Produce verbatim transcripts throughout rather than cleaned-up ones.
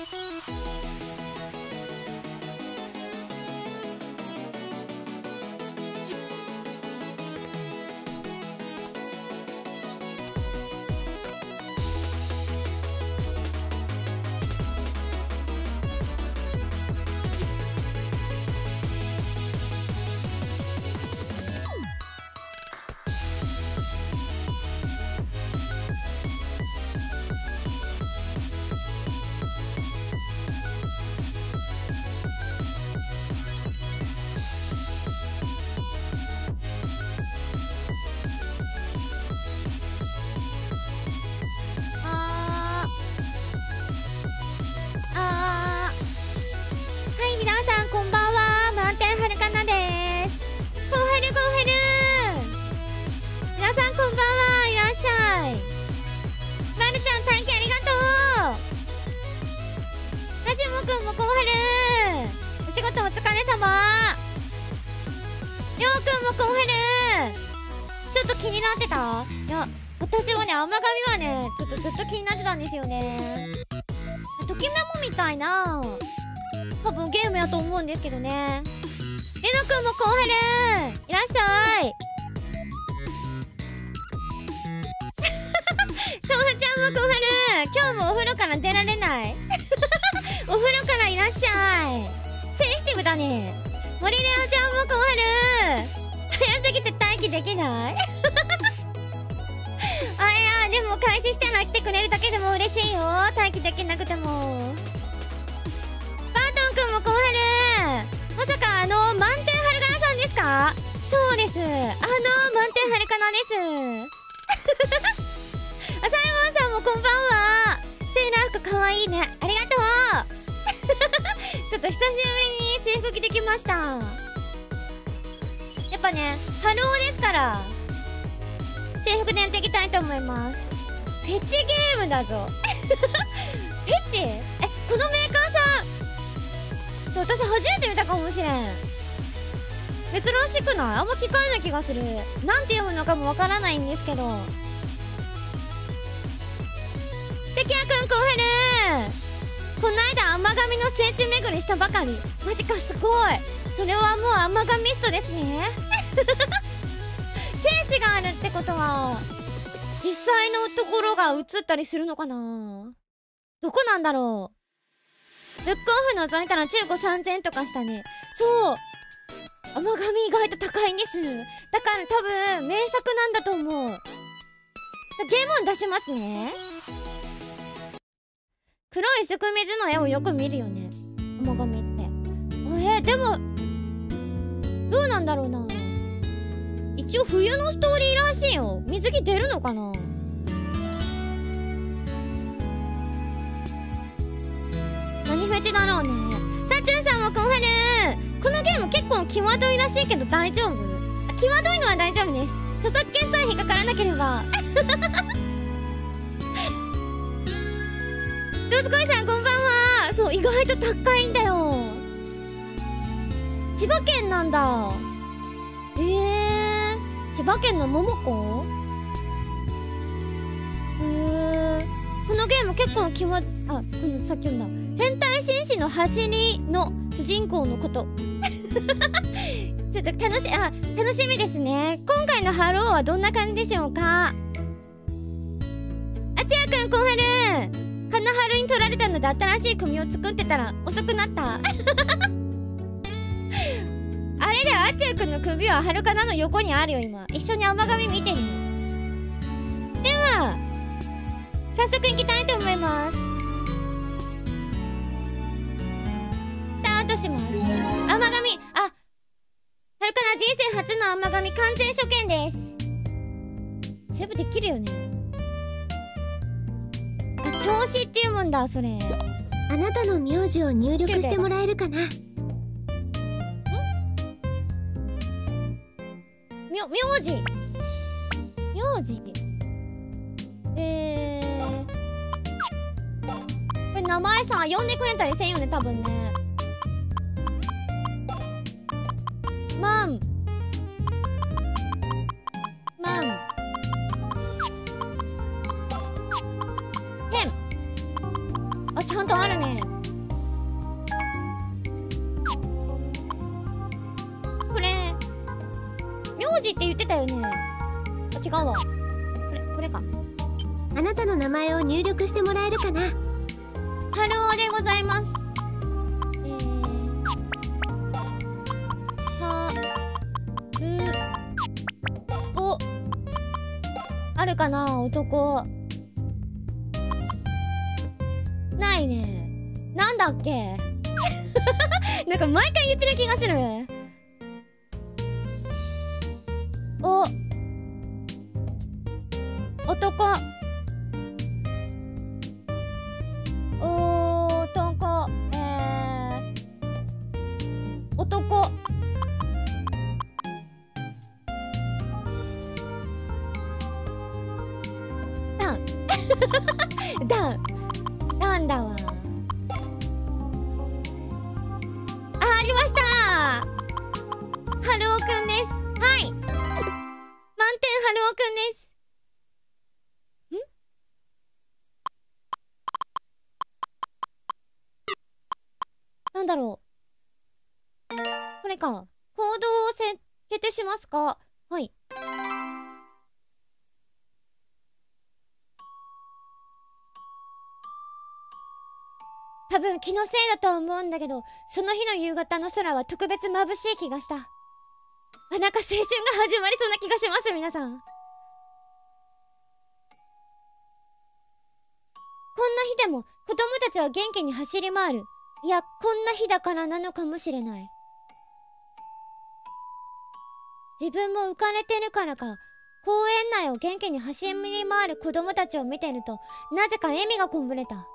私はね、甘髪はね、ちょっとずっと気になってたんですよね。ときメモみたいな多分ゲームやと思うんですけどね。レノくんもコンヘルいらっしゃい。トムちゃんもコンヘル、今日もお風呂から出られないお風呂からいらっしゃい。センシティブだね。森レオちゃんもコンヘル、早すぎて待機できないあ、いや、でも開始したら来てくれるだけでも嬉しいよ。待機できなくても。バートンくんもコンヘル、まさかあの満点はるかなさんですか？そうです、あの満点はるかなですあ、サイモンさんもこんばんは。セーラー服かわいいね、ありがとうちょっと久しぶりに制服着てきました。やっぱね、春男ですから制服でやっていきたいと思います。フェチゲームだぞフェチ？え、このメーカーさん、私初めて見たかもしれん。珍しくない？あんま聞かれない気がする。なんて読むのかもわからないんですけど。関谷くんコンヘル、この間甘神の聖地巡りしたばかり。マジか、すごい。それはもう甘神ストですね聖地があるってことは実際のところが映ったりするのかな。どこなんだろう。ブックオフ覗いたら中古さんぜんえんとかしたね。そう、甘神意外と高いんです。だから多分名作なんだと思う。ゲーム音出しますね。黒いすく水の絵をよく見るよね、甘神って。えー、でもどうなんだろうな。一応冬のストーリーらしいよ。水着出るのかな。何フェチだろうね。サチュンさんもコンヘル、このゲーム結構際どいらしいけど大丈夫？際どいのは大丈夫です。著作権さえ引っかからなければロスコイさんこんばんは。そう、意外と高いんだよ。千葉県なんだ。えー、千葉県の桃子。へえー、このゲーム結構きま、あ、このさっき読んだ変態紳士の走りの主人公のことちょっと楽しあ楽しみですね。今回のハローはどんな感じでしょうか。あちやくんコンヘル、カナハルに取られたので新しい組を作ってたら遅くなったあれであちやくんの首ははるかなの横にあるよ。今一緒に甘神見てるよ。では早速いきたいと思います。スタートします。甘神、あ、はるかな人生初の甘神完全初見です。セーブできるよね。あ、調子って読むんだそれ。 あなたの名字を入力してもらえるかな。 みょ、名字名字えー、これ名前さ呼んでくれたりせんよね多分ね。マンマンヘン、あ、ちゃんとあるね。 字って言ってたよね。あ、違うわ。これ、これか。 あなたの名前を入力してもらえるかな。 ハルオでございます。えー、はるお、あるかな、男。ないね。なんだっけなんか毎回言ってる気がする。お、男。お、男。えー、男。ダン。ダン。ダンだわ。あ、ありました。ハルオくんです。はい。満点ハルオくんです。ん？なんだろう。これか。行動をせ決定しますか？はい。多分気のせいだとは思うんだけど、その日の夕方の空は特別眩しい気がした。あ、なんか青春が始まりそうな気がします、皆さん。こんな日でも子供たちは元気に走り回る。いや、こんな日だからなのかもしれない。自分も浮かれてるからか、公園内を元気に走り回る子供たちを見てると、なぜか笑みがこぼれた。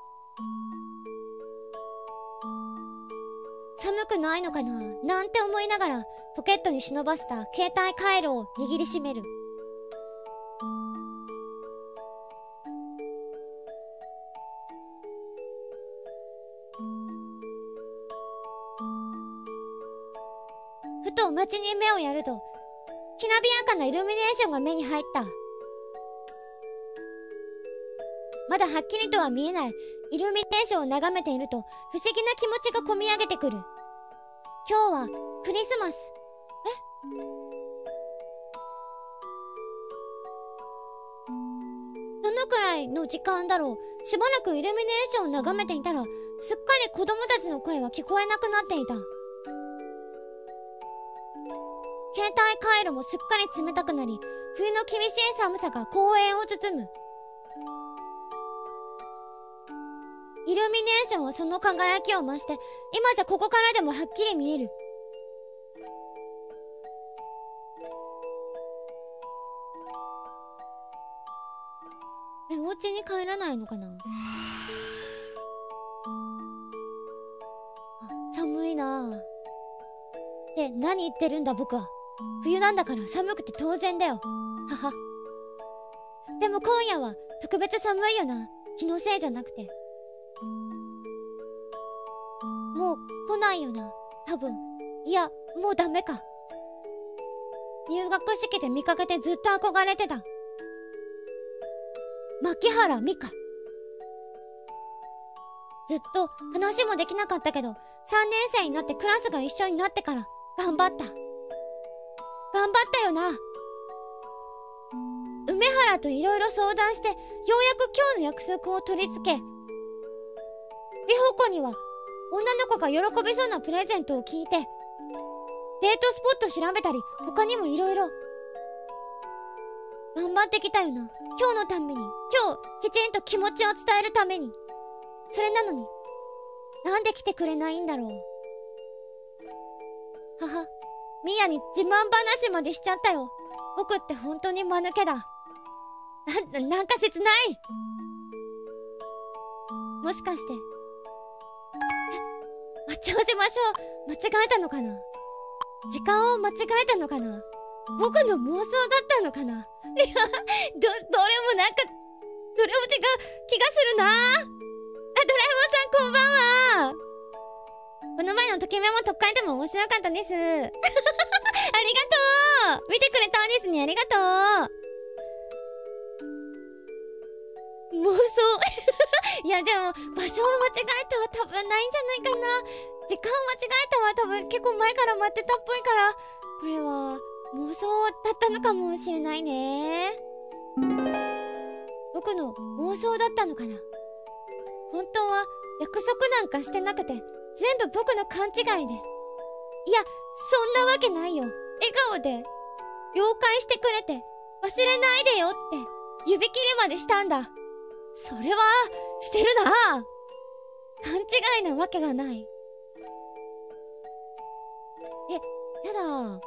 寒くないのかななんて思いながらポケットに忍ばせた携帯回路を握りしめる。ふと街に目をやると、きらびやかなイルミネーションが目に入った。まだはっきりとは見えないイルミネーションを眺めていると、不思議な気持ちがこみ上げてくる。今日はクリスマス。え？どのくらいの時間だろう。しばらくイルミネーションを眺めていたら、すっかり子供たちの声は聞こえなくなっていた。携帯回路もすっかり冷たくなり、冬の厳しい寒さが公園を包む。イルミネーションはその輝きを増して、今じゃここからでもはっきり見える。え、お家に帰らないのかな。あ、寒いなぁ。で、何言ってるんだ僕は。冬なんだから寒くて当然だよ。はは。でも今夜は特別寒いよな。気のせいじゃなくて。もう来ないよな、多分。いや、もうダメか。入学式で見かけてずっと憧れてた。牧原美香。ずっと話もできなかったけど、さんねん生になってクラスが一緒になってから頑張った。頑張ったよな。梅原といろいろ相談して、ようやく今日の約束を取り付け、美穂子には女の子が喜びそうなプレゼントを聞いて、デートスポット調べたり、他にもいろいろ頑張ってきたよな。今日のために、今日きちんと気持ちを伝えるために。それなのに、なんで来てくれないんだろう。はは、ミヤに自慢話までしちゃったよ。僕って本当に間抜けだ。な、なんか切ない。もしかして、待ち合わせ場所間違えたのかな。時間を間違えたのかな。僕の妄想だったのかな。いや、ど、どれもなんか、どれも違う気がするな。あ、ドラえもんさんこんばんは。この前のときメモ特会でも面白かったです。ありがとう。見てくれたんですね。ありがとう。妄想いやでも場所を間違えたは多分ないんじゃないかな。時間間違えたは多分結構前から待ってたっぽいから、これは妄想だったのかもしれないね。僕の妄想だったのかな。本当は約束なんかしてなくて、全部僕の勘違いで。いや、そんなわけないよ。笑顔で了解してくれて、忘れないでよって指切りまでしたんだ。それはしてるな。勘違いなわけがない。え、やだ。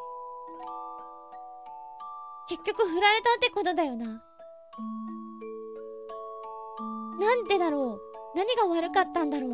結局振られたってことだよな。なんでだろう。何が悪かったんだろう。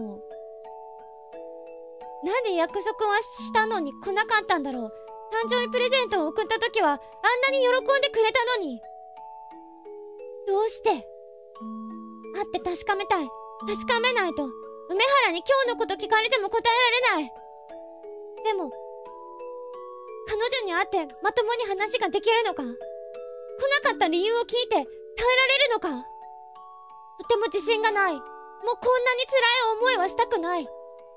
なんで約束はしたのに来なかったんだろう。誕生日プレゼントを送った時はあんなに喜んでくれたのに。どうして？会って確かめたい。確かめないと梅原に今日のこと聞かれても答えられない。でも彼女に会ってまともに話ができるのか。来なかった理由を聞いて耐えられるのか。とても自信がない。もうこんなに辛い思いはしたくない。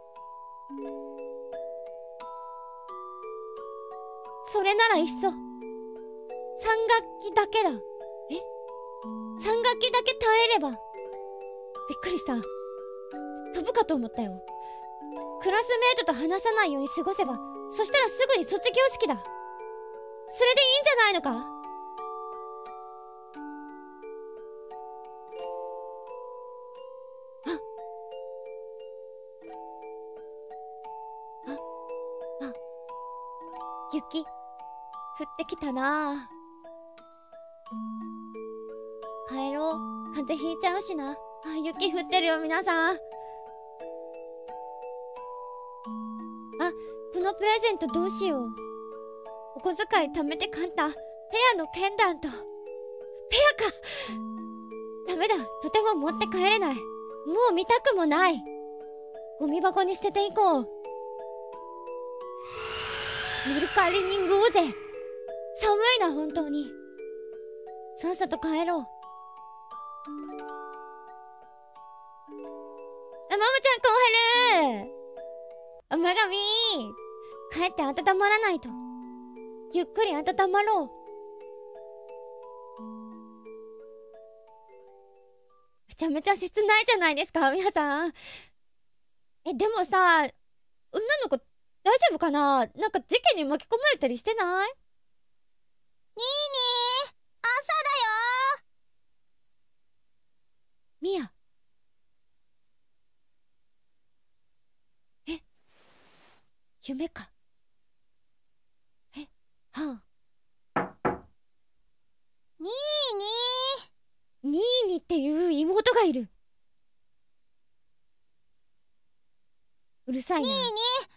それならいっそさん学期だけだ。え？さん学期だけ耐えれば。びっくりした。飛ぶかと思ったよ。クラスメートと話さないように過ごせば、そしたらすぐに卒業式だ。それでいいんじゃないのか。雪降ってきたな。帰ろう。風邪ひいちゃうしな。あ、雪降ってるよ皆さん。あ、このプレゼントどうしよう。お小遣い貯めて買ったペアのペンダント。ペアか。ダメだ。とても持って帰れない。もう見たくもない。ゴミ箱に捨てていこう。メルカリに売ろうぜ。寒いな本当に。さっさと帰ろう。あ、ママちゃんコンヘル。あ、マガミ帰って温まらないと。ゆっくり温まろう。めちゃめちゃ切ないじゃないですか皆さん。え、でもさ、女の子大丈夫かな。なんか事件に巻き込まれたりしてない？ニーニー、 朝だよ。 ミヤ。え、夢か。え、はあ。 ニーニー。ニーニーっていう妹がいる。うるさいな。 ニーニー、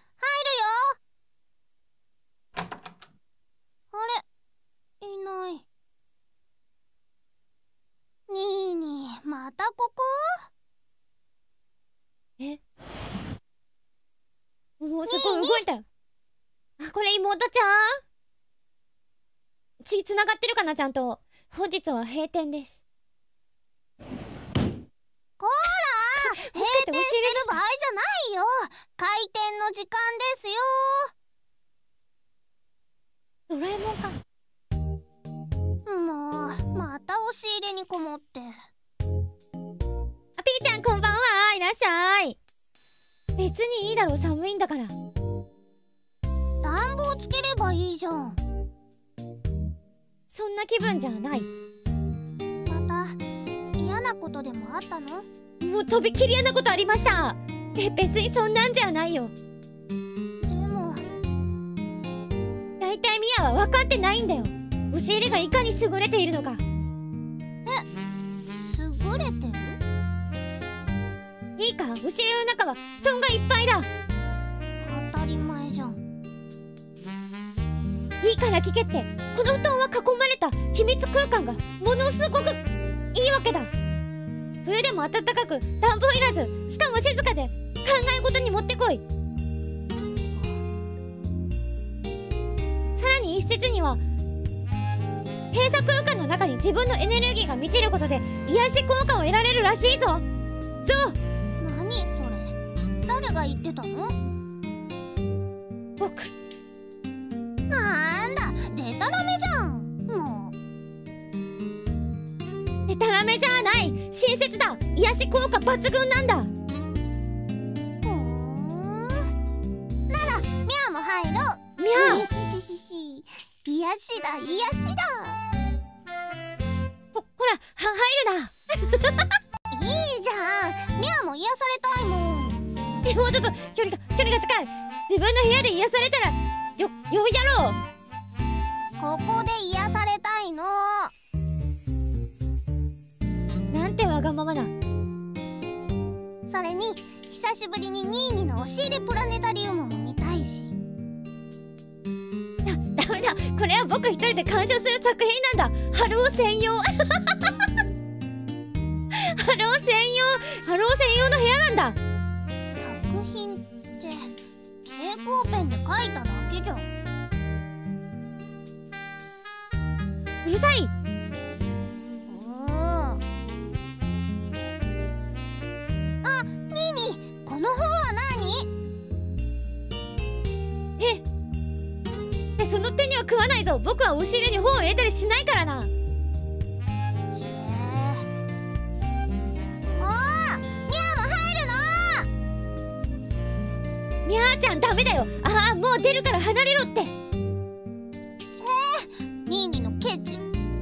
入るよ。あれ、いない。ニーニー、またここ？ え、もうすごい動いた。あ、これ妹ちゃん？血つながってるかなちゃんと。本日は閉店です。 こーら閉店してる場合じゃないよ。開店の時間ですよ。 ドラえもんか。 もうまた押し入れにこもって。あ、 ピーちゃんこんばんは。いらっしゃい。別にいいだろう、寒いんだから。 暖房つければいいじゃん。 そんな気分じゃない。 また嫌なことでもあったの？ もうとびきり嫌なことありました。え、別にそんなんじゃないよ。 でも大体ミヤは分かってないんだよ。押し入れがいかに優れているのか。え、 優れてる？ いいか、押し入れの中は布団がいっぱいだ。 当たり前じゃん。 いいから聞けって。この布団は囲まれた秘密空間がものすごくいいわけだ。冬でも暖かく、暖房いらず、しかも静かで考え事にもってこい。さらに一説には閉鎖空間の中に自分のエネルギーが満ちることで癒し効果を得られるらしいぞ。ゾウ。 何それ？誰が言ってたの？ 僕。 なんだ、出たたらめじゃん。もうでたらめじゃない、親切だ。癒し効果抜群なんだ。 ふーん、ならミャーも入ろう。 ミャー、 よしししし、癒しだ癒しだ。 ほほら、は入るな。 いいじゃん、ミャーも癒されたいもん。 え、もうちょっと距離が距離が近い。自分の部屋で癒されたらよよやろう。 ここで癒されたいの。 なんてわがままな。 それに久しぶりにニーニーの押し入れプラネタリウムも見たいし。 だ、ダメだ、これは僕一人で鑑賞する作品なんだ。ハロー専用ハロー専用ハロー専用の部屋なんだ。 作品って蛍光ペンで描いただけじゃん。 うるさい。その手には食わないぞ。僕は押し入れに本を入れたりしないからな。 もうミャーも入るの。 ミャーちゃんダメだよ。ああ、もう出るから離れろって。 チェー、ニーニーのケチ。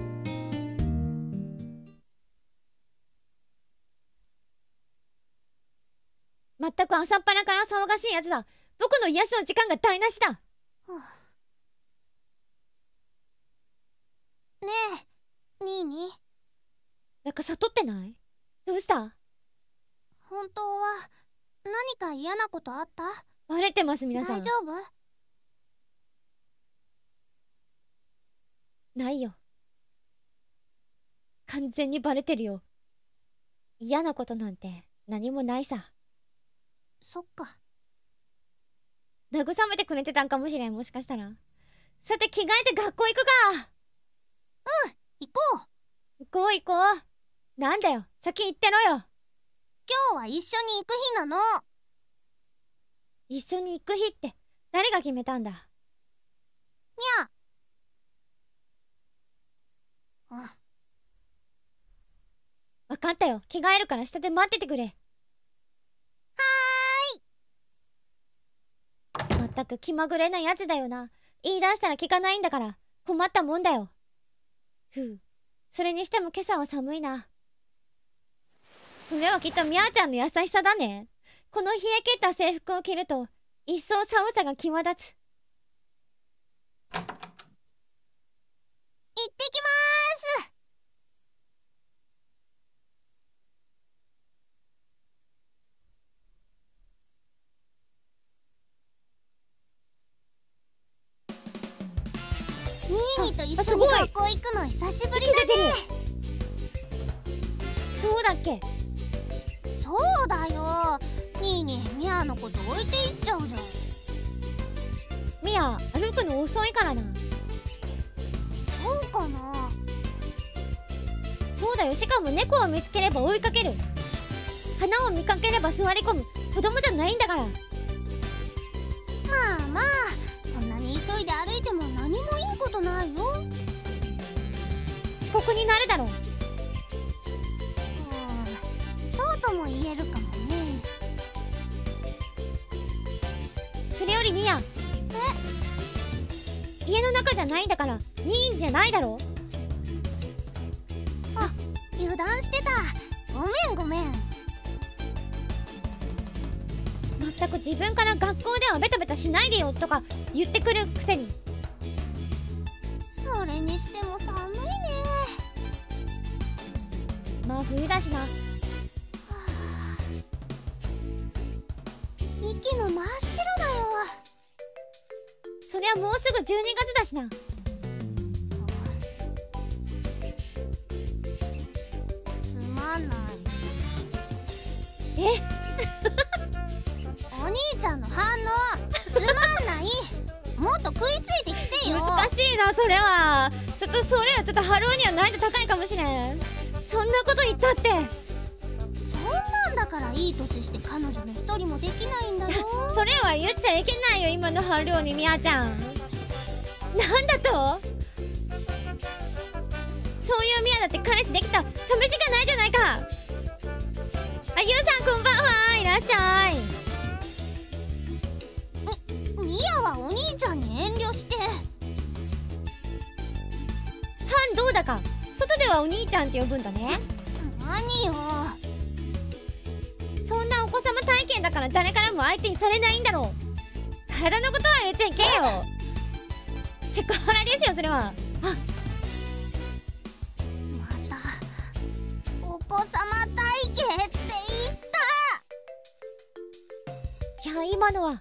まったく朝っぱらから騒がしいやつだ。僕の癒しの時間が台無しだ。はあ、 ねえ、ニーニー。 なんか悟ってない？どうした？ 本当は何か嫌なことあった？ バレてます、皆さん。 大丈夫？ ないよ。完全にバレてるよ。嫌なことなんて何もないさ。 そっか。 慰めてくれてたんかもしれん、もしかしたら。さて、着替えて学校行くか。 うん、行こう。行こう行こう。なんだよ、先行ってろよ。 今日は一緒に行く日なの。 一緒に行く日って誰が決めたんだ？ にゃ。あ、 分かったよ。着替えるから下で待っててくれ。はーい。まったく気まぐれなやつだよな。言い出したら聞かないんだから困ったもんだよ。ふう、それにしても今朝は寒いな。これはきっとミャーちゃんの優しさだね。この冷え切った制服を着ると一層寒さが際立つ。 行ってきまーす。ニーニーと一緒に学校行くの久しぶりだね。 そうだっけ？ そうだよ。ニーニー、ミャーのこと置いていっちゃうじゃん。 ミャー、歩くの遅いからな。 そうかな。 そうだよ。しかも猫を見つければ追いかける。花を見かければ座り込む。子供じゃないんだから。 まあまあ、そんなに急いで歩いても何もいいことないよ。 遅刻になるだろう。 そうとも言えるかもね。 それよりミヤ、 え？ 家の中じゃないんだから任意じゃないだろ。 あ、油断してた。ごめんごめん。 まったく自分から学校ではベタベタしないでよとか言ってくるくせに。 それにしても寒いね。 まあ冬だしな。 息も真っ白だよ。 そりゃもうすぐじゅうにがつだしな。 つまんない。 えお兄ちゃんの反応つまんない。もっと食いついてきてよ。 難しいなそれは。ちょっとそれはちょっとハローには難易度高いかもしれん。そんなこと言ったって。 そんなんだからいい年して彼女の一人もできないんだよ。 それは言っちゃいけないよ今のハローにミヤちゃん。なんだと？ そういうミヤだって彼氏できた試しがないじゃないか。あ、ゆうさんこんばんは、いらっしゃい。 ミヤはお兄ちゃんに遠慮して。 半どうだか、外ではお兄ちゃんって呼ぶんだね。 何よ、 そんなお子様体験だから誰からも相手にされないんだろう。体のことは言っちゃいけんよ。セクハラですよそれは。あ、 またお子様体験って言った。 いや今のは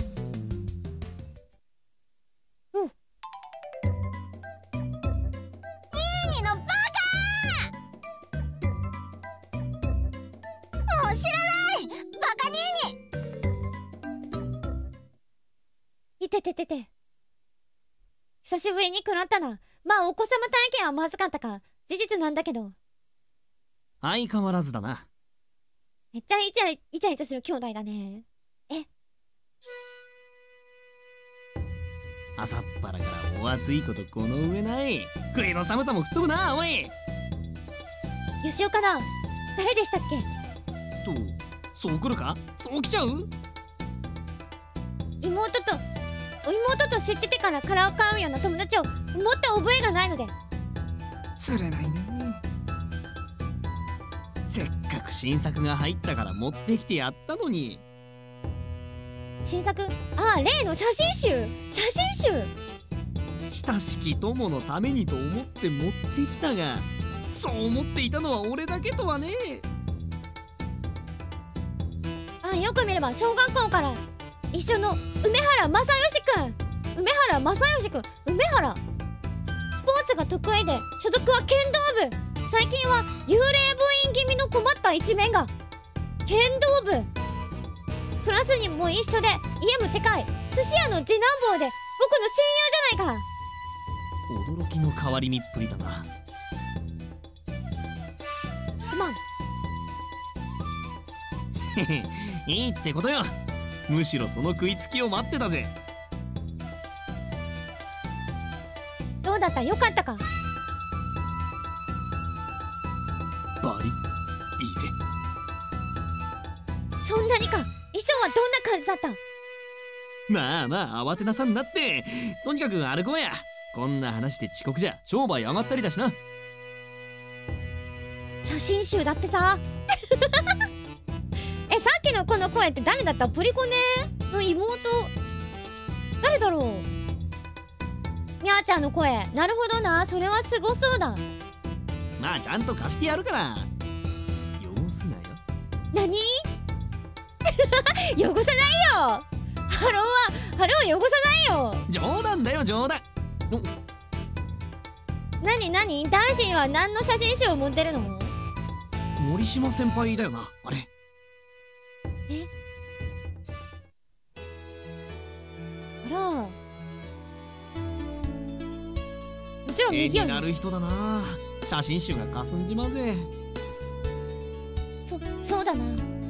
うん。 ニーニのバカ。もう知らないバカニーニ。 いてててて、久しぶりに食らったな。まあお子様体験はまずかったか、事実なんだけど。 相変わらずだな。 めっちゃイチャイチャイチャする兄弟だね。え、 朝っぱらからお熱いことこの上ない。冬の寒さも吹っ飛ぶなおい。 吉岡だ。誰でしたっけ。 とそう来るか、そう来ちゃう。 妹と妹と知っててからからかうような友達を持った覚えがないので。 釣れないね。せっかく新作が入ったから持ってきてやったのに。 新作、ああ例の写真集写真集親しき友のためにと思って持ってきたが、そう思っていたのは俺だけとはね。 あ、よく見れば小学校から一緒の梅原正義くん。梅原正義くん梅原スポーツが得意で所属は剣道部。最近は幽霊部員気味の困った一面が。剣道部クラスにも一緒で家も近い寿司屋の次男坊で僕の親友じゃないか。 驚きの変わり身っぷりだな。 すまん。 へへ、いいってことよ。むしろその食いつきを待ってたぜ。 どうだった、よかったか。 バリいいぜ。 そんなにか。衣装はどんな感じだった。 まあまあ慌てなさんなって。とにかく歩こうや。こんな話で遅刻じゃ商売上がったりだしな。 写真集だってさえ、さっきのこの声って誰だった。プリコネの妹誰だろう。みゃーちゃんの声。なるほどな、それはすごそうだ。 まあちゃんと貸してやるから。汚すなよ。 何汚さないよ。ハローはハローは汚さないよ。 冗談だよ冗談。 なになに、男子は何の写真集を持ってるの。 森島先輩だよなあれ。 え、あら、もちろん絵右よね。 になる人だな。写真集がかすんじまうぜ。 そそうだな。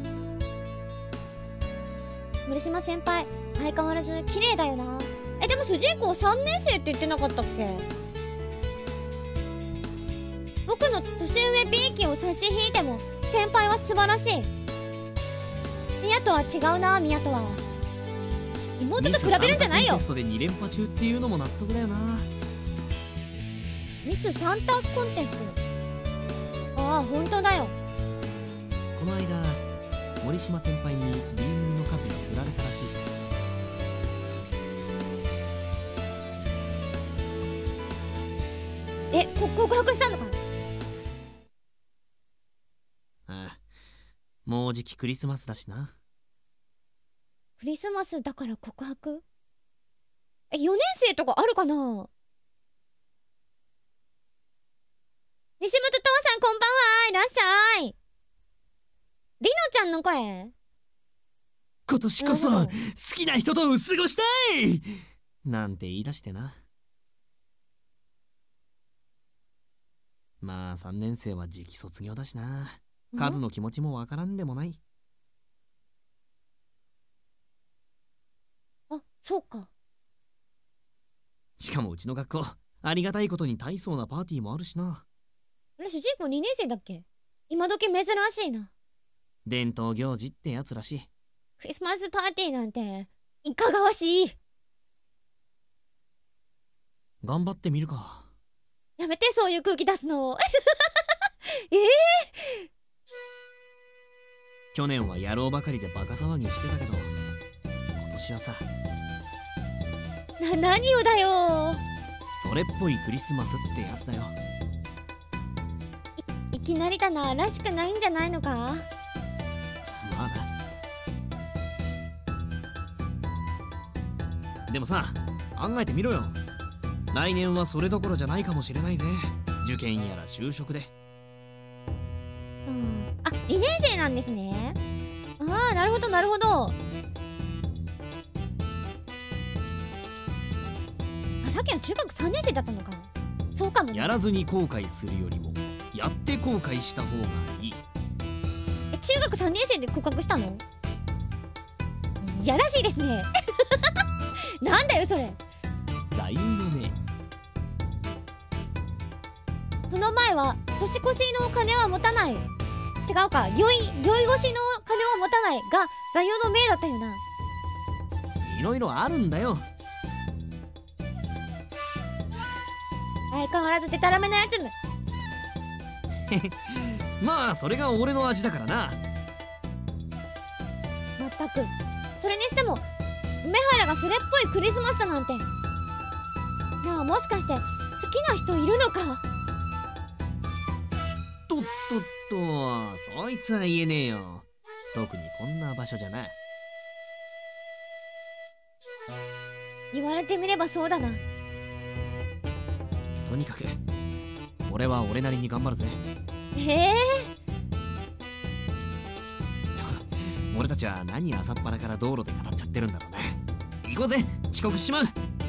森島先輩相変わらず綺麗だよな。え、でも主人公さんねん生って言ってなかったっけ。僕の年上 B 期を差し引いても先輩は素晴らしい。ミヤとは違うな。ミヤとは妹と比べるんじゃないよ。 ミスサンタコンテストでに連覇中っていうのも納得だよな。 ミスサンタコンテスト。ああ本当だよ。 この間森島先輩に B 組の数が振られたらしい。 え、こ告白したのか。 ああ、もうじきクリスマスだしな。 クリスマスだから告白。え、よねん生とかあるかな。西本父さんこんばんは、いらっしゃい。りのちゃんの声。 今年こそなるほ好どきな人と過ごしたいなんて言い出してな。まあさんねん生は時期卒業だしな。数の気持ちもわからんでもない。 あ、そうか。 しかもうちの学校ありがたいことに大層なパーティーもあるしな。 れ主人公にねん生だっけ？今時珍しいな。 伝統行事ってやつらしい。 クリスマスパーティーなんていかがわしい。 頑張ってみるか。 やめて、そういう空気出すの。ええー、 去年は野郎ばかりでバカ騒ぎしてたけど、今年はさ。 な、何をだよ。 それっぽいクリスマスってやつだよ。 い、いきなりだな。らしくないんじゃないのか。 まあな。でもさ、考えてみろよ。来年はそれどころじゃないかもしれないぜ。受験やら就職で。 うん、あ、にねん生なんですね。ああ、なるほどなるほど。あ、さっきの中学さんねん生だったのか。そうかもね。 やらずに後悔するよりもやって後悔した方がいい。 え、中学さんねん生で告白したの？いやらしいですね。なんだよそれ。 座右の銘。 この前は年越しの金は持たない、違うか、酔い酔い越しの金は持たないが座右の銘だったよな。 いろいろあるんだよ。 相変わらずデタラメなやつむ。 まあそれが俺の味だからな。 まったく。それにしても梅原がそれっぽいクリスマスだなんて。なあ、もしかして好きな人いるのか？ とっとっと、そいつは言えねえよ。特にこんな場所じゃな。 言われてみればそうだな。 とにかく俺は俺なりに頑張るぜ。 へえ。 俺たちは何朝っぱらから道路で語っちゃってるんだろうね。行こうぜ、遅刻しちまう。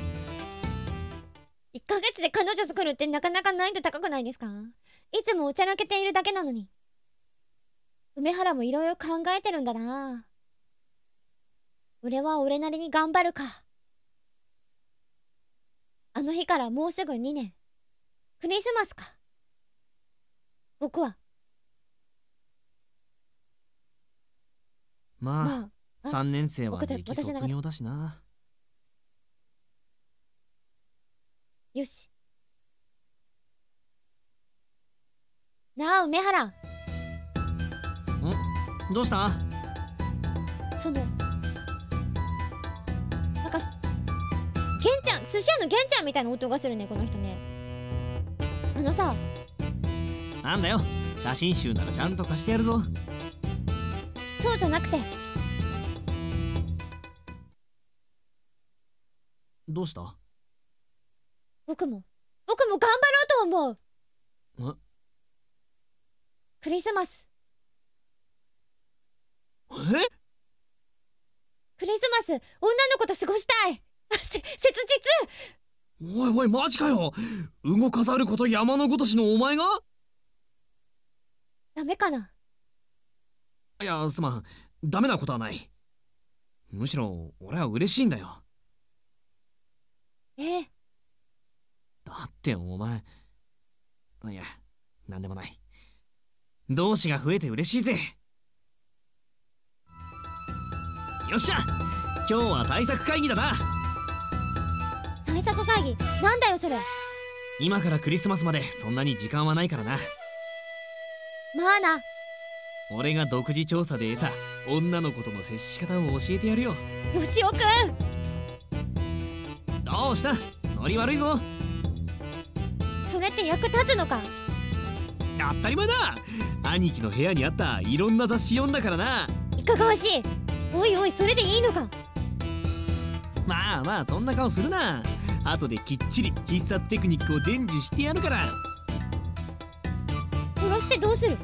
いっかげつで彼女作るってなかなか難易度高くないですか？いつもおちゃらけているだけなのに。梅原もいろいろ考えてるんだな。俺は俺なりに頑張るか。あの日からもうすぐにねん。クリスマスか。僕はまあ、 まあ、 さんねん生は僕た時期卒業だしな。 よし。なあ梅原、 んどうした？ そのなんかゲンちゃん、寿司屋のゲンちゃんみたいな音がするね、この人ね。あのさ。 なんだよ、写真集ならちゃんと貸してやるぞ。 そうじゃなくて。 どうした？ 僕も僕も頑張ろうと思う。 え？ クリスマス。 え？ クリスマス、女の子と過ごしたい。あ、せ、切実。 おいおい、マジかよ。動かざること山のごとしのお前が？ ダメかな。 いや、すまん。ダメなことはない。むしろ俺は嬉しいんだよ。 ええ。 だってお前、いや、なんでもない。同志が増えて嬉しいぜ。よっしゃ、今日は対策会議だな。 対策会議？なんだよそれ。 今からクリスマスまでそんなに時間はないからな。 まあな。 俺が独自調査で得た女の子との接し方を教えてやるよ。 よしおくん、 どうした？ノリ悪いぞ。 それって役立つのか？ 当たり前だ。兄貴の部屋にあったいろんな雑誌読んだからな。 いかがわしい。おいおい、それでいいのか？ まあまあ、そんな顔するな。後できっちり必殺テクニックを伝授してやるから。 殺してどうする？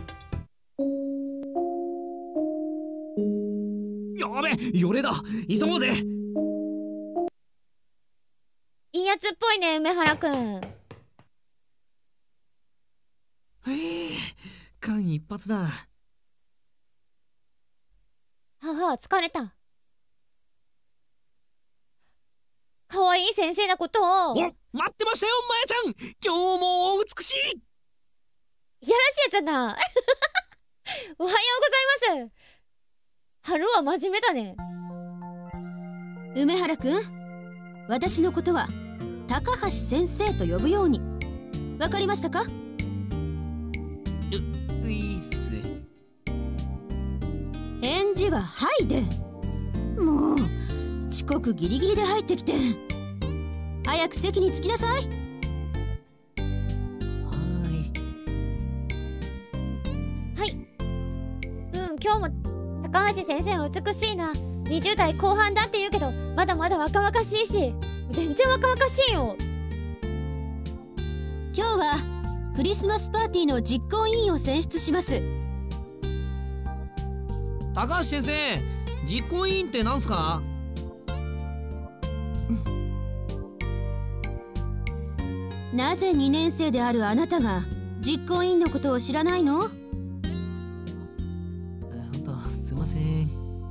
やべ、よれだ。急ごうぜ。 いいやつっぽいね、梅原くん。 へえ、間一髪だ。 はは、疲れた。かわいい先生なことを。 お、待ってましたよ、まやちゃん。今日もお美しい。 いやらしいやつだな。おはようございます。春は真面目だね。 梅原くん、私のことは高橋先生と呼ぶように。わかりましたか？ う、いいっす。 返事ははいで。もう遅刻ギリギリで入ってきて、早く席に着きなさい。 はーい。 はい。うん、今日も高橋先生は美しいな。にじゅう代後半だって言うけど、まだまだ若々しいし、全然若々しいよ。 今日はクリスマスパーティーの実行委員を選出します。 高橋先生、実行委員ってなんすか？ なぜにねん生であるあなたが実行委員のことを知らないの？ ほんとすいません。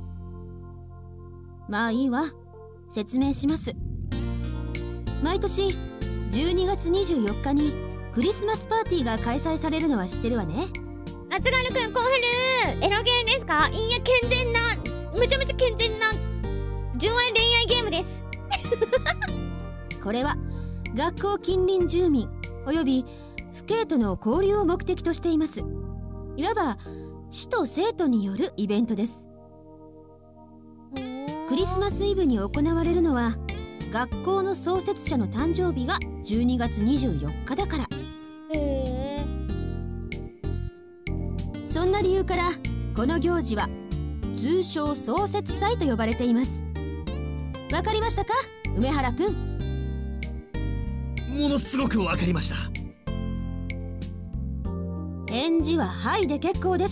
まあいいわ、説明します。毎年じゅうにがつにじゅうよっかにクリスマスパーティーが開催されるのは知ってるわね。 夏ガルくん、コンヘルエロゲーですか？いいや、健全な、めちゃめちゃ健全な純愛恋愛ゲームです。 これは学校近隣住民および父兄との交流を目的としています。いわば師と生徒によるイベントです。クリスマスイブに行われるのは学校の創設者の誕生日がじゅうにがつにじゅうよっかだから。 へえ。 そんな理由からこの行事は通称創設祭と呼ばれています。わかりましたか、梅原くん？ ものすごくわかりました。 返事ははいで結構です。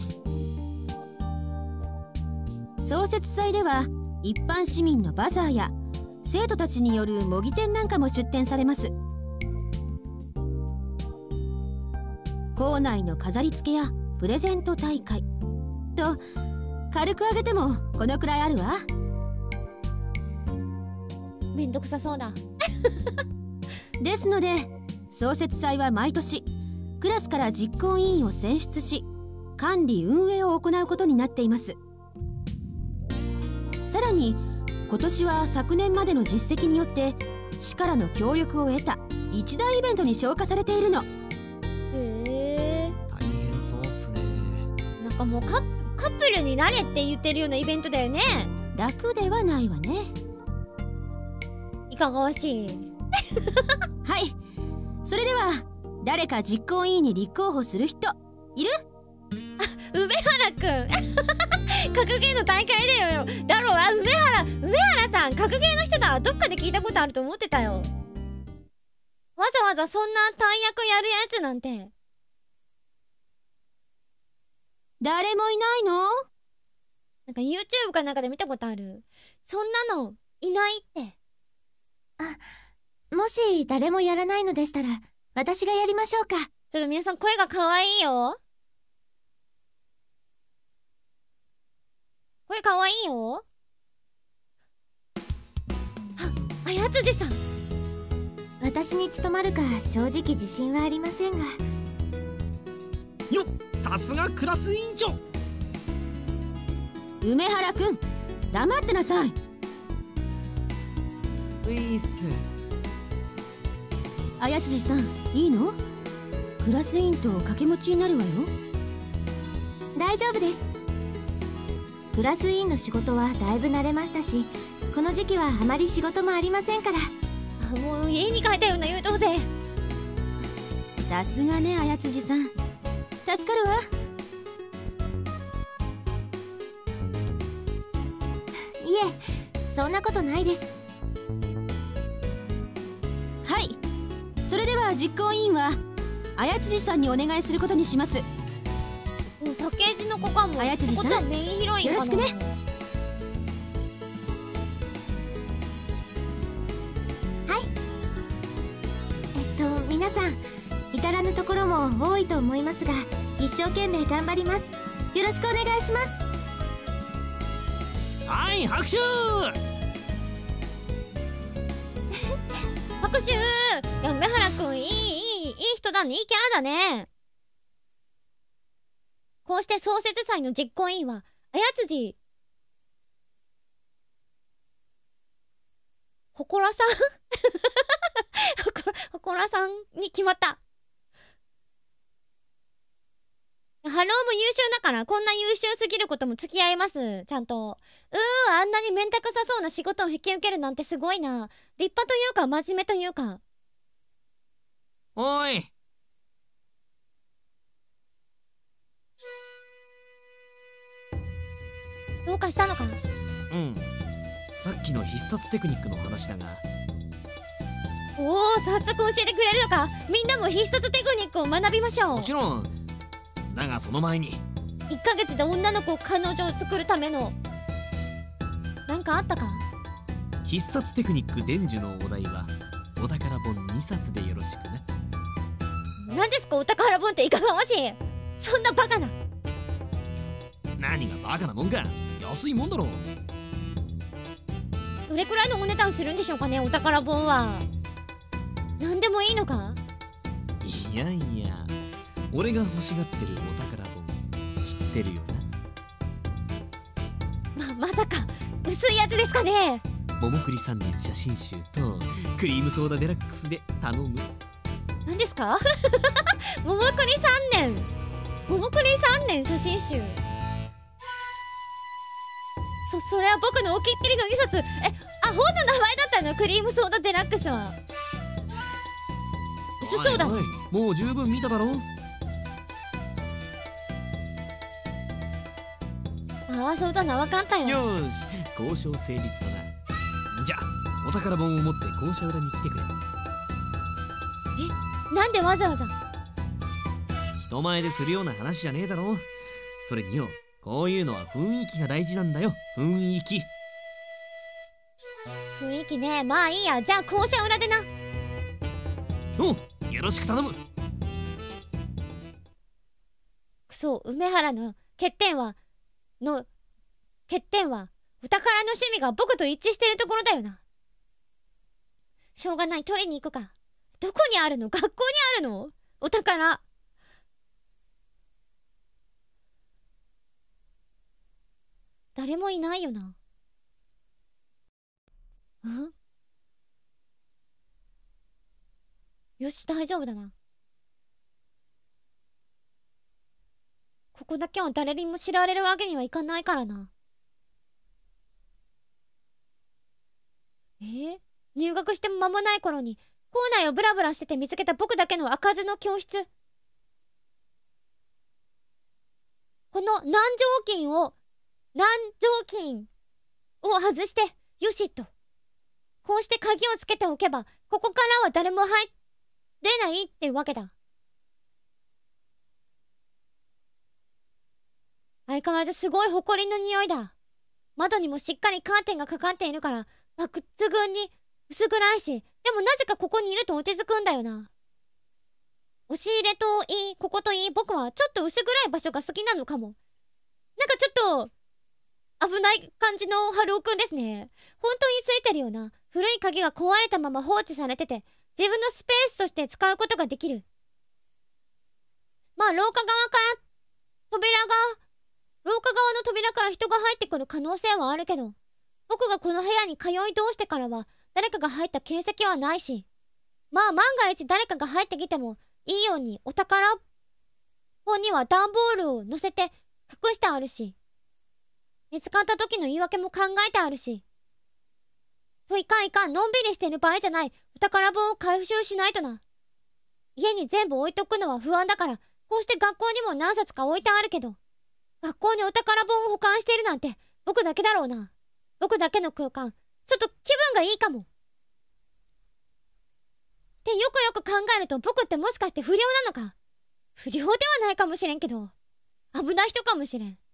創設祭では一般市民のバザーや生徒たちによる模擬店なんかも出展されます。校内の飾り付けやプレゼント大会と、軽く挙げてもこのくらいあるわ。 めんどくさそうだ。 ですので創設祭は毎年クラスから実行委員を選出し、管理運営を行うことになっています。さらに今年は昨年までの実績によって市からの協力を得た一大イベントに昇華されているの。 へえ。 大変そうっすね。 なんかもうカカップルになれって言ってるようなイベントだよね。 楽ではないわね。 いかがわしい。 はい、それでは誰か実行委員に立候補する人いる？ あ、梅原くん。格ゲーの大会だよ。だろう、あ、梅原梅原さん、格ゲーの人だ。どっかで聞いたことあると思ってたよ。わざわざそんな大役やるやつなんて。 誰もいないの？ なんか YouTube かなんかで見たことある。そんなのいないって。 あ、もし誰もやらないのでしたら私がやりましょうか。 ちょっと皆さん声が可愛いよ。声可愛いよ。は、あやつじさん。 私に務まるか正直自信はありませんが。 よっ、さすがクラス委員長。 梅原くん、黙ってなさい。 ういっす。 あやつじさん、いいの？クラス委員と掛け持ちになるわよ。 大丈夫です。クラス委員の仕事はだいぶ慣れましたし、この時期はあまり仕事もありませんから。 あ、もう家に帰ったような言うとうぜ。 さすがね、あやつじさん。助かるわ。 いえ、そんなことないです。 はい、それでは実行委員はあやつじさんにお願いすることにします。 うん、パッケージの子かも。 あやつじさん、 ってことはメインヒロインかな。 よろしくね。 はい。えっと皆さん、至らぬところも多いと思いますが、一生懸命頑張ります。よろしくお願いします。 はい、拍手。 拍手。いや、梅原くん、いいいいいい人だね。いいキャラだね。 こうして創設祭の実行委員は綾辻ほこらさんほこほこらさんに決まった。ハローも優秀だからこんな優秀すぎることも付き合います。ちゃんと。うーあんなにめんたくさそうな仕事を引き受けるなんてすごいな。立派というか真面目というか。 おい。 どうかしたのか？ うん。さっきの必殺テクニックの話だが。 おお、早速教えてくれるのか。みんなも必殺テクニックを学びましょう。 もちろん。だがその前にいっかげつで女の子を彼女を作るためのなんかあったか。 必殺テクニック伝授のお題はお宝本にさつでよろしくな。 何ですかお宝本っていかがわしい。そんなバカな。 何がバカなもんか。安いもんだろ。 どれくらいのお値段するんでしょうかねお宝本は。何でもいいのか。 いやいや、俺が欲しがってるお宝本知ってるよな。ままさか薄いやつですかね。 桃栗さんねん写真集とクリームソーダデラックスで頼む。 何ですか桃栗さんねん桃栗さんねん写真集。そそれは僕のお気に入りのにさつ。えあ本の名前だったのクリームソーダデラックスは。薄そうだ。 おいおいもう十分見ただろ。 ああそうだな分かったよ。 よーし交渉成立だな。じゃあお宝本を持って校舎裏に来てくれ。 えなんでわざわざ。 人前でするような話じゃねえだろ。それによこういうのは雰囲気が大事なんだよ。雰囲気雰囲気ね。まあいいや。じゃあ校舎裏でな。 おうよろしく頼む。 くそ梅原の欠点はの欠点はお宝の趣味が僕と一致してるところだよな。しょうがない取りに行くか。どこにあるの。学校にあるのお宝。誰もいないよな。んよし大丈夫だな。ここだけは誰にも知られるわけにはいかないからな。えー、入学しても間もない頃に校内をブラブラしてて見つけた僕だけの開かずの教室。この南条金を南条金を外してよしっと。こうして鍵をつけておけばここからは誰も入れないってわけだ。相変わらずすごい埃の匂いだ。窓にもしっかりカーテンがかかっているから抜群に薄暗いし、でもなぜかここにいると落ち着くんだよな。押し入れといいここといい僕はちょっと薄暗い場所が好きなのかも。なんかちょっと危ない感じの春尾くんですね。本当についてるよな。古い鍵が壊れたまま放置されてて自分のスペースとして使うことができる。まあ廊下側から扉が廊下側の扉から人が入ってくる可能性はあるけど、僕がこの部屋に通い通してからは誰かが入った形跡はないし、まあ万が一誰かが入ってきてもいいようにお宝本には段ボールを乗せて隠してあるし、見つかった時の言い訳も考えてあるし。といかんいかん、のんびりしてる場合じゃない。お宝本を回収しないとな。家に全部置いとくのは不安だから、こうして学校にも何冊か置いてあるけど、学校にお宝本を保管しているなんて僕だけだろうな。僕だけの空間、ちょっと気分がいいかも。ってよくよく考えると僕ってもしかして不良なのか。不良ではないかもしれんけど、危ない人かもしれん。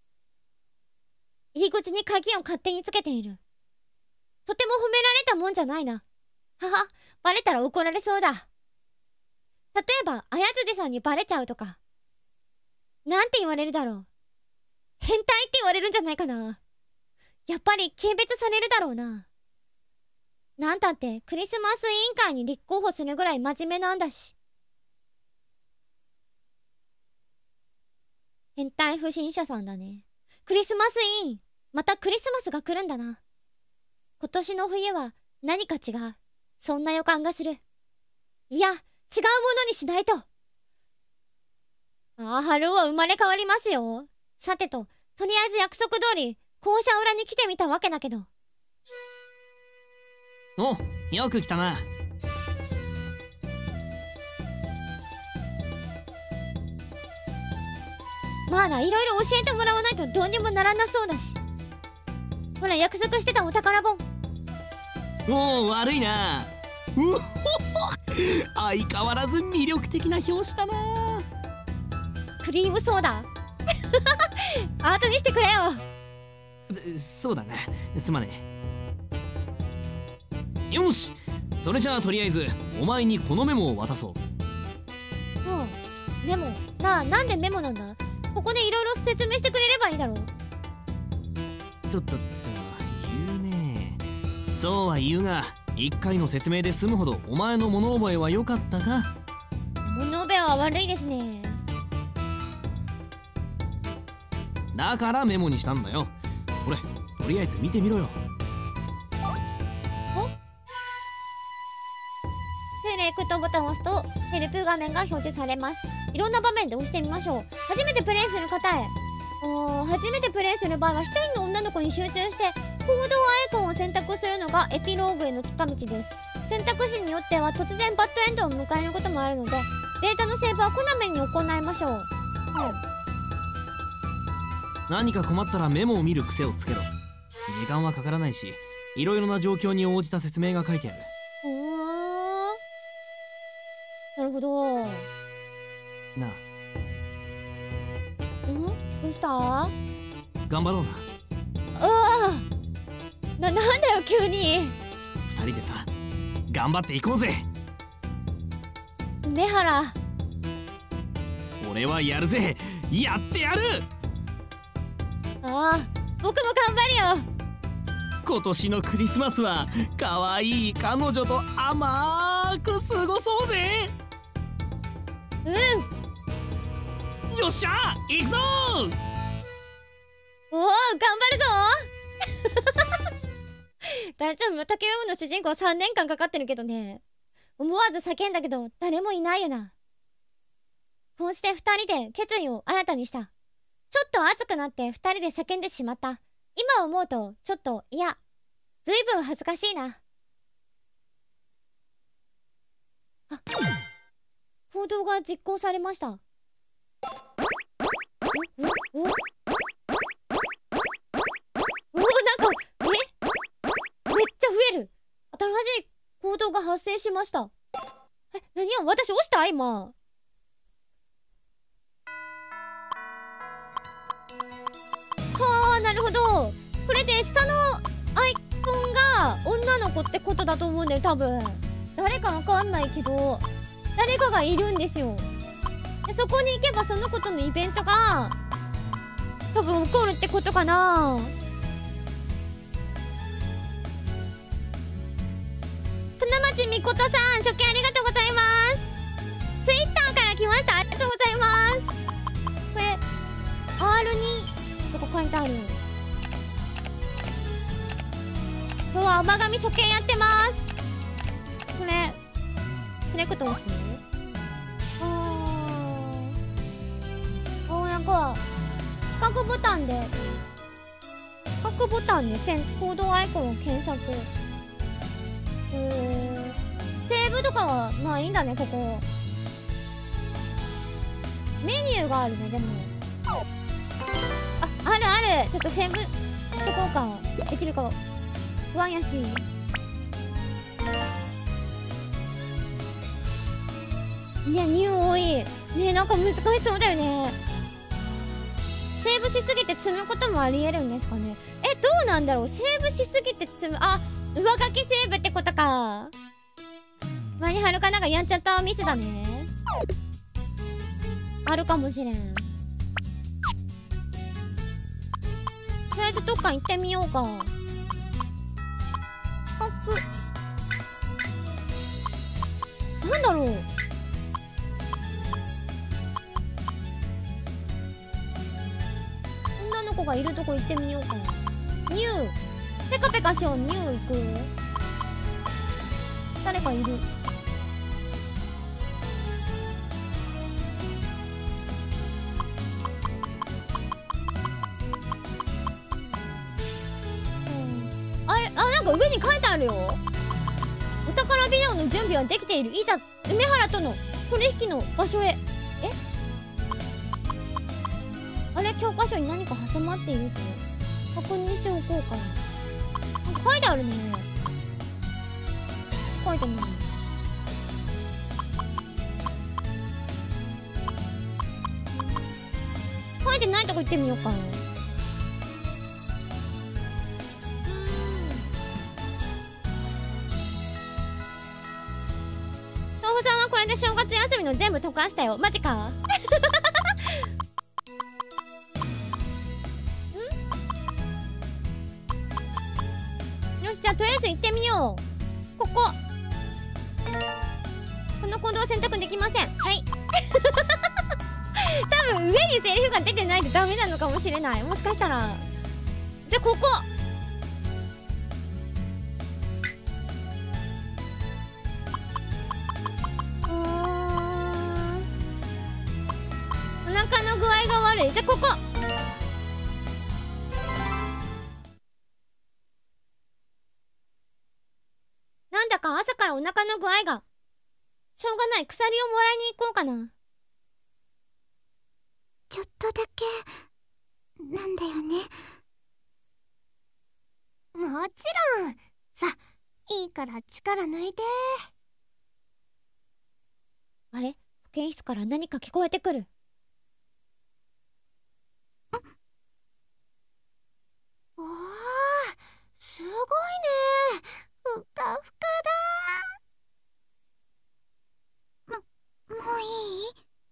入り口に鍵を勝手につけている。とても褒められたもんじゃないな。はは、バレたら怒られそうだ。例えば、綾辻さんにバレちゃうとか。なんて言われるだろう。変態って言われるんじゃないかな。やっぱり軽蔑されるだろうな。なんたってクリスマス委員会に立候補するぐらい真面目なんだし。 変態不審者さんだね。クリスマスイン、またクリスマスが来るんだな。今年の冬は何か違う、そんな予感がする。いや、違うものにしないと。ああ、春は生まれ変わりますよ。さてと、とりあえず約束通り校舎裏に来てみたわけだけど。 お、よく来たな。 まあな、いろいろ教えてもらわないとどうにもならなそうだし。ほら、約束してたお宝本。 おお、悪いな。うほほ、相変わらず魅力的な表紙だな。 クリームソーダアートにしてくれよ。 そうだな、すまねえ。よし、それじゃあとりあえずお前にこのメモを渡そう。 はあ、メモなあ、なんでメモなんだ。ここでいろいろ説明してくれればいいだろう。 とっとっと言うね。そうは言うが、一回の説明で済むほどお前の物覚えは良かったか。 物覚えは悪いですね。 だからメモにしたんだよ。これとりあえず見てみろよ。 セレクトボタンを押すとヘルプ画面が表示されます。いろんな場面で押してみましょう。初めてプレイする方へ。おー、初めてプレイする場合は一人の女の子に集中して行動アイコンを選択するのがエピローグへの近道です。選択肢によっては突然バッドエンドを迎えることもあるので、データのセーブはこまめに行いましょう。うん、 何か困ったらメモを見る癖をつけろ。時間はかからないし、いろいろな状況に応じた説明が書いてある。 ほー、なるほど。 なあ、 ん？どうした？ 頑張ろうな。 うわー、な、なんだよ急に。 二人でさ、頑張っていこうぜ。 梅原、 俺はやるぜ。やってやる。 ああ、僕も頑張るよ。 今年のクリスマスは可愛い彼女と甘く過ごそうぜ。 うん、 よっしゃ、行くぞ。 おお、頑張るぞ大丈夫？竹読むの主人公さんねんかんかかってるけどね。思わず叫んだけど誰もいないよな。こうしてふたりで決意を新たにした。ちょっと熱くなってふたりで叫んでしまった。今思うとちょっと、いや、ずいぶん恥ずかしいな。あ、報道が実行されました。おおおお、なんか、え、めっちゃ増える。新しい行動が発生しました。え、何や、私押した今。はあ、なるほど。これで下のアイコンが女の子ってことだと思うんだよ、多分。誰かわかんないけど、誰かがいるんですよ。でそこに行けばその子とのイベントが多分起こるってことかな。金町みことさん、初見ありがとうございます。ツイッターから来ました。ありがとうございます。これ アールに とか書いてある。今日は甘噛み初見やってます。これセレクトですね。あーあー、なんか四角ボタンで四角ボタンで行動アイコンを検索。えー、セーブとかはないんだね。ここメニューがあるね。でもあ、あるある。ちょっとセーブしとこうか。できるか不安やし。ね、ニュー多いね。なんか難しそうだよね。セーブしすぎて積むこともありえるんですかね。え、どうなんだろう。セーブしすぎて積む、あ、上書きセーブってことか。前にはるかなんかやんちゃったミスだね。あるかもしれん。とりあえずどっか行ってみようか。四角なんだろう。 子がいるとこ行ってみようか。ニューペカペカしよう。ニュー行く。誰かいる。あれ、あ、なんか上に書いてあるよ。お宝ビデオの準備はできている。いざ梅原との取引の場所へ。え、あれ、教科書に何か挟まっているぞ。確認しておこうかな。なんか書いてあるね。書いてない。書いてないとこ行ってみようかな。さんはこれで正月休みの全部溶かしたよ。マジか。んよし、じゃあとりあえず行ってみよう。こここの行動を選択できません。はい。多分上にセリフが出てないとダメなのかもしれない。もしかしたら。じゃあここ具合が悪い。じゃあここなんだか朝からお腹の具合が。しょうがない。鎖をもらいに行こうかな。 ちょっとだけなんだよね。もちろん。さ、いいから力抜いて。 あれ、保健室から何か聞こえてくる。 おー、すごいね。ふかふかだ。も、もういい？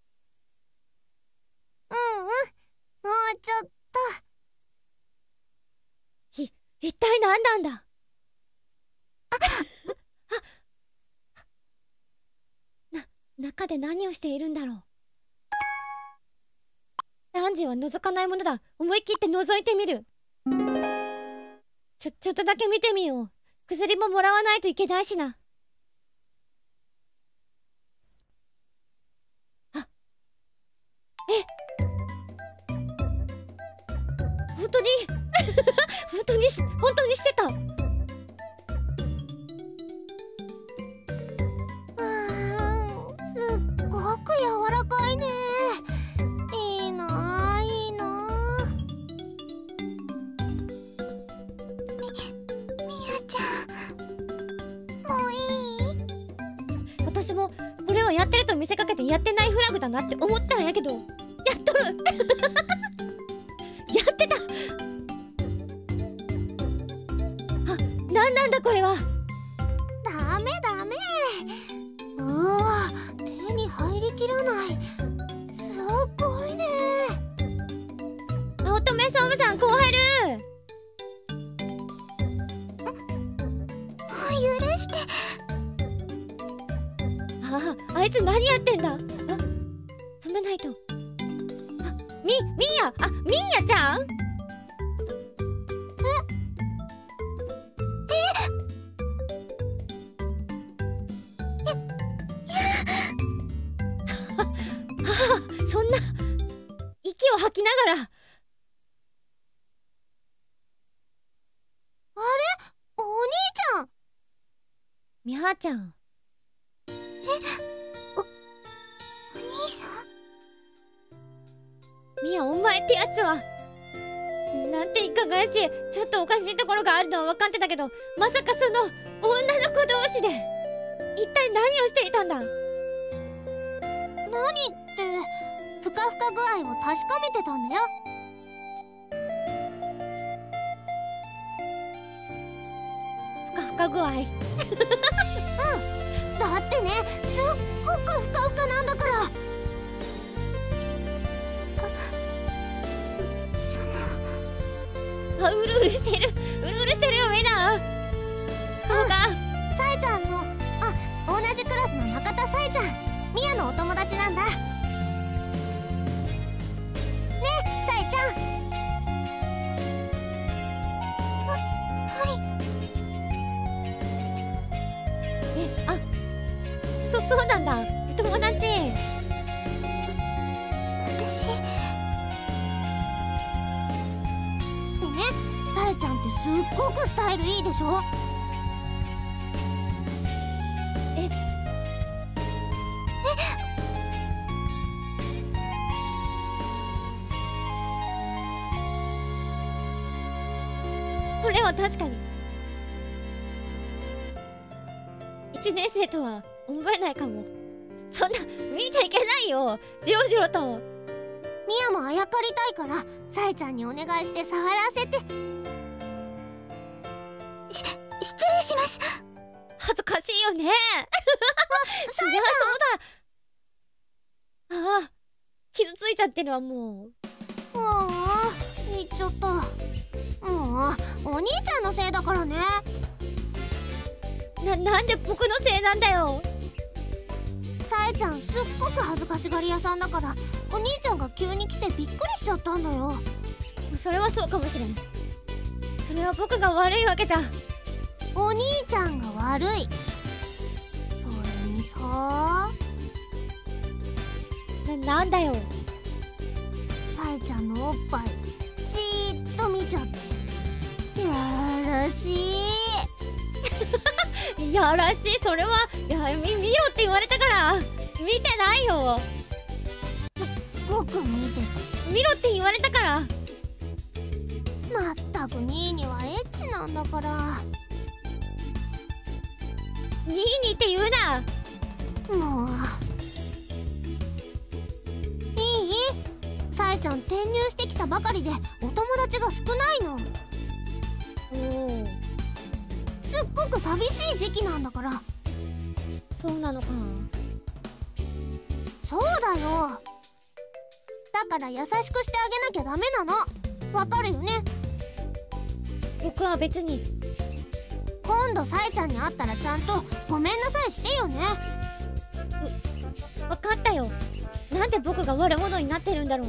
うんうん、もうちょっと。 い、一体何なんだ。な、中で何をしているんだろう。ランジは覗かないものだ。思い切って覗いてみる。ちょ、ちょっとだけ見てみよう。薬ももらわないといけないしな。あ、え、本当に本当にし、本当にしてた。 あー、すっごく柔らかいね。いいな、いいな。 私もこれをやってると見せかけてやってないフラグだなって思ったんやけど、やっとるやってた。あ、なんなんだこれは。 ダメダメ。うわ、手に入りきらない。すっごいね。 青乙女総務さん、こう入る。 許して。 ああ、あいつ何やってんだ。あ、止めないと。あ、み、みーや、あ、みーやちゃん。 え、 え、はは、そんな息を吐きながら。 あれ、お兄ちゃん。 みはちゃん。 え、お、お兄さん。 みや、お前ってやつはなんていかがわしい。ちょっとおかしいところがあるのは分かってたけど、まさかその女の子同士で一体何をしていたんだ。 何って、ふかふか具合を確かめてたんだよ。 ふかふか具合。うん、 だってね、すっごくふかふかなんだから。そ、そのあ、うるうるしてる、うるうるしてるよ、みんな。ふかふか、 さえちゃんの、あ、同じクラスの中田さえちゃん、みやのお友達なんだね。さえちゃん、 ったんだ、お友達。 私でね、さえちゃんってすっごくスタイルいいでしょ。 えこれは確かにいちねん生とは思えないかも。そんな見ちゃいけないよ、ジロジロと。 ミヤもあやかりたいからさえちゃんにお願いして触らせて。し失礼します。 恥ずかしいよねそりゃそうだ。ああ、傷ついちゃってるわ、もう。 ああ、言っちゃった。もうお兄ちゃんのせいだからね。 な、なんで僕のせいなんだよ。 さえちゃんすっごく恥ずかしがり屋さんだから、お兄ちゃんが急に来てびっくりしちゃったんだよ。 それはそうかもしれない。それは僕が悪いわけじゃ。 お兄ちゃんが悪い。それにさ、 な、なんだよ。 さえちゃんのおっぱいじーっと見ちゃってやらしいやらしい。それは、いや、み、見ろって言われたから見てないよ。 すっごく見て見ろって言われたから。 た。まったくニーニはエッチなんだから。 ニーニーって言うな。 もういい？さえちゃん転入してきたばかりでお友達が少ないの。 おお、 すっごく寂しい時期なんだから。 そうなのか。 そうだよ。だから優しくしてあげなきゃダメなの。わかるよね。 僕は別に。 今度さえちゃんに会ったらちゃんとごめんなさいしてよね。 分かったよ。なんで僕が悪者になってるんだろう。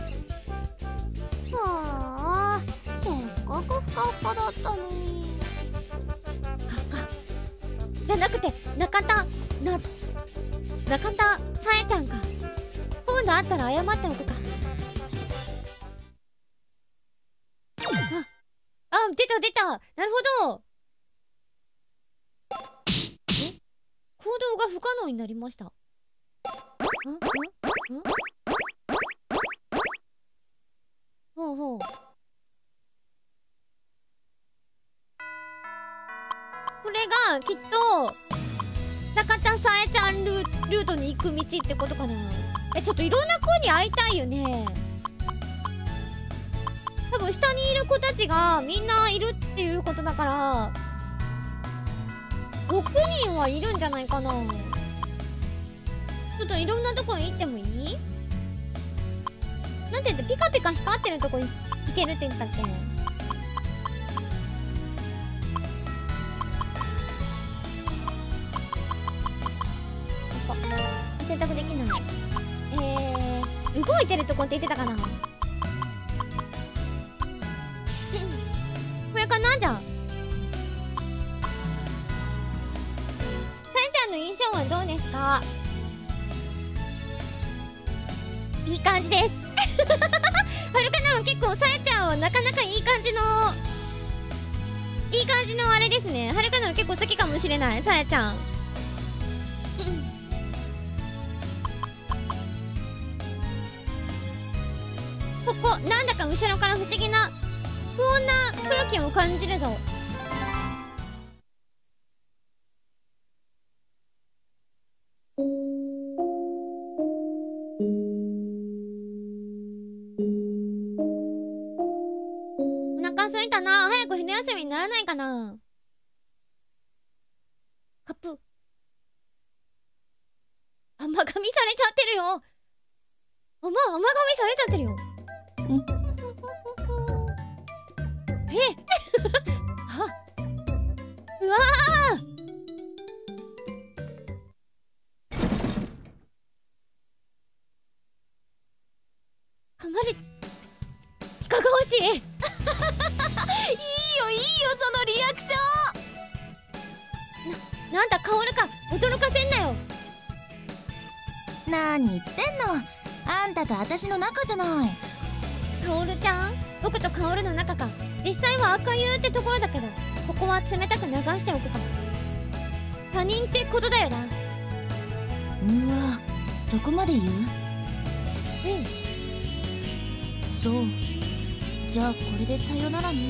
はあ、せっかくふかふかだったのに。 かかじゃなくて中田な中田さえちゃんか。今度会ったら謝っておくか。ああ、出た出た。なるほど。え、行動が不可能になりました。んんんほうほう。これがきっと中田さえちゃんルー、ルートに行く道ってことかな。え、ちょっといろんな子に会いたいよね。多分下にいる子たちがみんないるっていうことだからろくにんはいるんじゃないかな。ちょっといろんなとこに行ってもいい？なんて言ってピカピカ光ってるとこに行けるって言ったっけ？選択できない。えー、動いてるとこって言ってたかな。これかな。じゃあさえちゃんの印象はどうですか？いい感じですはるかなも結構さえちゃんはなかなかいい感じのいい感じのあれですね。はるかなも結構好きかもしれない。さえちゃんここなんだか後ろから不思議な不穏な空気を感じるぞ。お腹空いたな。早く昼休みにならないかな。カップ甘噛みされちゃってるよ。甘甘噛みされちゃってるよ。えあうわー噛まれいかがわしいいいよいいよそのリアクション。な、なんだ香るか驚かせんなよ。 何言ってんの。あんたと私の仲じゃない。 カオルちゃん、僕とカオルの仲か。実際は赤湯ってところだけど、ここは冷たく流しておくか。他人ってことだよな。 うわ、そこまで言う？ うん。 そう。じゃあこれでさよならね。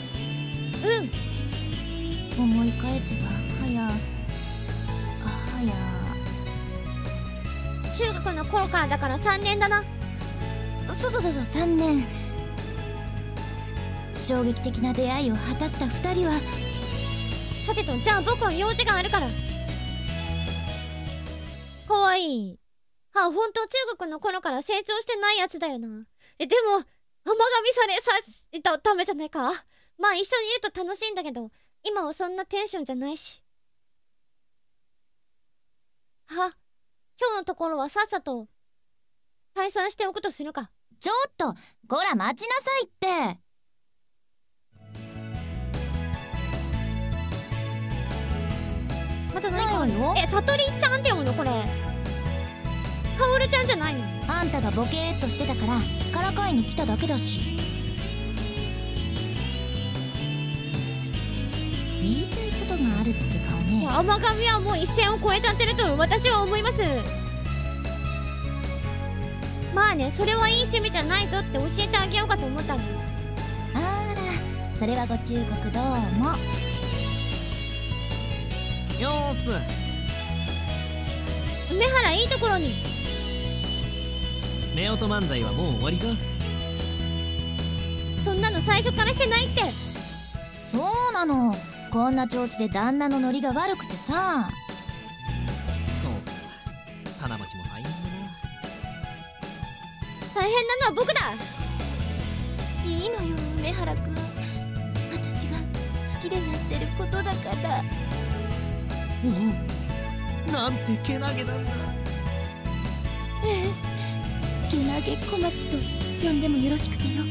うん。 思い返せばはやあはや中学の頃からだからさんねんだな。 そうそうそうそう、さんねん。衝撃的な出会いを果たしたふたりは。 さてと、じゃあ僕は用事があるから。かわいい。あ、ほんと中学の頃から成長してないやつだよな。え、でも甘噛みされさしたためじゃないか。まあ一緒にいると楽しいんだけど、今はそんなテンションじゃないし。は、今日のところはさっさと退散しておくとするか。 ちょっとこら待ちなさいって。 また何かあるよ。 え、さとりちゃんって読むのこれ。かおるちゃんじゃないの？ あんたがボケーっとしてたからからかいに来ただけだし。言いたいことがあるって顔ね。 いや、甘噛みはもう一線を越えちゃってると私は思います。まあね、それはいい趣味じゃないぞって教えてあげようかと思ったの。 あら、それはご忠告どうも。 よーす。 梅原いいところに。 夫婦漫才はもう終わりか？ そんなの最初からしてないって。 そうなの。こんな調子で旦那のノリが悪くてさ。 そうか、金町も大変だな。 大変なのは僕だ。 いいのよ梅原くん、私が好きでやってることだから。 おお、なんてけなげなんだ。 ええ、けなげ小松と呼んでもよろしくてよ。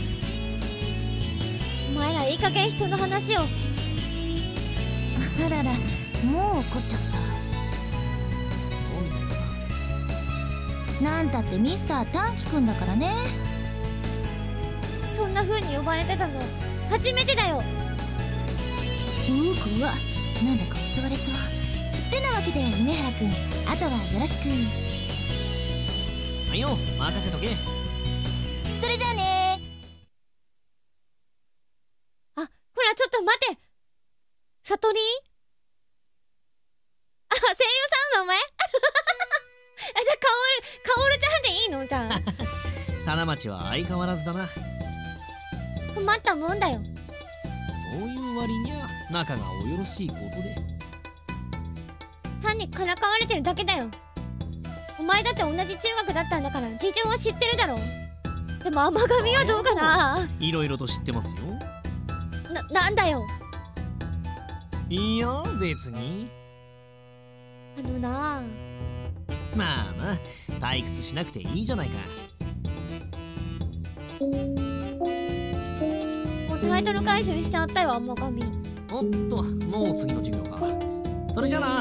お前らいい加減人の話を。 あらら、もう怒っちゃった。なんたってミスター短期くんだからね。 そんな風に呼ばれてたの初めてだよ。 うーくわ、なんだか襲われそう。ってなわけで梅原くん、あとはよろしく。 はいよ、任せとけ。 それじゃあね。 あ、ほらちょっと待て。さとり？あ、声優さんの名前？あ、じゃあかおる、かおるちゃんでいいの？じゃあ金町は相変わらずだな。 困ったもんだよ。 そういう割にゃ仲がおよろしいことで。 単にからかわれてるだけだよ。お前だって同じ中学だったんだから事情は知ってるだろ。でも甘噛みはどうかな。 いろいろと知ってますよ。 な、なんだよ。 いや別に。 あのなあ、 まあまあ退屈しなくていいじゃないか。 もうタイトル回収しちゃったよ甘噛み。 おっと、もう次の授業か。それじゃな。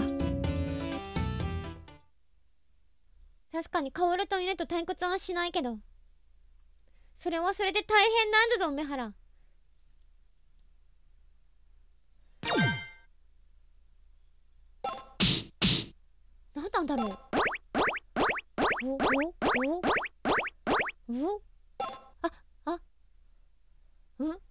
確かにカオルといると退屈はしないけど、それはそれで大変なんだぞ梅原。何なんだろう。おおおおああうんん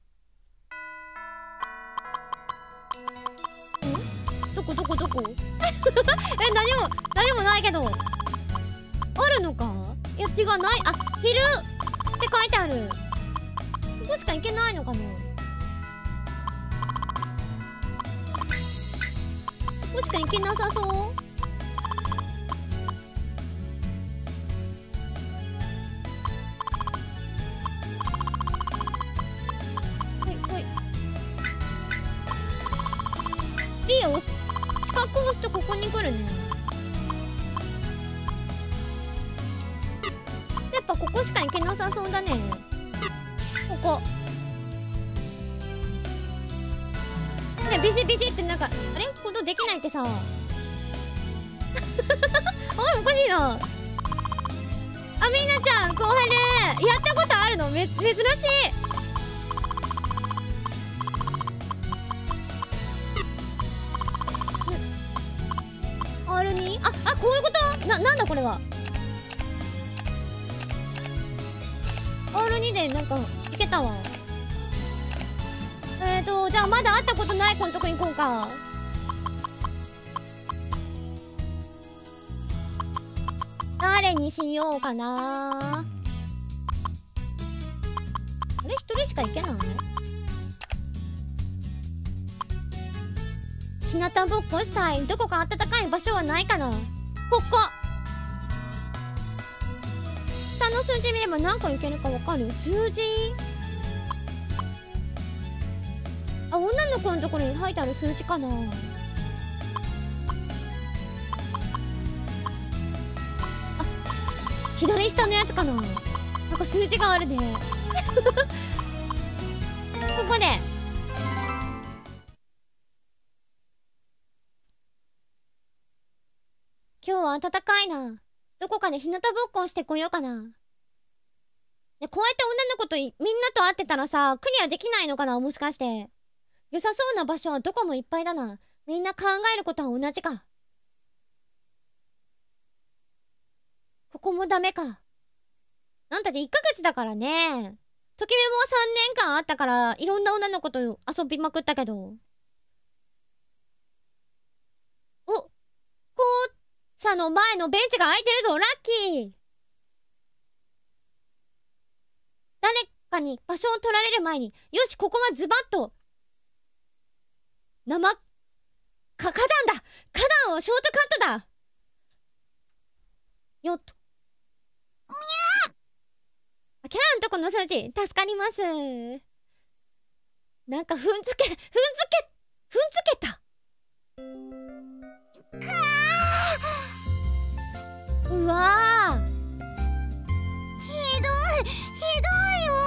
どこどこどこえ、何も何もないけど。あるのか？いや違う、ない。あ、昼って書いてある。ここしか行けないのかな。ここしか行けなさそう。ほいほい。リオ、四角を押すとここに来るね。やっぱここしか行けなさそうだね。ここね、ビシビシってなんかあれ行動できないってさあれおかしいな。 あ、みなちゃん小春やったことあるの？め珍しい。アールに？ あ、あ、こういうこと？な、なんだこれは。 アールに でなんかいけたわ。えーとじゃあまだ会ったことない子のとこ行こうか。誰にしようかな。あれ一人しか行けない？日向ぼっこしたい。どこか暖かい場所はないかな。ここ下の数字見れば何個いけるか分かる？数字、あ、女の子のところに書いてある数字かな。あ、左下のやつかな。なんか数字があるね。ここで今日は暖かいな。どこかで日向ぼっこをしてこようかな。で、こうやって女の子とみんなと会ってたらさ、クリアできないのかな、もしかして。良さそうな場所はどこもいっぱいだな。みんな考えることは同じか。ここもダメか。なんたっていっかげつだからね。ときめもさんねんかんあったから、いろんな女の子と遊びまくったけど。お、校舎の前のベンチが空いてるぞ。ラッキー。誰かに場所を取られる前に、よし、ここはズバッと生か花壇だ。花壇をショートカットだ。よっと。みゃー。キャラんとこの数字助かります。なんか踏んづけ踏んづけ踏んづけた。うわー、 ひどいひどいよ。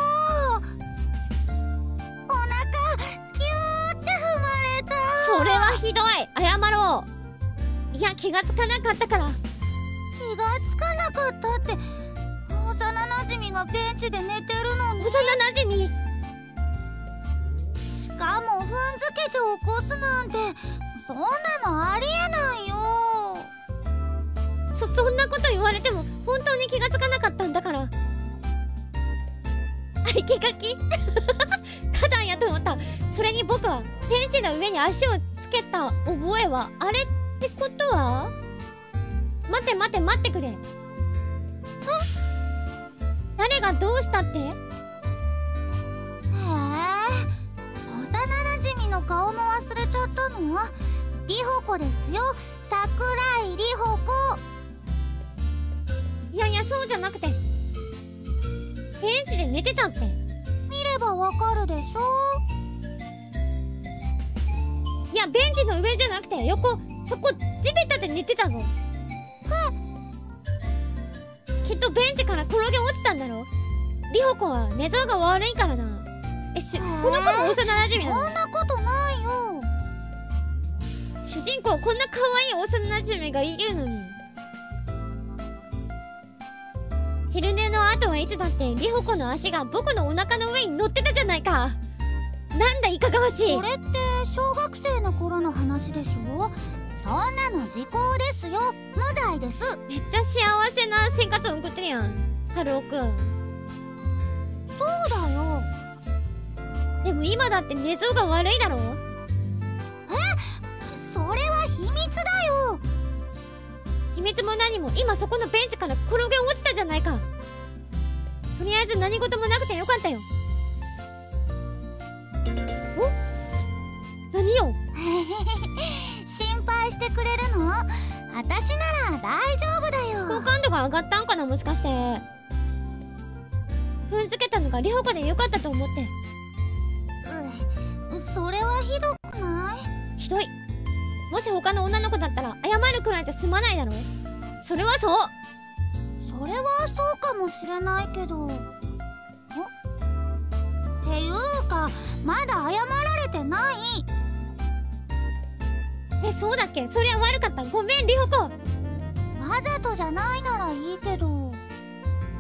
お腹キューって踏まれた。 それはひどい。謝ろう。いや、気がつかなかったから。 気がつかなかったって、幼なじみがベンチで寝てるのに。 幼なじみ、 しかも踏んづけて起こすなんて、そんなのありえないよ。 そそんなこと言われても本当に気がつかなかったんだから。あ、生け垣花壇やと思った。それに僕はベンチの上に足をつけた覚えはあれってことは。待って待って待ってくれ。誰がどうしたって？へえ、 幼なじみの顔も忘れちゃったの？りほこですよ、桜井りほこ。 いやいや、そうじゃなくて、ベンチで寝てたって。 見ればわかるでしょ。 いや、ベンチの上じゃなくて横、そこ地べたで寝てたぞ。きっとベンチから転げ落ちたんだろ。りほこは寝相が悪いからな。え、し、この子も幼なじみなの？ そんなことないよ。 主人公こんな可愛い幼なじみがいるのに。昼寝の後はいつだってりほこの足が僕のお腹の上に乗ってたじゃないか。なんだいかがわしい。 それって小学生の頃の話でしょ。そんなの時効ですよ。無罪です。 めっちゃ幸せな生活を送ってるやん、ハルオくん。 そうだよ。 でも今だって寝相が悪いだろ。 え、それは秘密だよ。 秘密も何も今そこのベンチから転げ落ちたじゃないか。とりあえず何事もなくてよかったよ。お？何よ。 心配してくれるの？私なら大丈夫だよ。 好感度が上がったんかな、もしかして。踏んづけたのがりほこでよかったと思って。 う、それはひどくない？ ひどい。もし他の女の子だったら謝るくらいじゃ済まないだろ。それはそう。 それはそうかもしれないけど。っていうか、まだ謝られてない。 え、そうだっけ？そりゃ悪かった。ごめん、りほこ。 わざとじゃないならいいけど。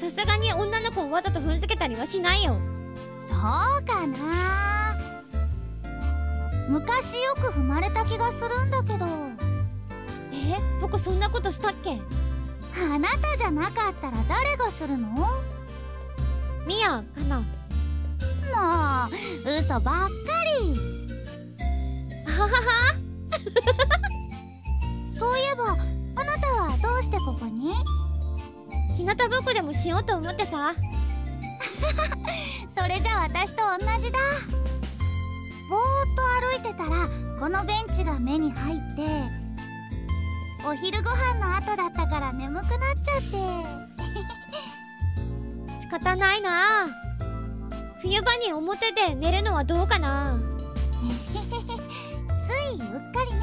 さすがに女の子をわざと踏んづけたりはしないよ。 そうかな。昔よく踏まれた気がするんだけど。 え、僕そんなことしたっけ？ あなたじゃなかったら誰がするの？ ミヤかな。 もう嘘ばっかり。 はははそういえばあなたはどうしてここに？ 日向ぼっこでもしようと思ってさ。 それじゃ私と同じだ。ぼーっと歩いてたらこのベンチが目に入って、お昼ご飯の後だったから眠くなっちゃって。 仕方ないな。冬場に表で寝るのはどうかな。 ついうっかりね。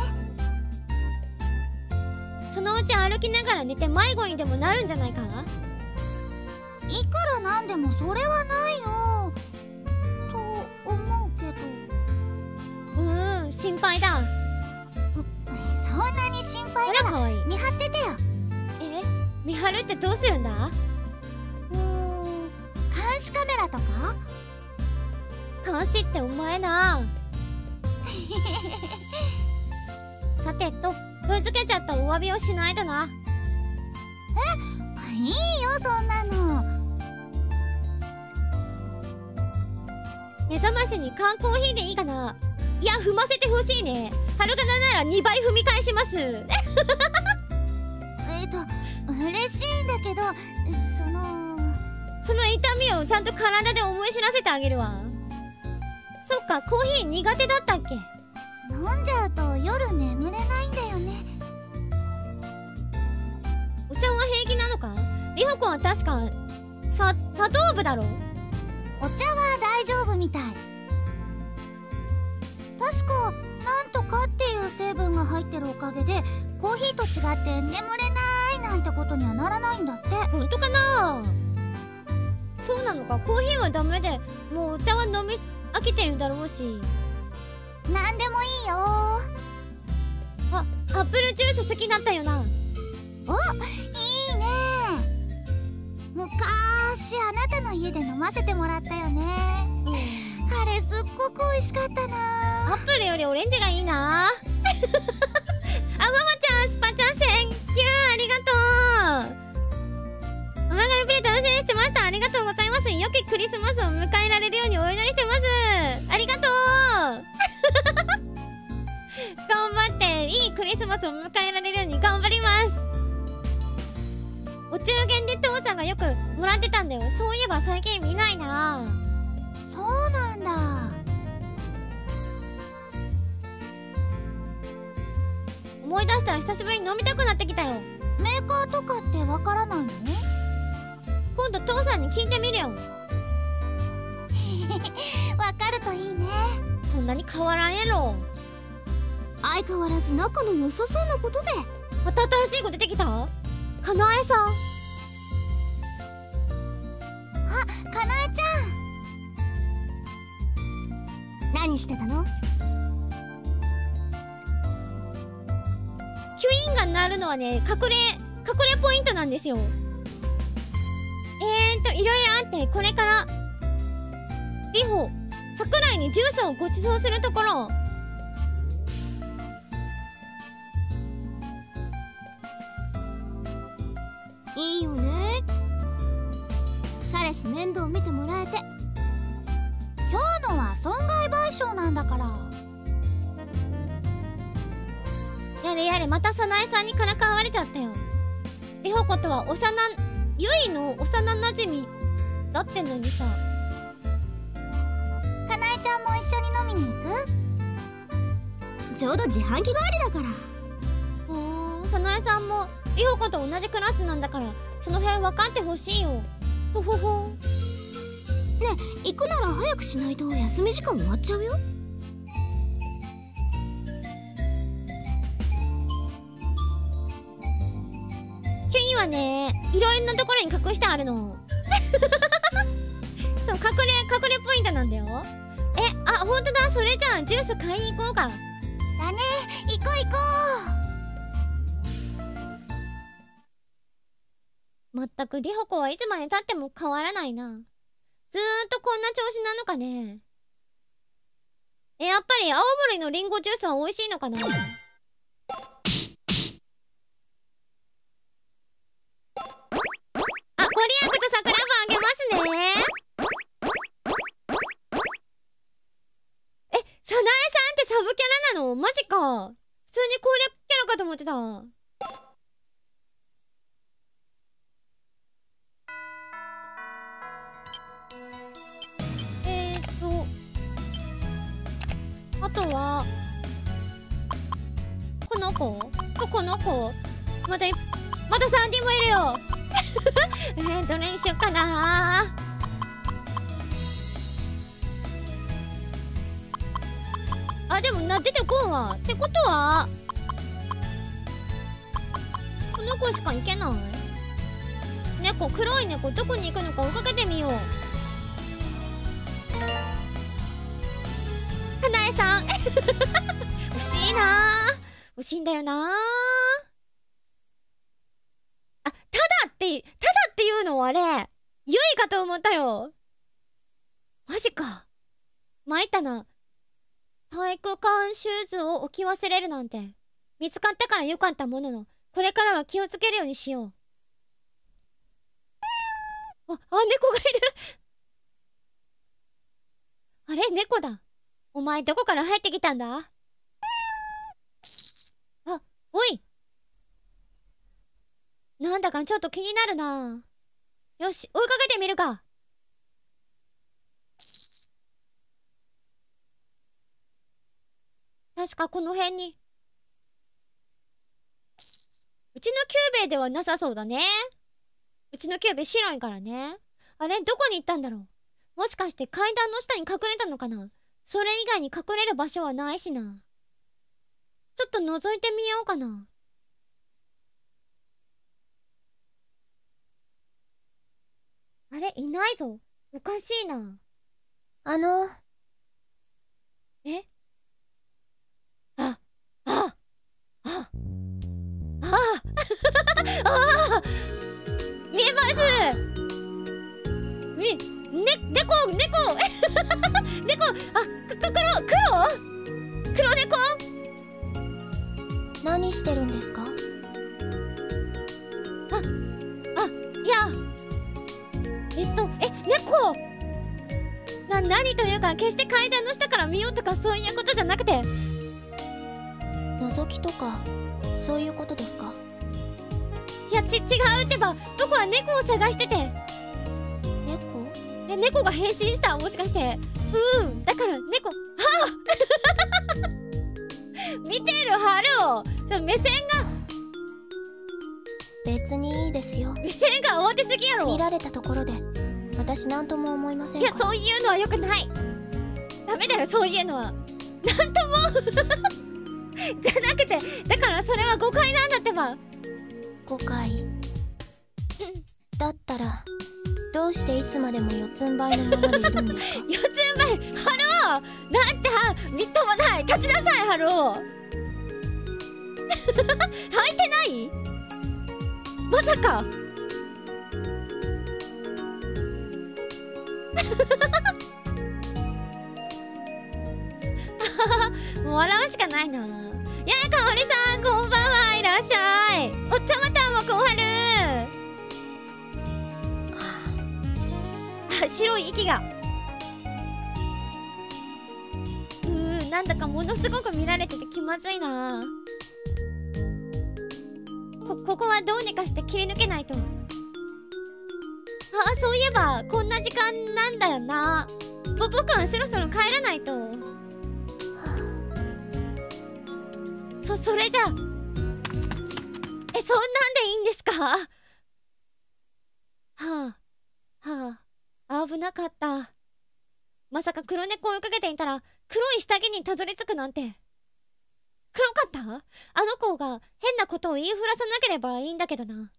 そのうち歩きながら寝て迷子にでもなるんじゃないか。 いくらなんでもそれはないよと思うけど。 うーん、心配だ。 そんなに心配ならほらかわいい。 見張っててよ。 え、見張るってどうするんだ？ うーん、監視カメラとか？ 監視ってお前な。さてと、踏んづけちゃったお詫びをしないとな。 え、いいよそんなの。 目覚ましに缶コーヒーでいいかな。いや、踏ませてほしいね。はるかなならにばい踏み返します。 えっと嬉しいんだけど、そのその痛みをちゃんと体で思い知らせてあげるわ。そっか、コーヒー苦手だったっけ？ 飲んじゃうと夜眠れないんだよね。 お茶は平気なのか？りほこは確かさ砂糖部だろ。 お茶は大丈夫みたい。確かなんとかっていう成分が入ってるおかげでコーヒーと違って眠れないなんてことにはならないんだって。 ほんとかな？そうなのか。コーヒーはダメで、もうお茶は飲み飽きてるだろうし。 なんでもいいよ。 あ、アップルジュース好きだったよな。 お、いいね。昔あなたの家で飲ませてもらったよね。あれすっごく美味しかったな。 アップルよりオレンジがいいな。あ、ママちゃん、スパちゃん、センキュー、ありがとう。おまがみプレイ楽しみにしてました。ありがとうございます。良きクリスマスを迎えられるようにお祈りしてます。ありがとう。頑張っていいクリスマスを迎えられるように頑張ります。お中元で父さんがよくもらってたんだよ。そういえば最近見ないな。 そうなんだ。 思い出したら久しぶりに飲みたくなってきたよ。 メーカーとかってわからないの？ 今度父さんに聞いてみるよ。 わかるといいね。 そんなに変わらんやろ。 相変わらず仲の良さそうなことで。 また新しい子出てきた？かなえさん。 あ、かなえちゃん。 何してたの？ キュインが鳴るのはね、隠れ隠れポイントなんですよ。えーんといろいろあって、これからリホ桜井にジュースをご馳走するところ。 いいよね。彼氏面倒見てもらえて。 今日のは損害賠償なんだから。 やれやれ、また早苗さんにからかわれちゃったよ。リホコとは幼ゆいの幼なじみだってのにさ。 かなえちゃんも一緒に飲みに行く？ちょうど自販機代わりだから。 ふーん、早苗さんもリホコと同じクラスなんだから、その辺分かってほしいよ。ほほほ。 ねえ、行くなら早くしないと休み時間終わっちゃうよ。 キュインはね、いろんなところに隠してあるの。そう、隠れ隠れポイントなんだよ。え、あ、ほんとだ。それじゃあジュース買いに行こうか。 く？だね、行こう行こう。。。。。。。。。。。。。。。。。。。。。。。。。。。。。。。。。。。。。。。。。。。。。。。。。。。。。。。。。。。。。。。。。。。。。。。。。。。。。。。。。。。。。。。。。。。。。。。。。。。。。。。。。。。。。。。。。。。。。。。。。。。。。。。。。。。。。。。。。。。。。。。。 まったくリホコはいつまでたっても変わらないな。ずーっとこんな調子なのかね。え、やっぱり青森のリンゴジュースは美味しいのかな。あ、ご利益と桜パンあげますね。え、サナエさんってサブキャラなの？マジか。普通に攻略キャラかと思ってた。えーっとあとはこの子とこの子、またまたさんにんもいるよ。えーどれにしよっかな。あ、でもな、出てこんわ。ってことはこの子しか行けない。猫、黒い猫どこに行くのか追っかけてみよう。花江さん惜しいなー、惜しいんだよなー。あ、ただってただっていうのはあれゆいかと思ったよ。マジか、参ったな。体育館シューズを置き忘れるなんて。見つかったからよかったものの、これからは気をつけるようにしよう。あ、あ、猫がいる。あれ、猫だ。お前どこから入ってきたんだ？あ、おい。なんだかちょっと気になるな。よし、追いかけてみるか。確かこの辺に。うちのキューベイではなさそうだね。うちのキューベイ白いからね。あれ、どこに行ったんだろう。もしかして階段の下に隠れたのかな。それ以外に隠れる場所はないしな。ちょっと覗いてみようかな。あれ、いないぞ。おかしいな。 あのえああああああ見えます。み、ね、猫、猫猫、あ、く、く、黒、黒黒猫。 何してるんですか？ あ、あ、いや、えっと、え、猫な、何というか、決して階段の下から見ようとかそういうことじゃなくて。 覗きとかそういうことですか？ いや、ち、違うってば、僕は猫を探してて。 猫？ え、猫が変身した？もしかして。うん、だから猫、はあ見てるハロー。ちょ、目線が別にいいですよ。 目線が慌てすぎやろ。 見られたところで私何とも思いませんか？ いや、そういうのはよくない。ダメだよ、そういうのは。なんともじゃなくて、だからそれは誤解なんだってば。 誤解だったらどうしていつまでも四つん這いのままでいるんですか？ 四つん這い、ハローなんては、みっともない。立ちなさい、ハロー履いてない？まさかもう笑うしかないな。ややかおりさん、こんばんは。いらっしゃい。おっちゃまたんもこんはる。あ、白い息が。うー、なんだかものすごく見られてて気まずいな。こ、ここはどうにかして切り抜けないと。あ、そういえばこんな時間なんだよな。ぼ、僕はそろそろ帰らないと。そ、それじゃえ、そんなんでいいんですか？はあ、はあ、危なかった。まさか黒猫を追いかけていたら黒い下着にたどり着くなんて。黒かった？あの子が変なことを言いふらさなければいいんだけどな。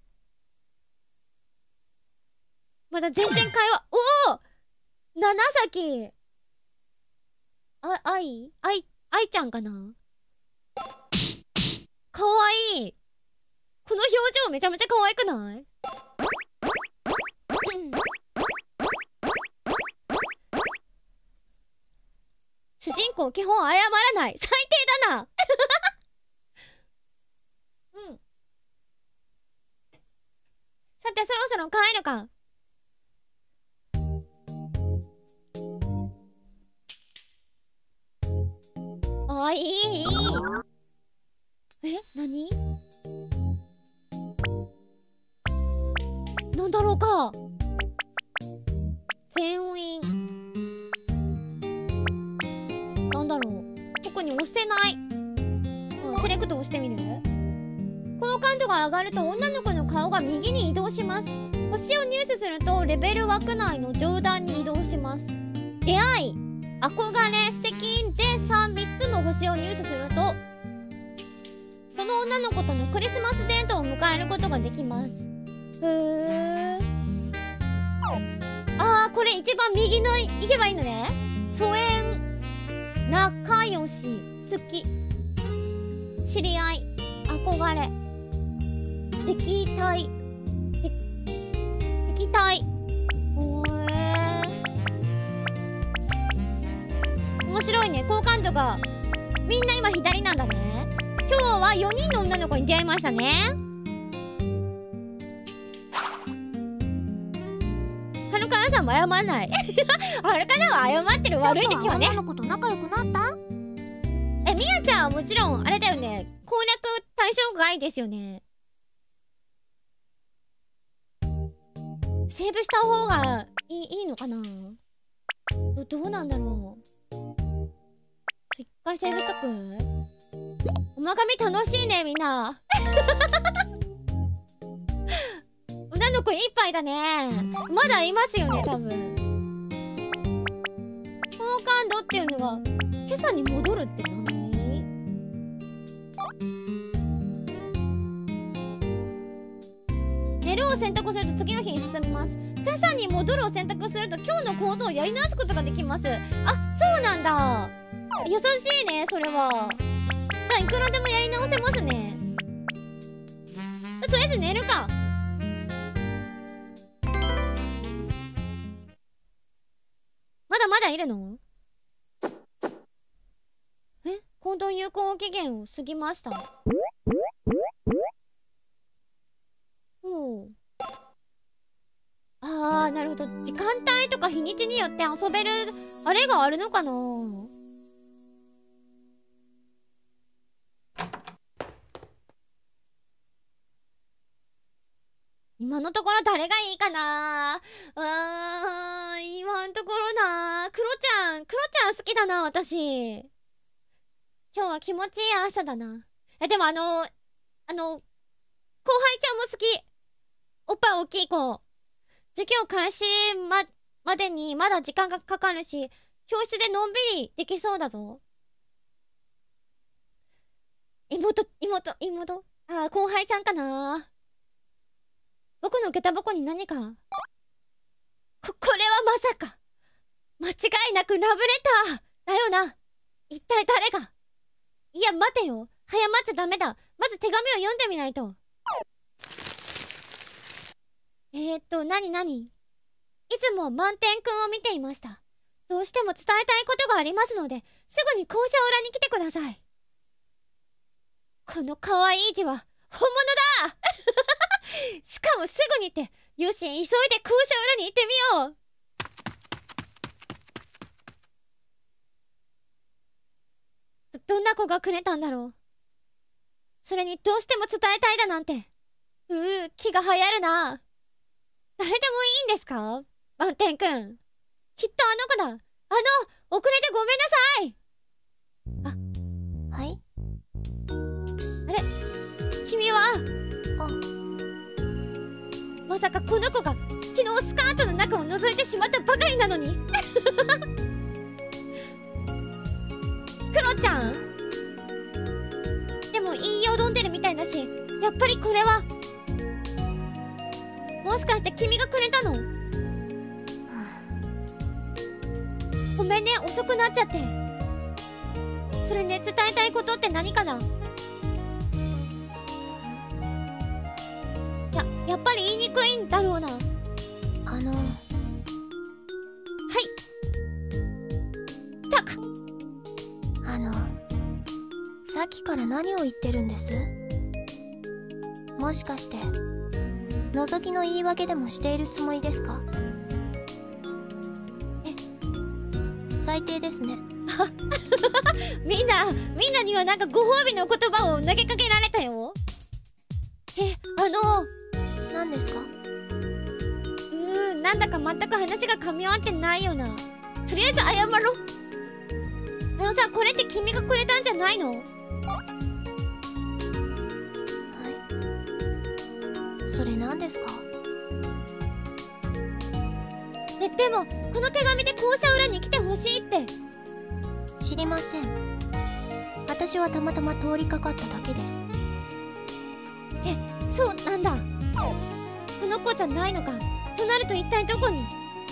まだ全然会話、おお七崎あ、あいあい、あいちゃんかな。かわいい。この表情めちゃめちゃ可愛くない？ 人公基本謝らない最低だなうんさてそろそろ帰るか。あいいいいえ何なんだろうか。全員なんだろう。特に押せない、うん、セレクトをしてみる。好感度が上がると女の子の顔が右に移動します。星を入手するとレベル枠内の上段に移動します。出会い、憧れ、素敵でさん、みっつの星を入手するとその女の子とのクリスマスデートを迎えることができます。へー。あーこれ一番右のいけばいいのね。疎遠、仲良し、好き、知り合い、憧れ、敵対、敵対。おえー面白いね。好感度がみんな今左なんだね。今日はよにんの女の子に出会いましたね。はるかなさんも謝らないはるかなは謝ってる。悪い時はね。 女の子と仲良くなった？ え、みやちゃんはもちろんあれだよね。攻略対象外ですよね。セーブした方がいい、いいのかな。ど、どうなんだろう。一回セーブしとく。おまがみ楽しいねみんな女の子いっぱいだね。まだいますよね多分。好感度っていうのが今朝に戻るって何？寝るを選択すると次の日に進みます。今朝に戻るを選択すると今日の行動をやり直すことができます。あ、そうなんだ。優しいねそれは。じゃあいくらでもやり直せますね。とりあえず寝るか。まだまだいるの？え、行動有効期限を過ぎました。ほう。あー、なるほど。時間帯とか日にちによって遊べるあれがあるのかな。今のところ誰がいいかな。あー、今のところな。クロちゃん、クロちゃん好きだな、私。今日は気持ちいい朝だな。え、でもあの、あの、後輩ちゃんも好き。おっぱい大きい子。授業開始ま、までにまだ時間がかかるし、教室でのんびりできそうだぞ。妹、妹、妹。あー、後輩ちゃんかな。僕の下駄箱に何か。こ、これはまさか。間違いなくラブレターだよな。一体誰が。いや、待てよ。早まっちゃダメだ。まず手紙を読んでみないと。えーっと、なになに？いつも満点くんを見ていました。どうしても伝えたいことがありますので、すぐに校舎裏に来てください。この可愛い字は本物だしかもすぐにって、よし、急いで校舎裏に行ってみよう。ど、どんな子がくれたんだろう。それにどうしても伝えたいだなんて。うう、気が流行るな。誰でもいいんですか？満点くん。きっとあの子だ。あの、遅れてごめんなさい。あ、 はい？ あれ？君は？ あ、 まさかこの子が昨日スカートの中を覗いてしまったばかりなのにクロちゃん？でも言いよどんでるみたいだし、やっぱりこれはもしかして君がくれたの？ごめんね、遅くなっちゃって。それね、伝えたいことって何かな？や、やっぱり言いにくいんだろうな。 あの、 はい。来たか。 さっきから何を言ってるんです？もしかして覗きの言い訳でもしているつもりですか？え、最低ですね。 みんなみんなにはなんかご褒美の言葉を投げかけられたよ。え、あの何ですか？ うーん、なんだか全く話が噛み合わってないよな。とりあえず謝ろ。あのさ、これって君がくれたんじゃないの？ はい。それ何ですか？ で、でもこの手紙で校舎裏に来てほしいって。 知りません。私はたまたま通りかかっただけです。 え、そうなんだ。この子じゃないのか。となると一体どこに？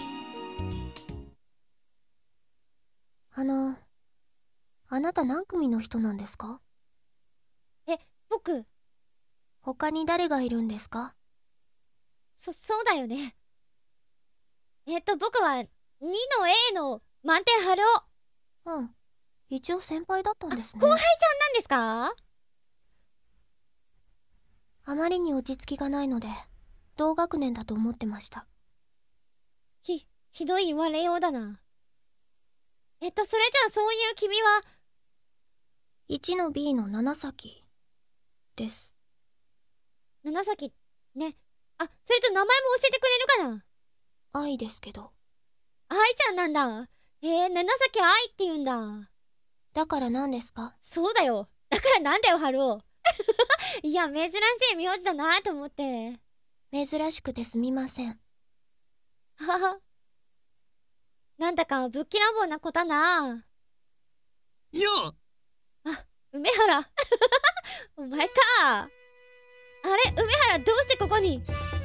あの、あなた何組の人なんですか？ え、僕。 他に誰がいるんですか？ そ、そうだよね。えっと、僕はにの A の満点春尾。うん。一応先輩だったんですね。 後輩ちゃんなんですか？ あまりに落ち着きがないので、同学年だと思ってました。 ひ、ひどい言われようだな。えっと、それじゃあそういう君は、 いちの B の七崎です。 七崎、ね。あ、それと名前も教えてくれるかな？ 愛ですけど。 愛ちゃんなんだ。へえ、七崎愛って言うんだ。 だから何ですか？ そうだよ。だからなんだよ、ハロー。いや、珍しい名字だなと思って。 珍しくてすみません。 はは。なんだかぶっきらぼうな子だな。 よっ。 あ、梅原。お前か。あれ、梅原どうしてここに？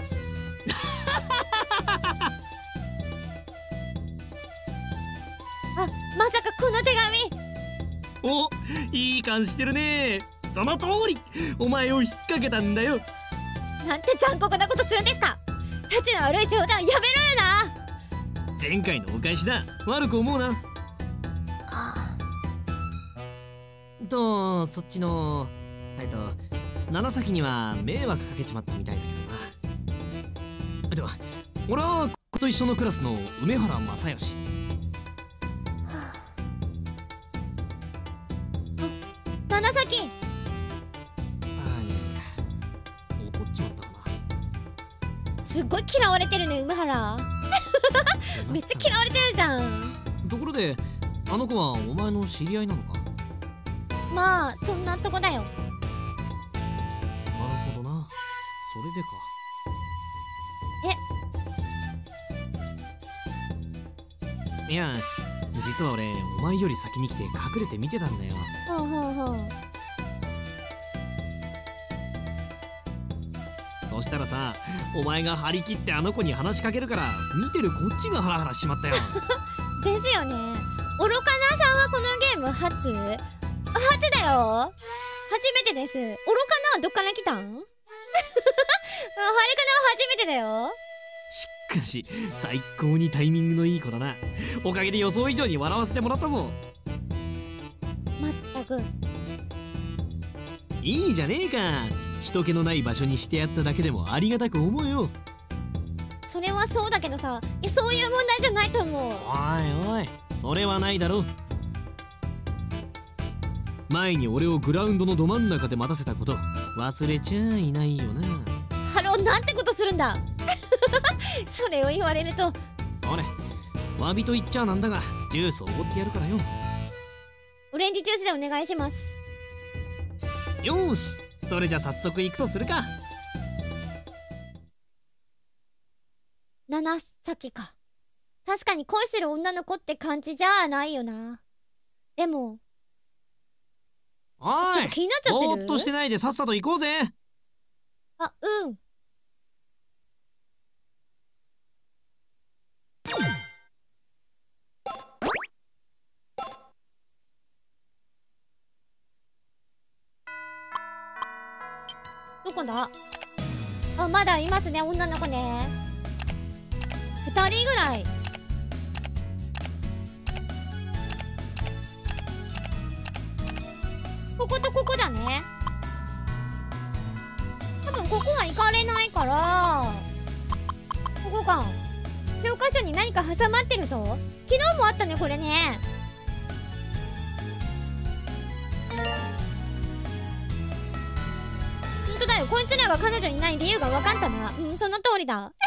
あ、まさかこの手紙。 お、いい感じしてるね。その通り、お前を引っ掛けたんだよ。 なんて残酷なことするんですか。たちの悪い冗談やめろよな。 前回のお返しだ。悪く思うな。 ああ。と、そっちのえっと七崎には迷惑かけちまったみたいだけどな。では俺はここと一緒のクラスの梅原正義。 七崎。 ああ、いやいや、怒っちまったかな。 すっごい嫌われてるね、梅原。めっちゃ嫌われてるじゃん。 ところであの子はお前の知り合いなのか？ まあそんなとこだよ。 なるほどな、それでか。え、いや実は俺お前より先に来て隠れて見てたんだよ。 ほうほうほう。 そしたらさ、お前が張り切ってあの子に話しかけるから見てるこっちがハラハラしちまったよ。 ですよね。愚かなさんはこのゲーム初初だよ。初めてです。愚かなはどっから来たん？はるかなは初めてだよ。 しかし最高にタイミングのいい子だな。おかげで予想以上に笑わせてもらったぞ。 まったくいいじゃねえか。人気のない場所にしてやっただけでもありがたく思うよ。 それはそうだけどさ、いやそういう問題じゃないと思う。 おいおい、それはないだろ。前に俺をグラウンドのど真ん中で待たせたこと忘れちゃいないよな。 ハロー、なんてことするんだ。それを言われると。 俺詫びと言っちゃなんだがジュースおごってやるからよ。 オレンジジュースでお願いします。 よーし、それじゃ早速行くとするか。 七崎か。確かに恋する女の子って感じじゃないよな。でもおい、 ちょっと気になっちゃってる。 ぼーっとしてないでさっさと行こうぜ。 あ、うん。どこだ？あ、まだいますね、女の子ね。二人ぐらい。ここことここだね。多分ここは行かれないから、ここか。教科書に何か挟まってるぞ。昨日もあったねこれね。ほんとだよ、こいつらが彼女いない理由が分かったな。うん、その通りだ。あ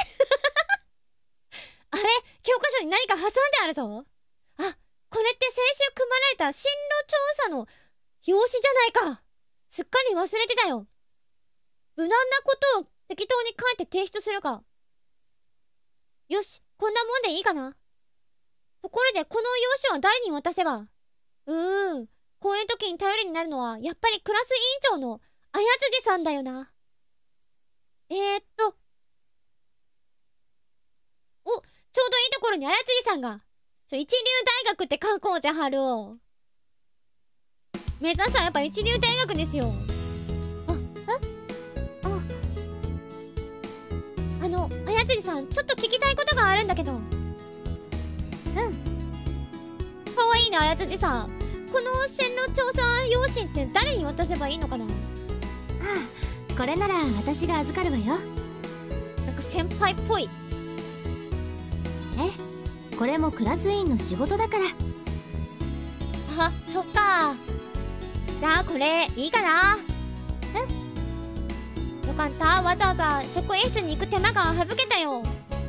れ、教科書に何か挟んであるぞ。あ、これって先週組まれた進路調査の表紙じゃないか。すっかり忘れてたよ。無難なことを適当に書いて提出するか。よし、こんなもんでいいかな。ところで、この用紙は誰に渡せば。うーん、こういう時に頼りになるのは、やっぱりクラス委員長のあやつじさんだよな。えーっと。お、ちょうどいいところにあやつじさんが。ちょ、一流大学って書こうぜ、春を。目指すはやっぱ一流大学ですよ。あ、えあ、あの、あやつじさん、ちょっと聞きたいことがあるんだけど。うん。かわいいね、あやつじさん。この線路調査用紙って誰に渡せばいいのかな。 ああ、これなら私が預かるわよ。 なんか先輩っぽい。 え、これもクラス委員の仕事だから。 あ、そっか。じゃあこれいいかな。うん、よかった。わざわざ職員室に行く手間が省けたよ。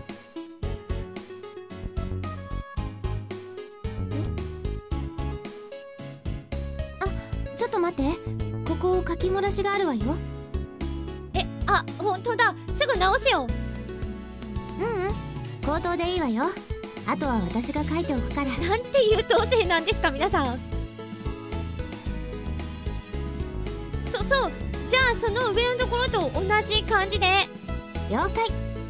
あ、ちょっと待って、ここ書き漏らしがあるわよ。 え、あ、ほんとだ。すぐ直すよ。 ううん、口頭でいいわよ。あとは私が書いておくから。 なんて優等生なんですか皆さん。そそうじゃあその上のところと同じ感じで。 了解。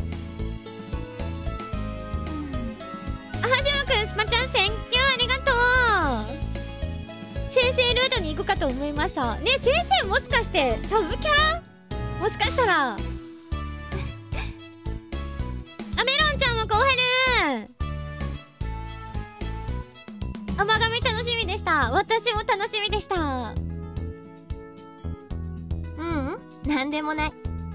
あはじまくん、スパちゃん、センキュー、ありがとう。先生ルートに行くかと思いましたね。先生もしかしてサブキャラ、もしかしたら。あ、メロンちゃんもこうへる。甘噛み楽しみでした。私も楽しみでした。 ううん、なんでもない。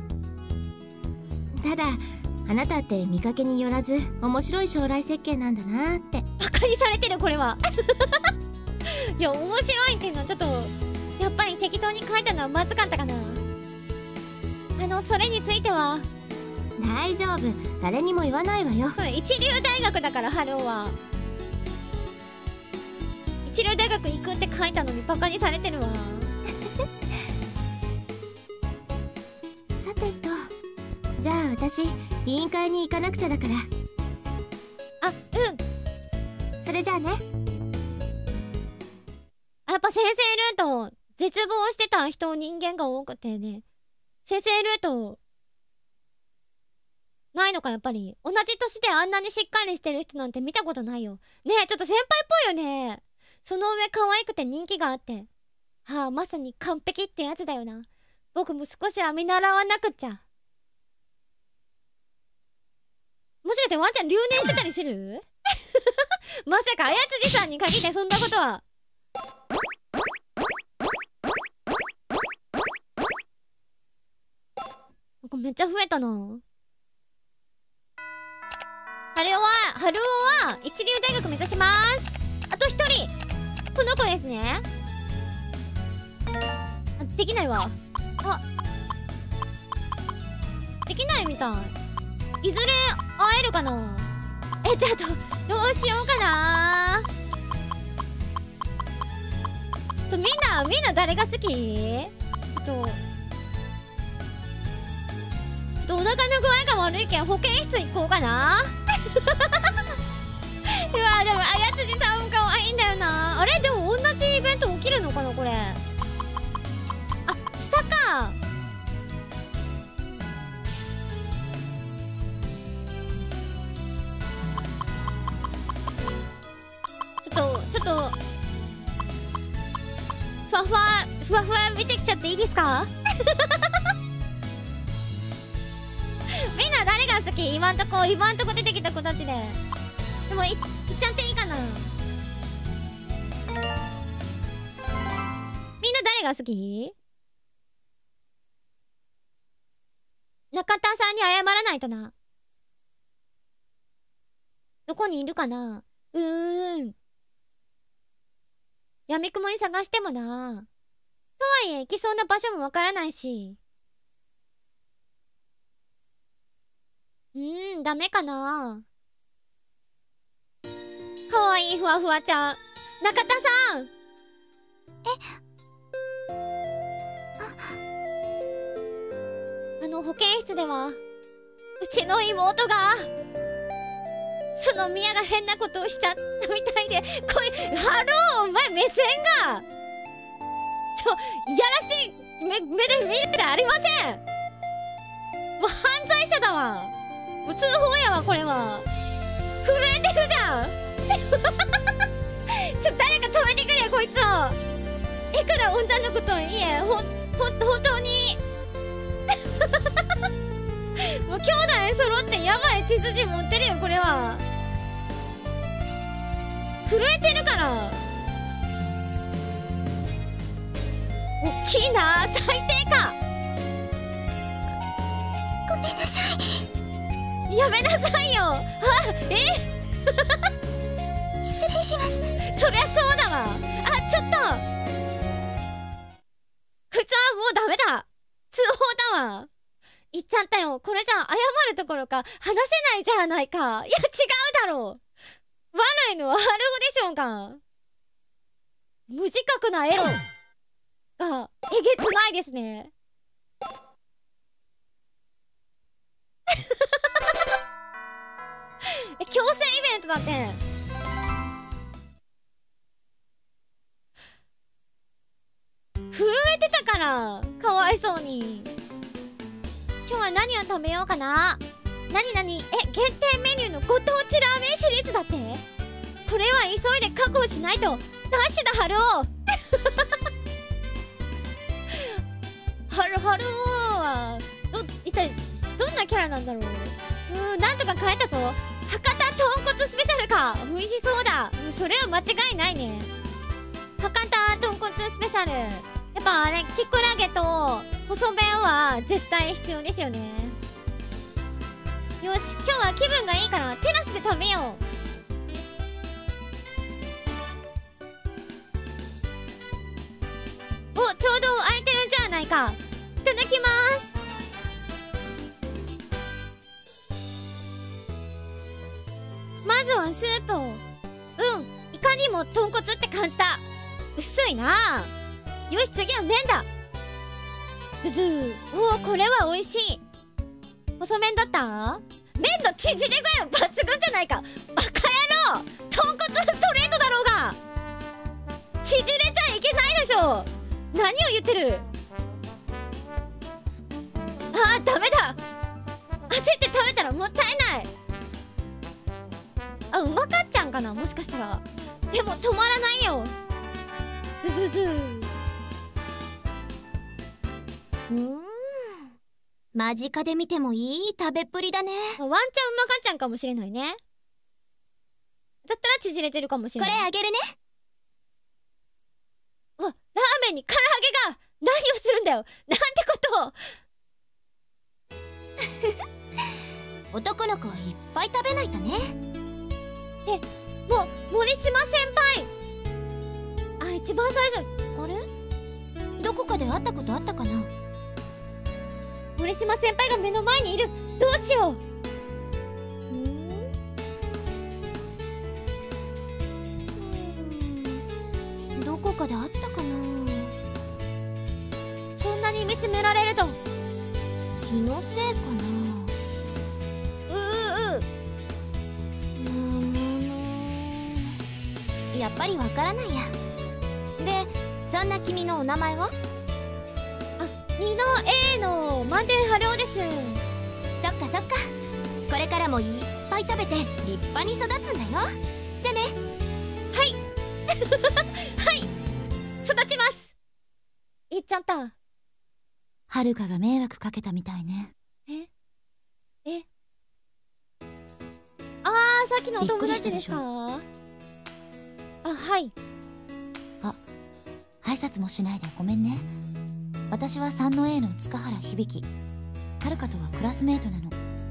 ただあなたって見かけによらず面白い将来設計なんだなって。 バカにされてるこれは。いや、面白いっていうのはちょっとやっぱり適当に書いたのはまずかったかな。あのそれについては大丈夫、誰にも言わないわよ。 そう、一流大学だから。ハローは一流大学行くって書いたのにバカにされてるわ。 さてと、じゃあ私委員会に行かなくちゃだから。 あ、うん。 それじゃあね。 あ、やっぱ先生ルート絶望してた人、人間が多くてね。先生ルートないのか。やっぱり同じ年であんなにしっかりしてる人なんて見たことないよね。え、ちょっと先輩っぽいよね。その上可愛くて人気があって、はあ、まさに完璧ってやつだよな。僕も少しは見習わなくっちゃ。もしかしてワンちゃん留年してたりする？まさかあやつじさんに限ってそんなことは。なんかめっちゃ増えたな。春尾は春尾は一流大学目指します。あと一人、この子ですね。あ、できないわ。あ、できないみたい。いずれ会えるかな。え、じゃあどどうしようかな。ちょ、みんなみんな誰が好き？ちょっとちょっとお腹の具合が悪いけん保健室行こうかな。うわ、でもあやつじさんも可愛いんだよな。あれ、でも同じイベント起きるのかなこれ。あ、下か。ちょっとちょっとふわふわふわふわ見てきちゃっていいですか？みんな誰が好き？今んとこ今んとこ出てきた子たちで。でもい、いっちゃっていいかな。みんみんな誰が好き？中田さんに謝らないとな。どこにいるかな。うーん。やみくもに探してもな。とはいえ行きそうな場所もわからないし。うーん、ダメかな。かわいいふわふわちゃん。中田さん。え、あの保健室ではうちの妹がそのミヤが変なことをしちゃったみたいで、こいハローお前目線がちょいやらしい目目で見るじゃありません。もう犯罪者だわ。もう通報やわこれは。震えてるじゃんちょ誰か止めてくれこいつを。いくら女の子とはいえほんほん本当にもう兄弟揃ってやばい血筋持ってるよこれは。震えてるからおっきいな。最低か。 ごめんなさい。 やめなさいよ。あえ失礼します。 そりゃそうだわ。あちょっとこいつはもうダメだ。通報だわ。言っちゃったよ。これじゃ謝るどころか話せないじゃないか。いや違うだろう。悪いのはハルゴでしょうが。無自覚なエロがえげつないですねえ強制イベントだって。震えてたからかわいそうに。今日は何を食べようかな。何何え限定メニューのご当地ラーメンシリーズだって。これは急いで確保しないと。ダッシュだハルオハルハルオはど一体どんなキャラなんだろう。うーんなんとか変えたぞ。博多豚骨スペシャルか。美味しそうだ。それは間違いないね。博多豚骨スペシャルやっぱあれキクラゲと細麺は絶対必要ですよね。よし今日は気分がいいからテラスで食べよう。おちょうど空いてるんじゃないか。いただきます。まずはスープを。うんいかにも豚骨って感じだ。薄いな。よし次は麺だ。ズズーおおこれは美味しい。細麺だった。麺の縮れ具合は抜群じゃないか。バカ野郎豚骨ストレートだろうが。縮れちゃいけないでしょ。何を言ってる。あーダメだ。焦って食べたらもったいない。あうまかっちゃんかなもしかしたら。でも止まらないよ。ズズズーうーん間近で見てもいい食べっぷりだね。 ワンチャンうまかっちゃんかもしれないね。だったら縮れてるかもしれない。 これあげるね。 うわラーメンに唐揚げが何をするんだよ。なんてことを男の子はいっぱい食べないとね。 ってもう森島先輩。あ一番最初あれどこかで会ったことあったかな。 森島先輩が目の前にいる。どうしよう。 うんどこかで会ったかな。 そんなに見つめられると気のせいかな。 ううううやっぱりわからないや。でそんな君のお名前は。 あにの A のマンデンハルオです。 そっかそっか。これからもいっぱい食べて立派に育つんだよ。じゃあね。 はいはい育ちます。言っちゃった。 はるかが迷惑かけたみたいね。 ええあーさっきのお友達ですか。あはいあ、挨拶拶もしないでごめんね。私は三の A の塚原響。はるかとはクラスメートなの。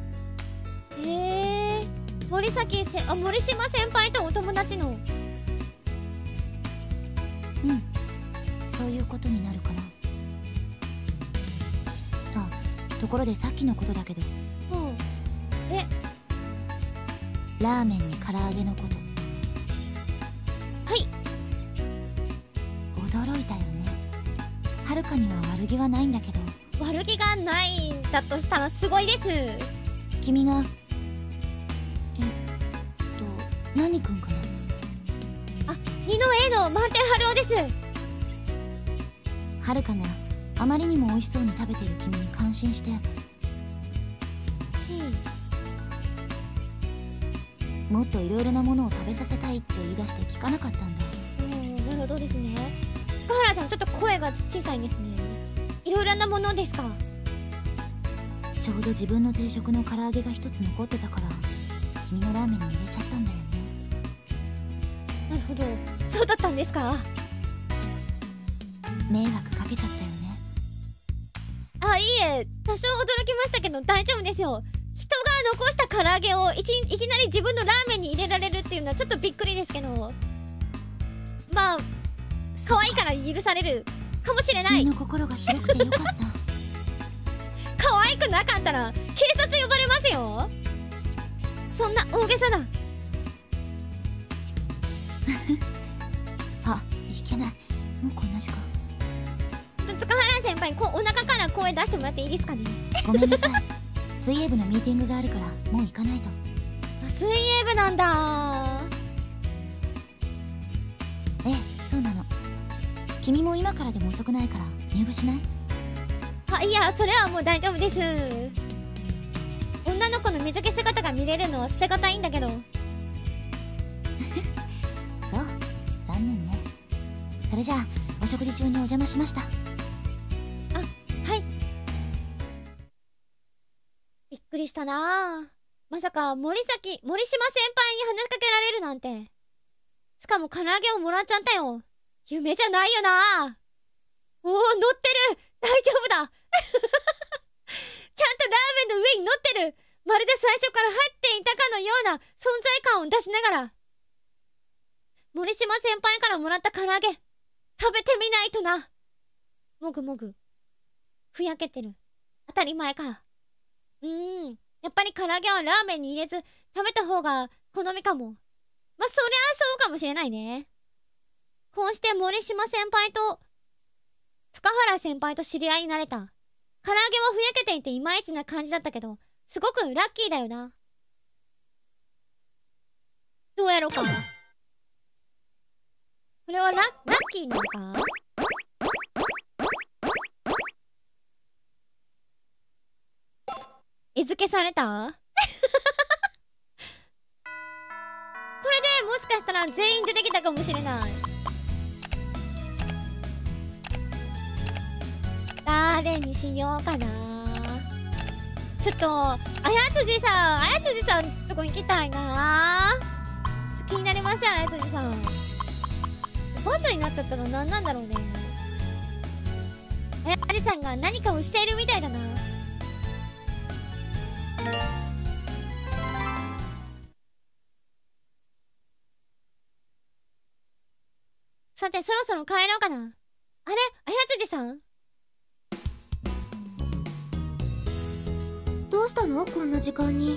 へえ、森崎せあ森島先輩とお友達の。 うん、そういうことになるかな。あ、ところでさっきのことだけど。 うん。え、 ラーメンに唐揚げのこと。 はい。 驚いたよね。はるかには悪気はないんだけど。 悪気がないんだとしたらすごいです。 君がえっと何くんかな。 あ、にの A の満点春夫です。 はるかがあまりにも美味しそうに食べている君に感心して、うん、もっといろいろなものを食べさせたいって言い出して聞かなかったんだ。 うん、なるほどですね。塚原さんちょっと声が小さいんですね。いろいろなものですか。 ちょうど自分の定食の唐揚げが一つ残ってたから君のラーメンに入れちゃったんだよね。 なるほど、そうだったんですか。 迷惑かけちゃったよね。 あ、いいえ、多少驚きましたけど大丈夫ですよ。人が残した唐揚げをいちいきなり自分のラーメンに入れられるっていうのはちょっとびっくりですけど、まあ可愛いから許されるかもしれない。 君の心が広くてよかった。 可愛くなかったら警察呼ばれますよ。そんな大げさなあ、いけない、もうこんな時間。 塚原先輩、こお腹から声出してもらっていいですかね。 ごめんなさい。水泳部のミーティングがあるからもう行かないと。 あ、水泳部なんだ。 ええ、そうなの。君も今からでも遅くないから入部しない？ あ、いや、それはもう大丈夫です。女の子の水着姿が見れるのは捨てがたいんだけど。 そう、残念ね。それじゃあお食事中にお邪魔しました。 あ、はい。びっくりしたな。まさか森崎森島先輩に話しかけられるなんて。しかも唐揚げをもらっちゃったよ。夢じゃないよな。おお、乗ってる。大丈夫だ。ちゃんとラーメンの上に乗ってる。まるで最初から入っていたかのような存在感を出しながら。森島先輩からもらった唐揚げ食べてみないとな。もぐもぐ。ふやけてる。当たり前か。うーん、やっぱり唐揚げはラーメンに入れず食べた方が好みかも。まあ、そりゃそうかもしれないね。こうして森島先輩と塚原先輩と知り合いになれた。唐揚げはふやけていていまいちな感じだったけど、すごくラッキーだよな。どうやろうか。これはララッキーなのか。餌付けされた。これでもしかしたら全員出てきたかもしれない。誰にしようかな。ちょっとあやつじさん、あやつじさんとこ行きたいな。気になりません、あやつじさん。バスになっちゃったの何なんだろうね。あやつじさんが何かをしているみたいだな。さて、そろそろ帰ろうかな。あれ、あやつじさん、 どうしたのこんな時間に。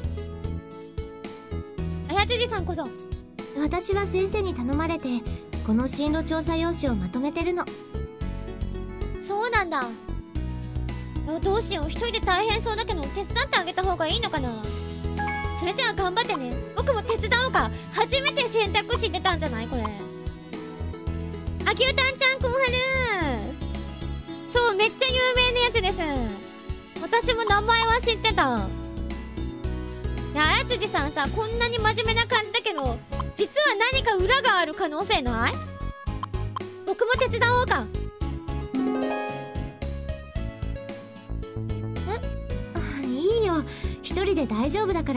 あやつじさんこそ。 私は先生に頼まれてこの進路調査用紙をまとめてるの。 そうなんだ。あ、どうしよう、一人で大変そうだけど手伝ってあげた方がいいのかな。それじゃあ頑張ってね。僕も手伝おうか。初めて選択肢出たんじゃないこれ。あきゅうたんちゃん、こんはる。そう、めっちゃ有名なやつです。私も名前は知ってた。いや、あやつじさんさ、こんなに真面目な感じだけど実は何か裏がある可能性ない？僕も手伝おうか。 あ、いいよ、一人で大丈夫だから。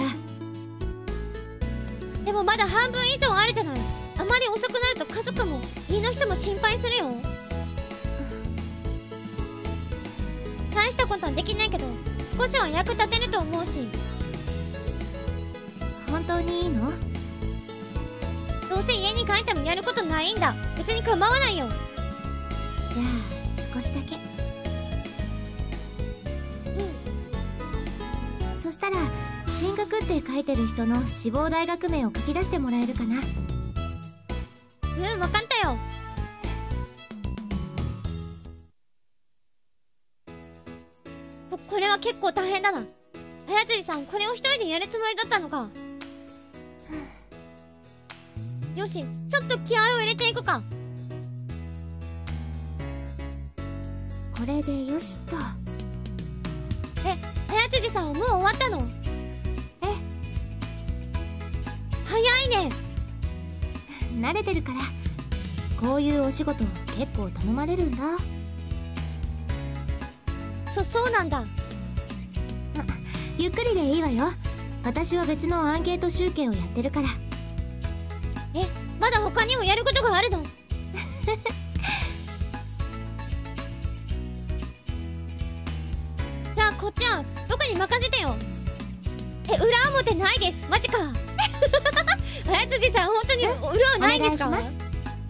でもまだ半分以上あるじゃない。あまり遅くなると家族も家の人も心配するよ。 大したことはできないけど少しは役立てると思うし。 本当にいいの？ どうせ家に帰ってもやることないんだ。別に構わないよ。 じゃあ少しだけ。うん。そしたら進学って書いてる人の志望大学名を書き出してもらえるかな。 うん、分かったよ。ここれは結構大変だな。綾辻さん、これを一人でやるつもりだったのか。よし、ちょっと気合を入れていくか。 これでよしと。 え、綾辻さんはもう終わったの？ え、 早いね。 慣れてるから。こういうお仕事結構頼まれるんだ。 そ、そうなんだ。 ゆっくりでいいわよ。私は別のアンケート集計をやってるから。 え、まだ他にもやることがあるの？じゃあこっちは僕に任せてよ。え、裏表ないです。マジか。綾辻さん、本当に裏はないですか？ お願いします。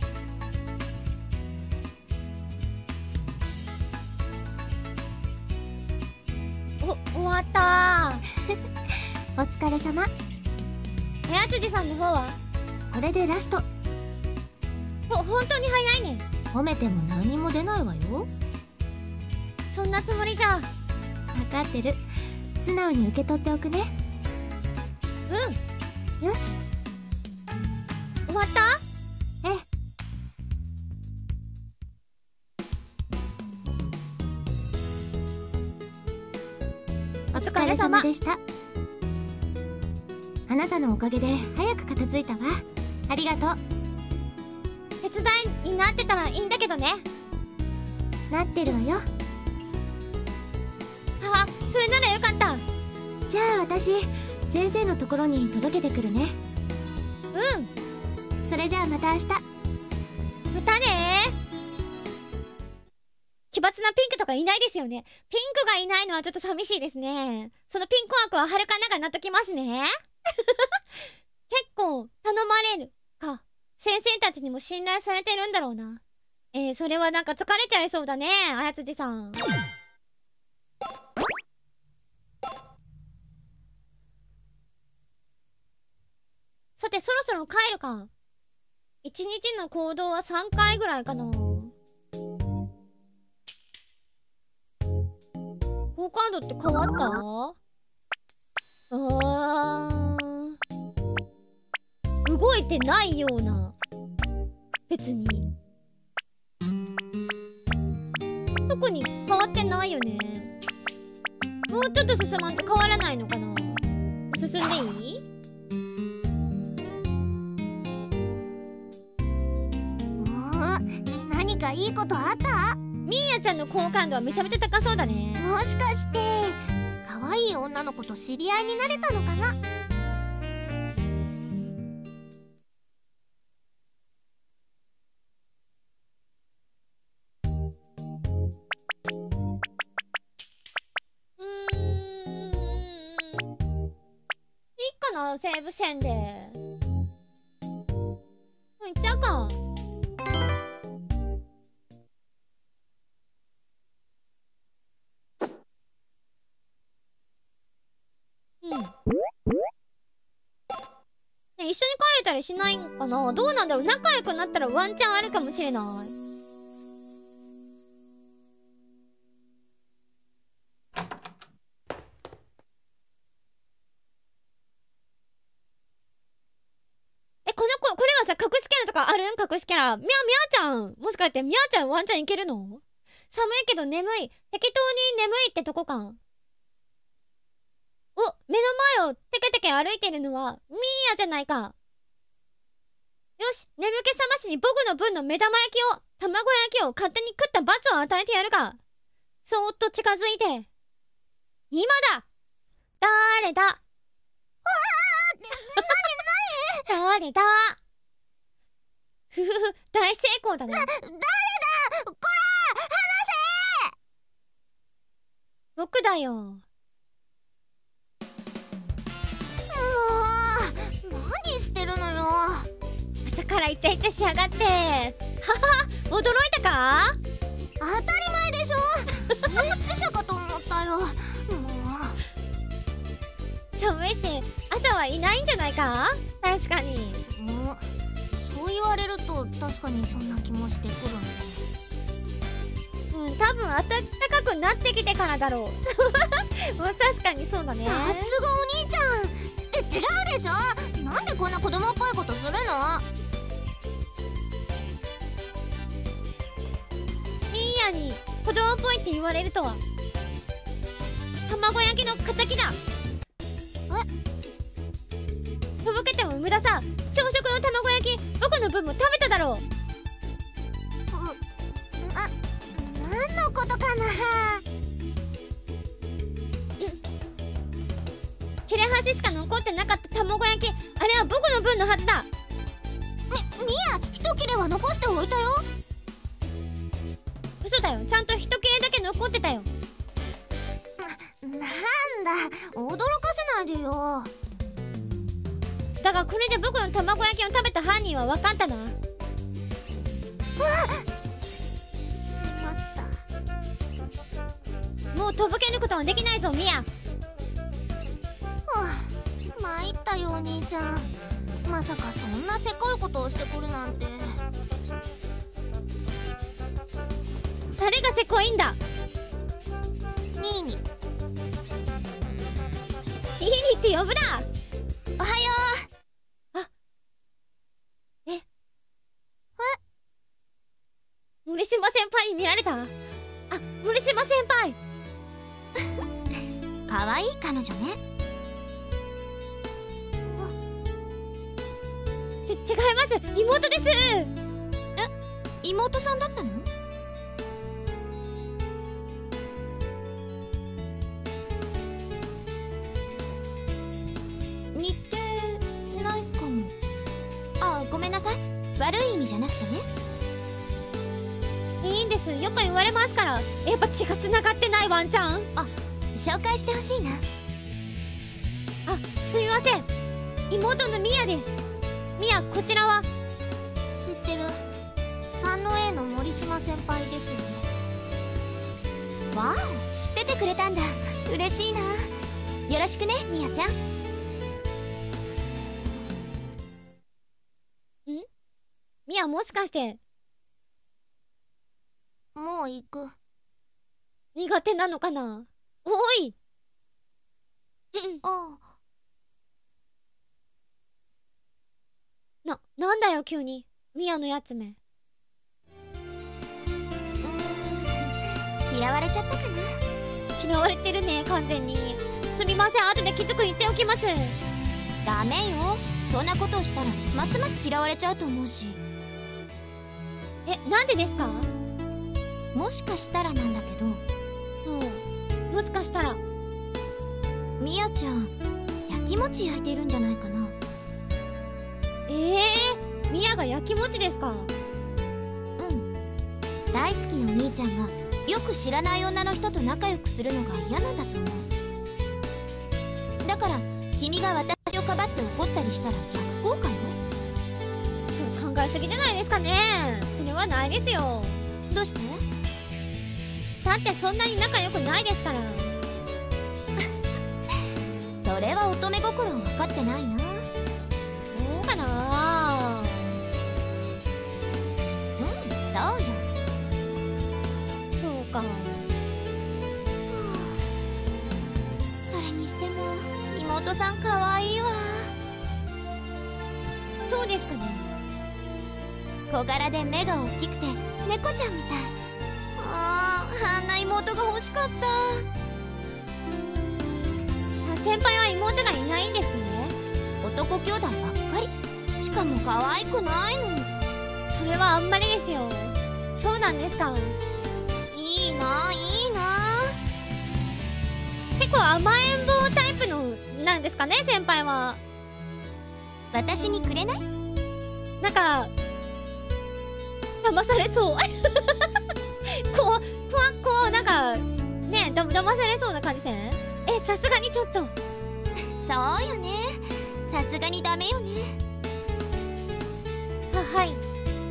お、終わったお疲れ様。 綾辻さんの方は？ これでラスト。 ほ、本当に早いね。 褒めても何にも出ないわよ。 そんなつもりじゃ。 分かってる。素直に受け取っておくね。 うん。 よし。 終わった？ ええ。 お疲れ様でした。あなたのおかげで早く片付いたわ。ありがとう。 手伝いになってたらいいんだけどね。 なってるわよ。 あ、それならよかった。 じゃあ私先生のところに届けてくるね。 うん。 それじゃあまた明日。 またねー。奇抜なピンクとかいないですよね。ピンクがいないのはちょっと寂しいですね。そのピンク枠ははるかながなっときますね。結構頼まれるか。先生たちにも信頼されてるんだろうな。えー、それはなんか疲れちゃいそうだね、綾辻さん。さて、そろそろ帰るか。一日の行動はさんかいぐらいかな。好感度って変わった？あー、動いてないような。別に特に変わってないよね。もうちょっと進まんと変わらないのかな。進んでいい？ 何かいいことあった？ ミーヤちゃんの好感度はめちゃめちゃ高そうだね。 もしかして可愛い女の子と知り合いになれたのかな？ うーん、いいかな、西武線で。もう行っちゃうか。ね、一緒に帰れたりしないんかな。どうなんだろう。仲良くなったらワンチャンあるかもしれない。え、この子、これはさ、隠しキャラとかあるん？隠しキャラ。みゃ、みゃちゃん。もしかしてみゃちゃんワンチャンいけるの？寒いけど眠い。適当に眠いってとこかん。お、目の前をテケテケ歩いてるのはミーヤじゃないか。よし、眠気覚ましに僕の分の目玉焼きを、卵焼きを勝手に食った罰を与えてやるか。そーっと近づいて。今だ！誰だ？わあ！なになに？誰だ？ふふふ、大成功だね。 だ、誰だ？こら！ だよ。 もう何してるのよ。 朝からイチャイチャしやがって。はは、驚いたか？ 当たり前でしょ。演出者かと思ったよ。もう寒いし朝はいないんじゃないか？確かに。 うん、そう言われると確かにそんな気もしてくるね。 うん、多分暖かくなってきてからだろう。まあ確かにそうだね。 さすがお兄ちゃん。え、違うでしょ。なんでこんな子供っぽいことするの？ ミーヤに子供っぽいって言われるとは。卵焼きの敵だ。え？とぼけても無駄さ。朝食の卵焼き僕の分も食べただろう。 うな何のことかな。 切れ端しか残ってなかった卵焼き、あれは僕の分のはずだ。 み、ミヤ、一切れは残しておいたよ。 嘘だよ、ちゃんと一切れだけ残ってたよ。 な、なんだ、驚かせないでよ。 だがこれで僕の卵焼きを食べた犯人は分かったな。 わっ、しまった。 もうとぼけることはできないぞ、ミヤ。 はあ、参ったよお兄ちゃん。まさかそんなせこいことをしてくるなんて。 誰がせこいんだ？ ニーニ。 ニーニって呼ぶな。 おはよう。あ、ええ、森島先輩に見られた？あ、森島先輩。 かわいい彼女ね。 ち、違います。妹です。え、 妹さんだったの？似てないかも。あ、ごめんなさい。悪い意味じゃなくてね。 いいんです。よく言われますから。やっぱ血が繋がってないワンちゃん。 あ、紹介してほしいな。 あ、すみません。妹のミヤです。ミヤ、こちらは？ 知ってる。三の A の森島先輩ですよね。わお、知っててくれたんだ。嬉しいな。よろしくね、ミヤちゃん。 ん？ミヤ、もしかしてもう行く。 苦手なのかな？おい。 ああ。 な、なんだよ急に。ミヤのやつめ。 うーん、嫌われちゃったかな。 嫌われてるね、完全に。すみません、後できつく言っておきます。 ダメよ。そんなことをしたらますます嫌われちゃうと思うし。 え、なんでですか？ もしかしたらなんだけど。 うん、もしかしたらミヤちゃん焼き餅焼いてるんじゃないかな。 ええー、ミヤが焼き餅ですか？ うん、大好きなお兄ちゃんがよく知らない女の人と仲良くするのが嫌なんだと思う。だから君が私をかばって怒ったりしたら逆効果よ。 そう考えすぎじゃないですかね。それはないですよ。 どうして？ だってそんなに仲良くないですから。 それは乙女心を分かってないな。 そうかな。 うん、そうよ。 そうか。 それにしても妹さんかわいいわ。 そうですかね。 小柄で目が大きくて猫ちゃんみたい。ああ、あんな妹が欲しかった。 あ、先輩は妹がいないんですね。 男兄弟ばっかり。しかも可愛くないの。 それはあんまりですよ。そうなんですか。 いいな、いいな。 結構甘えん坊タイプのなんですかね、先輩は。 私にくれない？ なんか騙されそう。こうこうこうなんかね、だ騙騙されそうな感じせん？え、さすがにちょっと。 そうよね、さすがにダメよね。 は、はい。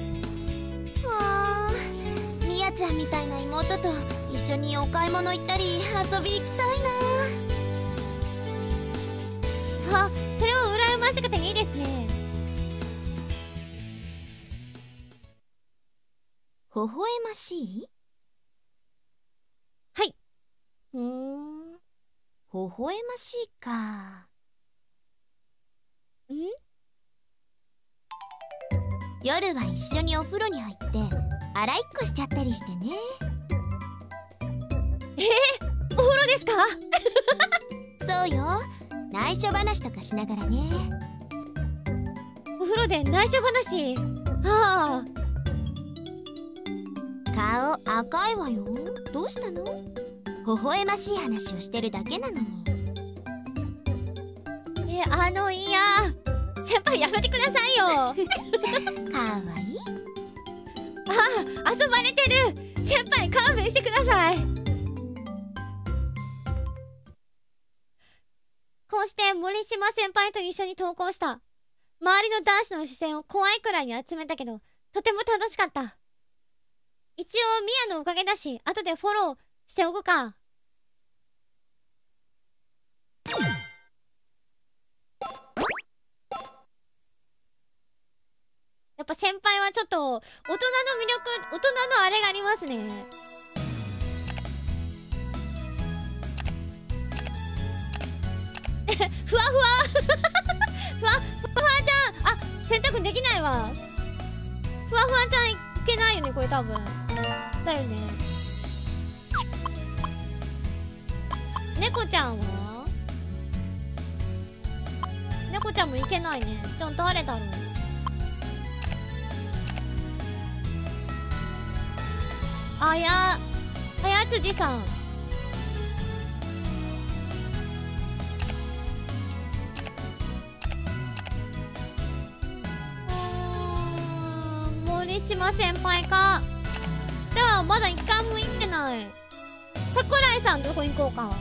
あー、みやちゃんみたいな妹と一緒にお買い物行ったり遊び行きたいな。 あ、それは羨ましくていいですね。 微笑ましい？ はい。 ふーん、微笑ましいか。 ん？ 夜は一緒にお風呂に入って洗いっこしちゃったりしてね。 えー、お風呂ですか？ そうよ、内緒話とかしながらね。 お風呂で内緒話。はあ。 顔赤いわよ。どうしたの？微笑ましい話をしてるだけなのに。 え、あのいや、先輩やめてくださいよ。 かわいい。 あ、遊ばれてる。先輩勘弁してください。こうして森島先輩と一緒に登校した。周りの男子の視線を怖いくらいに集めたけど、とても楽しかった。一応ミヤのおかげだし、後でフォローしておくか。やっぱ先輩はちょっと大人の魅力、大人のあれがありますね。ふわふわふわふわちゃん、あ、洗濯できないわ。ふわふわちゃんいけないよね、これ多分だよね。猫ちゃんは猫ちゃんもいけないね。じゃあ誰だろう。あやあやつじさん。森島先輩か。じゃあまだ一回も行ってない。桜井さんどこ行こうか。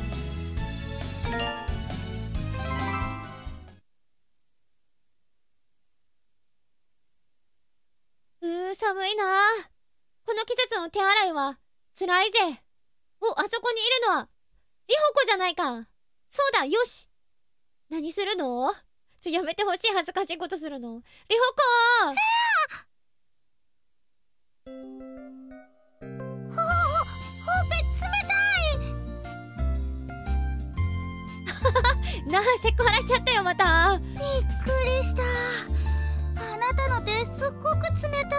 うー、寒いな。この季節の手洗いは辛いぜ。お、あそこにいるのはりほこじゃないか。そうだ、よし。何するの？ちょ、やめてほしい。恥ずかしいことするの。りほこほほほっぺ冷たい。 なあ、セクハラしちゃったよ、また。 びっくりした。あなたの手すっごく冷たいよ。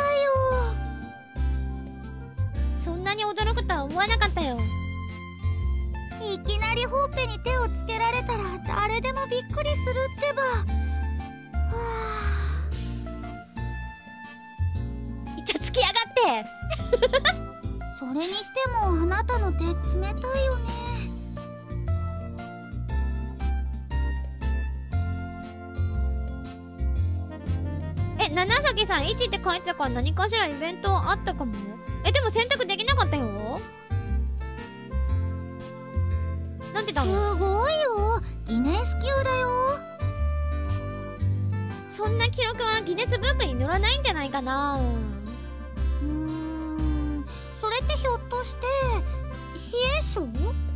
そんなに驚くとは思わなかったよ。 いきなりほっぺに手をつけられたら誰でもびっくりするってば。はあ、いちゃつきやがってそれにしてもあなたの手冷たいよね。 え、七崎さんいちって書いてたから何かしらイベントあったかも。え、でも選択できなかったよ。なんでだろう。 すごいよ、ギネス級だよ。 そんな記録はギネスブックに載らないんじゃないかな。 うーん、それってひょっとして冷え性？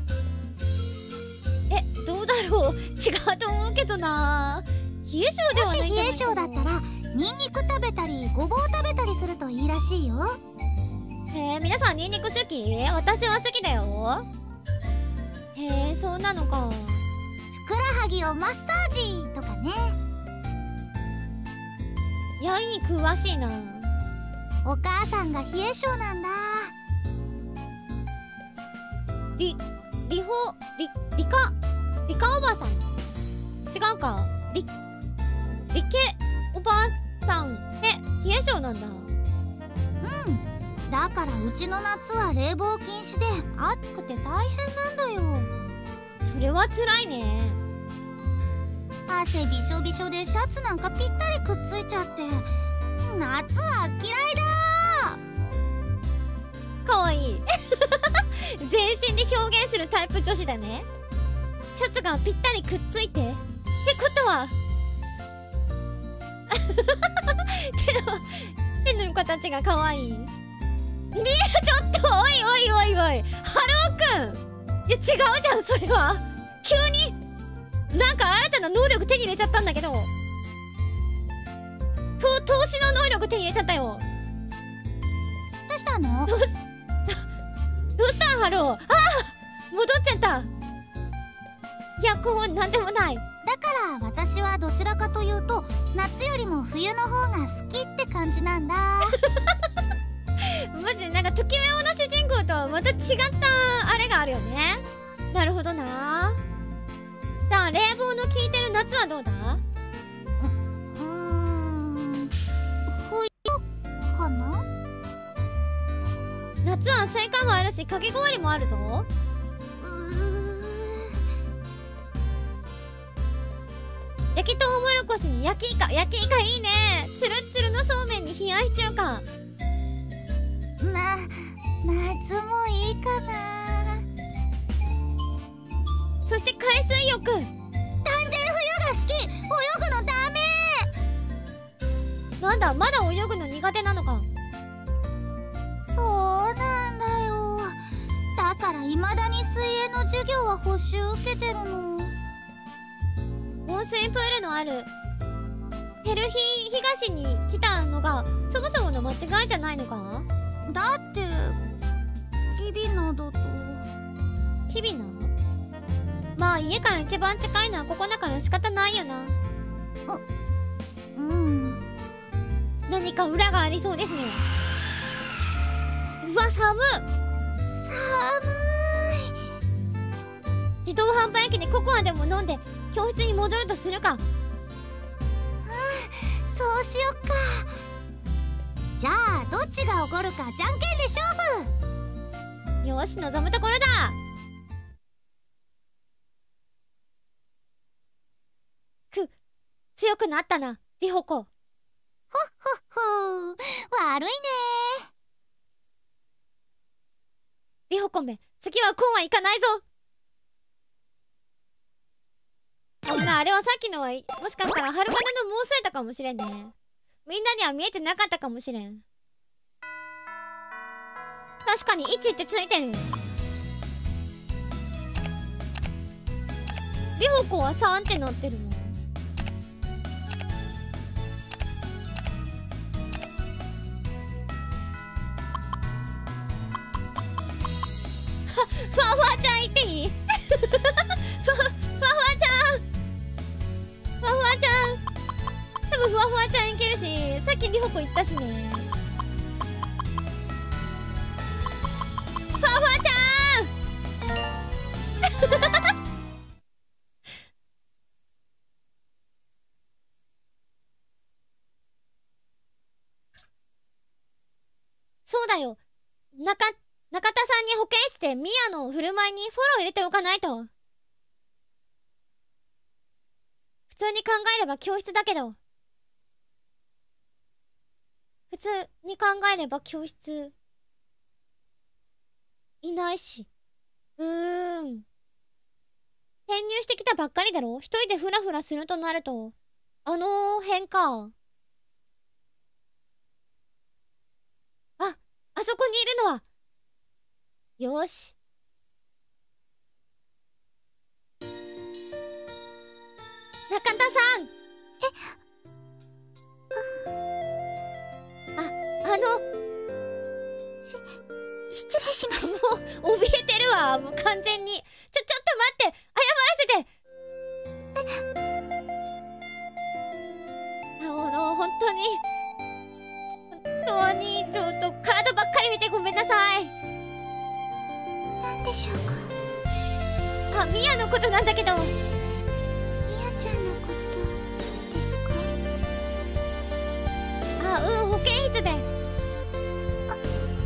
え、どうだろう。違うと思うけどな。冷え性ではないんじゃないかな。 もし冷え性だったらニンニク食べたりごぼう食べたりするといいらしいよ。 へえ、皆さんニンニク好き？私は好きだよ。へえ、そうなのか。 ふくらはぎをマッサージとかね。 ヤギ詳しいな。 お母さんが冷え性なんだ。 り、りほ、り、りか、りかおばさん。違うか。り、りけおばさん。え、冷え性なんだ。 うん。だからうちの夏は冷房禁止で暑くて大変なんだよ。 それは辛いね。 汗びしょびしょでシャツなんかぴったりくっついちゃって夏は嫌いだ。 かわいい全全身で表現するタイプ女子だね。シャツがぴったりくっついてってことは手の手の形が可愛い。みえ、ちょっとおいおいおいおい、ハローくん、いや違うじゃんそれは。急になんか新たな能力手に入れちゃったんだけど、と投資の能力手に入れちゃったよ。 どうしたの？ どうしどうしたんハロー。ああ戻っちゃった。いやこうなんでもない。 だから私はどちらかというと夏よりも冬の方が好きって感じなんだ。 マジでなんかときめもの主人公とはまた違ったあれがあるよね。なるほどな。じゃあ冷房の効いてる夏はどうだ？ うーん、冬かな。 夏はスイカもあるしかき氷もあるぞ。焼きとうもろこしに焼きイカ。焼きイカいいね。つるっつるのそうめんに冷やし中華。 な、夏もいいかな。 そして海水浴。 断然冬が好き。泳ぐのダメ。 なんだまだ泳ぐの苦手なのか。 そうなんだよ。だから未だに水泳の授業は補習受けてるの。 温水プールのあるヘルヒ東に来たのがそもそもの間違いじゃないのか。 だって日々のだと。 日々のまあ家から一番近いのはここだから仕方ないよな。 うん。 何か裏がありそうですね。うわ寒っ。 寒い。 自動販売機でココアでも飲んで教室に戻るとするか。うん、 そうしよっか。じゃあどっちがおごるかじゃんけんで勝負。 よし望むところだ。く強くなったなリホコ。 ほっほっほ、悪いね。 リホコめ次はこうはいかないぞ。ほらあれはさっきのはもしかしたらはるかなの妄想やったかもしれんね。みんなには見えてなかったかもしれん。確かにいちってついてる。リホコはさんってなってるの。ふわふわちゃん言っていい？ふわふわちゃんふわふわちゃん多分ふわふわちゃんいけるし、さっきリホコ言ったしね。ふわふわちゃんそうだよ、中中田さんに保健室でミヤの振る舞いにフォロー入れておかないと。普通に考えれば教室だけど、普通に考えれば教室いないし。うーん転入してきたばっかりだろ。一人でフラフラするとなるとあの辺か。あ、あそこにいるのはよし。中田さん。えあ、あのし失礼します。 もう怯えてるわ、もう完全に。ちょ、ちょっと待って、謝らせて。あの、本当に本当にちょっと体ばっかり見てごめんなさい。 なんでしょうか。 あ、ミヤのことなんだけど。 ミヤちゃんのことですか。 あ、うん、保健室で。あ、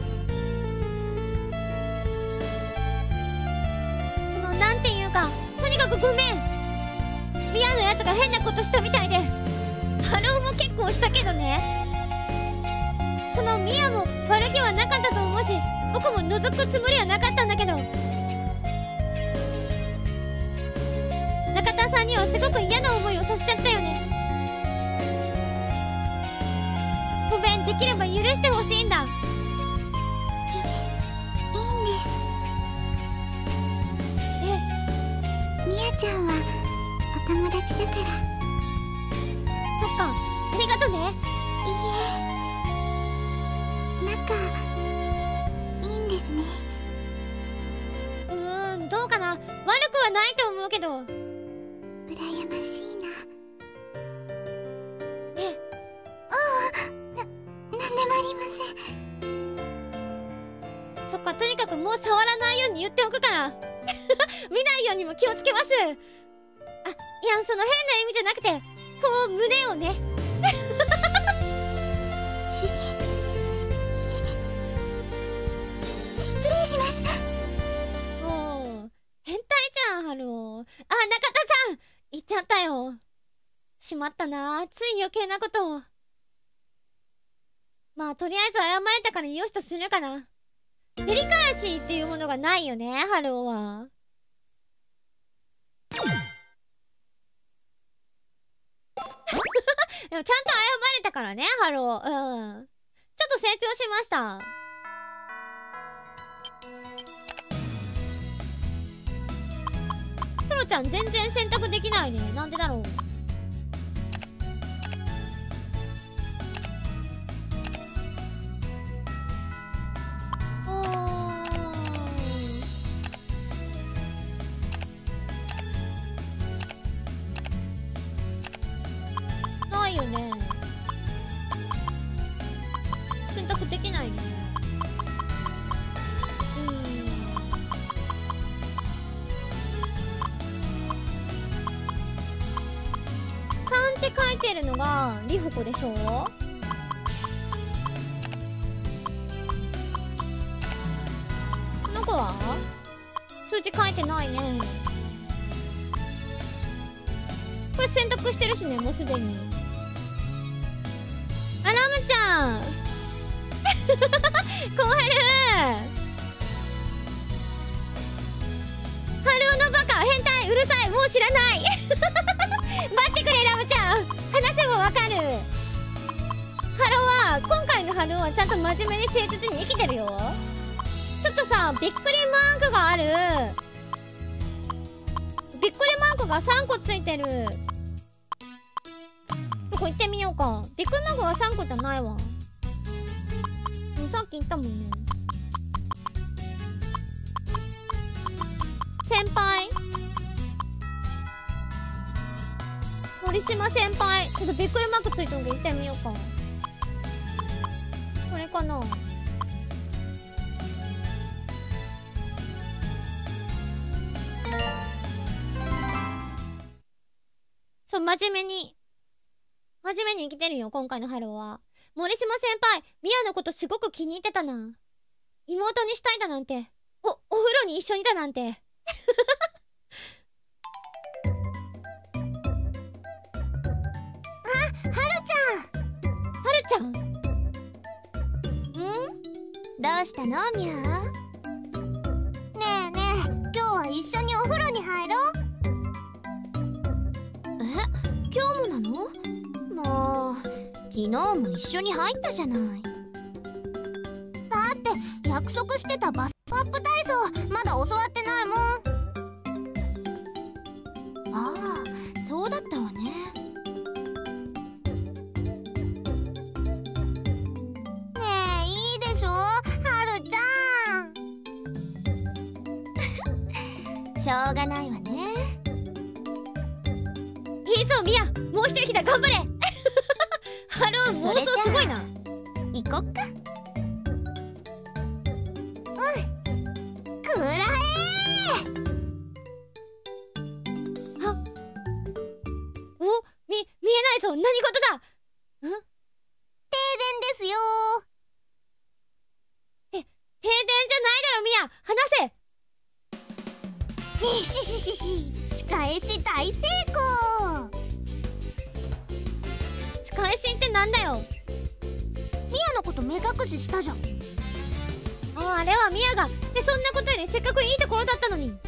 そのなんていうか、とにかくごめん。ミヤのやつが変なことしたみたいで。ハローも結構したけどね。そのミヤも悪気はなかったと思うし、 僕も覗くつもりはなかったんだけど、中田さんにはすごく嫌な思いをさせちゃったよね。ごめん、できれば許してほしいんだ。 いいんです。 え、 みやちゃんはお友達だから。 そっか、ありがとね。 いいえ、仲いいんですね。 うーん、どうかな。悪くはないと思うけど。 羨ましいな。 え、 ああ、な、なんでもありません。 そっか、とにかくもう触らないように言っておくから見ないようにも気をつけます。あ、いや、その変な意味じゃなくて、こう胸をねし、し、失礼します。 もう変態じゃん、ハルオ。あ、中田さん言っちゃったよ。しまったな、つい余計なことを。まあとりあえず謝れたからよしとするかな。照り返しっていうものがないよね、ハルオは。でもちゃんと謝れたからね、ハルオ。うん。ちょっと成長しました。クロちゃん全然選択できないね。なんでだろう。ないよね。選択できないね。うーん。さんって書いてるのがリホコでしょ。この子は数字書いてないね。これ選択してるしね、もうすでに。あ、ラムちゃんコハルハルオのバカ、変態、うるさい、もう知らない待ってくれ、ラムちゃん、話せばわかる。ハロは、今回のハロはちゃんと真面目に誠実に生きてるよ。ちょっとさ、びっくりマークがある。びっくりマークがさんこついてる。どこ行ってみようか。びっくりマークがさんこじゃないわ。さっき言ったもんね。先輩、森島先輩、ちょっとびっくりマークついてるんで行ってみようか。これかな。そう、真面目に真面目に生きてるよ、今回のハローは。森島先輩、ミアのことすごく気に入ってたな。妹にしたいだなんて、お、お風呂に一緒にだなんてあ、はるちゃん。 はるちゃん、ん？ どうしたの、ミャー？ ねえねえ、今日は一緒にお風呂に入ろう。 え、今日もなの？もう昨日も一緒に入ったじゃない。 だって約束してたバスアップ体操まだ教わってないもん。 ああ、そうだったわね。 ねえ、いいでしょ、はるちゃん。 しょうがないわね。 いいぞミア、もう一息だ、頑張れハロー、妄想すごいな。 行こっか。 くらえー。はお、み、見えないぞ、何事だ。ん？ 停電ですよて、停電じゃないだろミア、話せ。 ー。ひしひしひ、仕返し大成功。 仕返しってなんだよ。 ミアのこと目隠ししたじゃん。 ああれはミヤがで、そんなことよりせっかくいいところだったのに。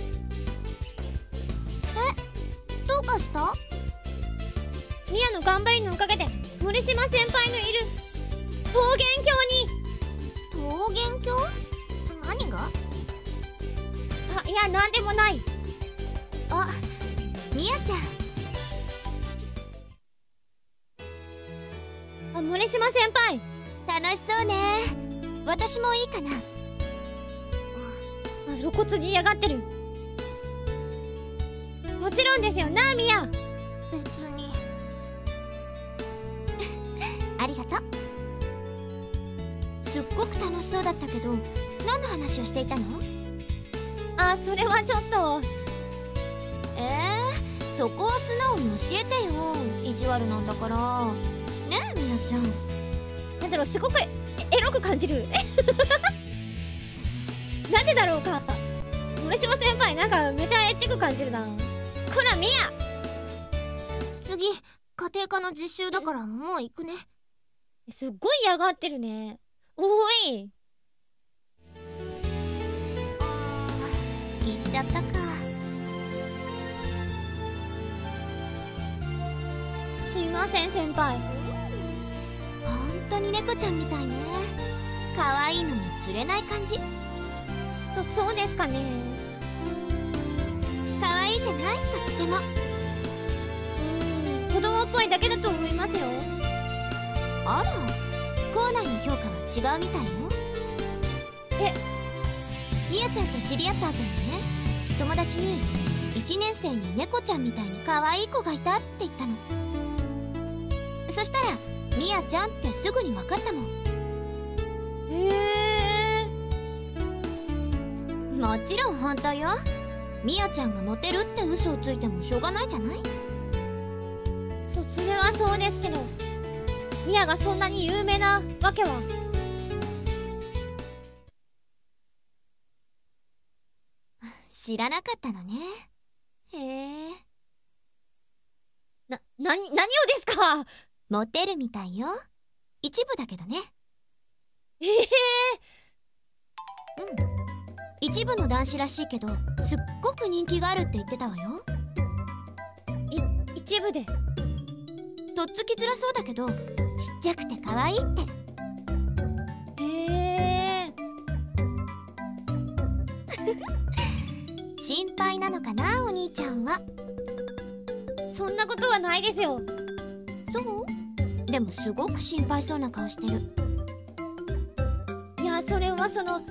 え、どうかした？ ミヤの頑張りのおかげで森島先輩のいる桃源郷に。 桃源郷？何が？ あ、いや、なんでもない。 あ、ミヤちゃん。 あ、森島先輩楽しそうね。私もいいかな。 あ、露骨に嫌がってる。もちろんですよな、ミヤ。 別にありがとう。すっごく楽しそうだったけど、何の話をしていたの？ あ、それはちょっと。 えー、そこは素直に教えてよ。意地悪なんだからねえ、みなちゃん。 なんだろう、すごくエエロく感じる。なぜだろうか。森島先輩なんかめちゃエッチく感じるな。こらミヤ、 次家庭科の実習だからもう行くね。 すっごい嫌がってるね。おい、 行っちゃったか。 すいません先輩。 本当に猫ちゃんみたいね。可愛いのに釣れない感じ。 そそうですかね。 可愛いじゃない？とっても。 うーん、子供っぽいだけだと思いますよ。 あら、校内の評価は違うみたいよ。 え、 みやちゃんと知り合った後にね、友達にいちねん生に猫ちゃんみたいに可愛い子がいたって言ったの。そしたらみやちゃんってすぐに分かったもん。 へえ。 もちろん本当よ。みやちゃんがモテるって嘘をついてもしょうがないじゃない。 そそれはそうですけど、ミヤがそんなに有名なわけは。 知らなかったのね。へえ。 な、なに、何をですか？ モテるみたいよ。一部だけどね。 ええー、うん。一部の男子らしいけど、すっごく人気があるって言ってたわよ。 い、一部で。 とっつきづらそうだけど、ちっちゃくて可愛いって。 へえ。 心配なのかな、お兄ちゃんは。 そんなことはないですよ。 そう？でもすごく心配そうな顔してる。 いや、それはその。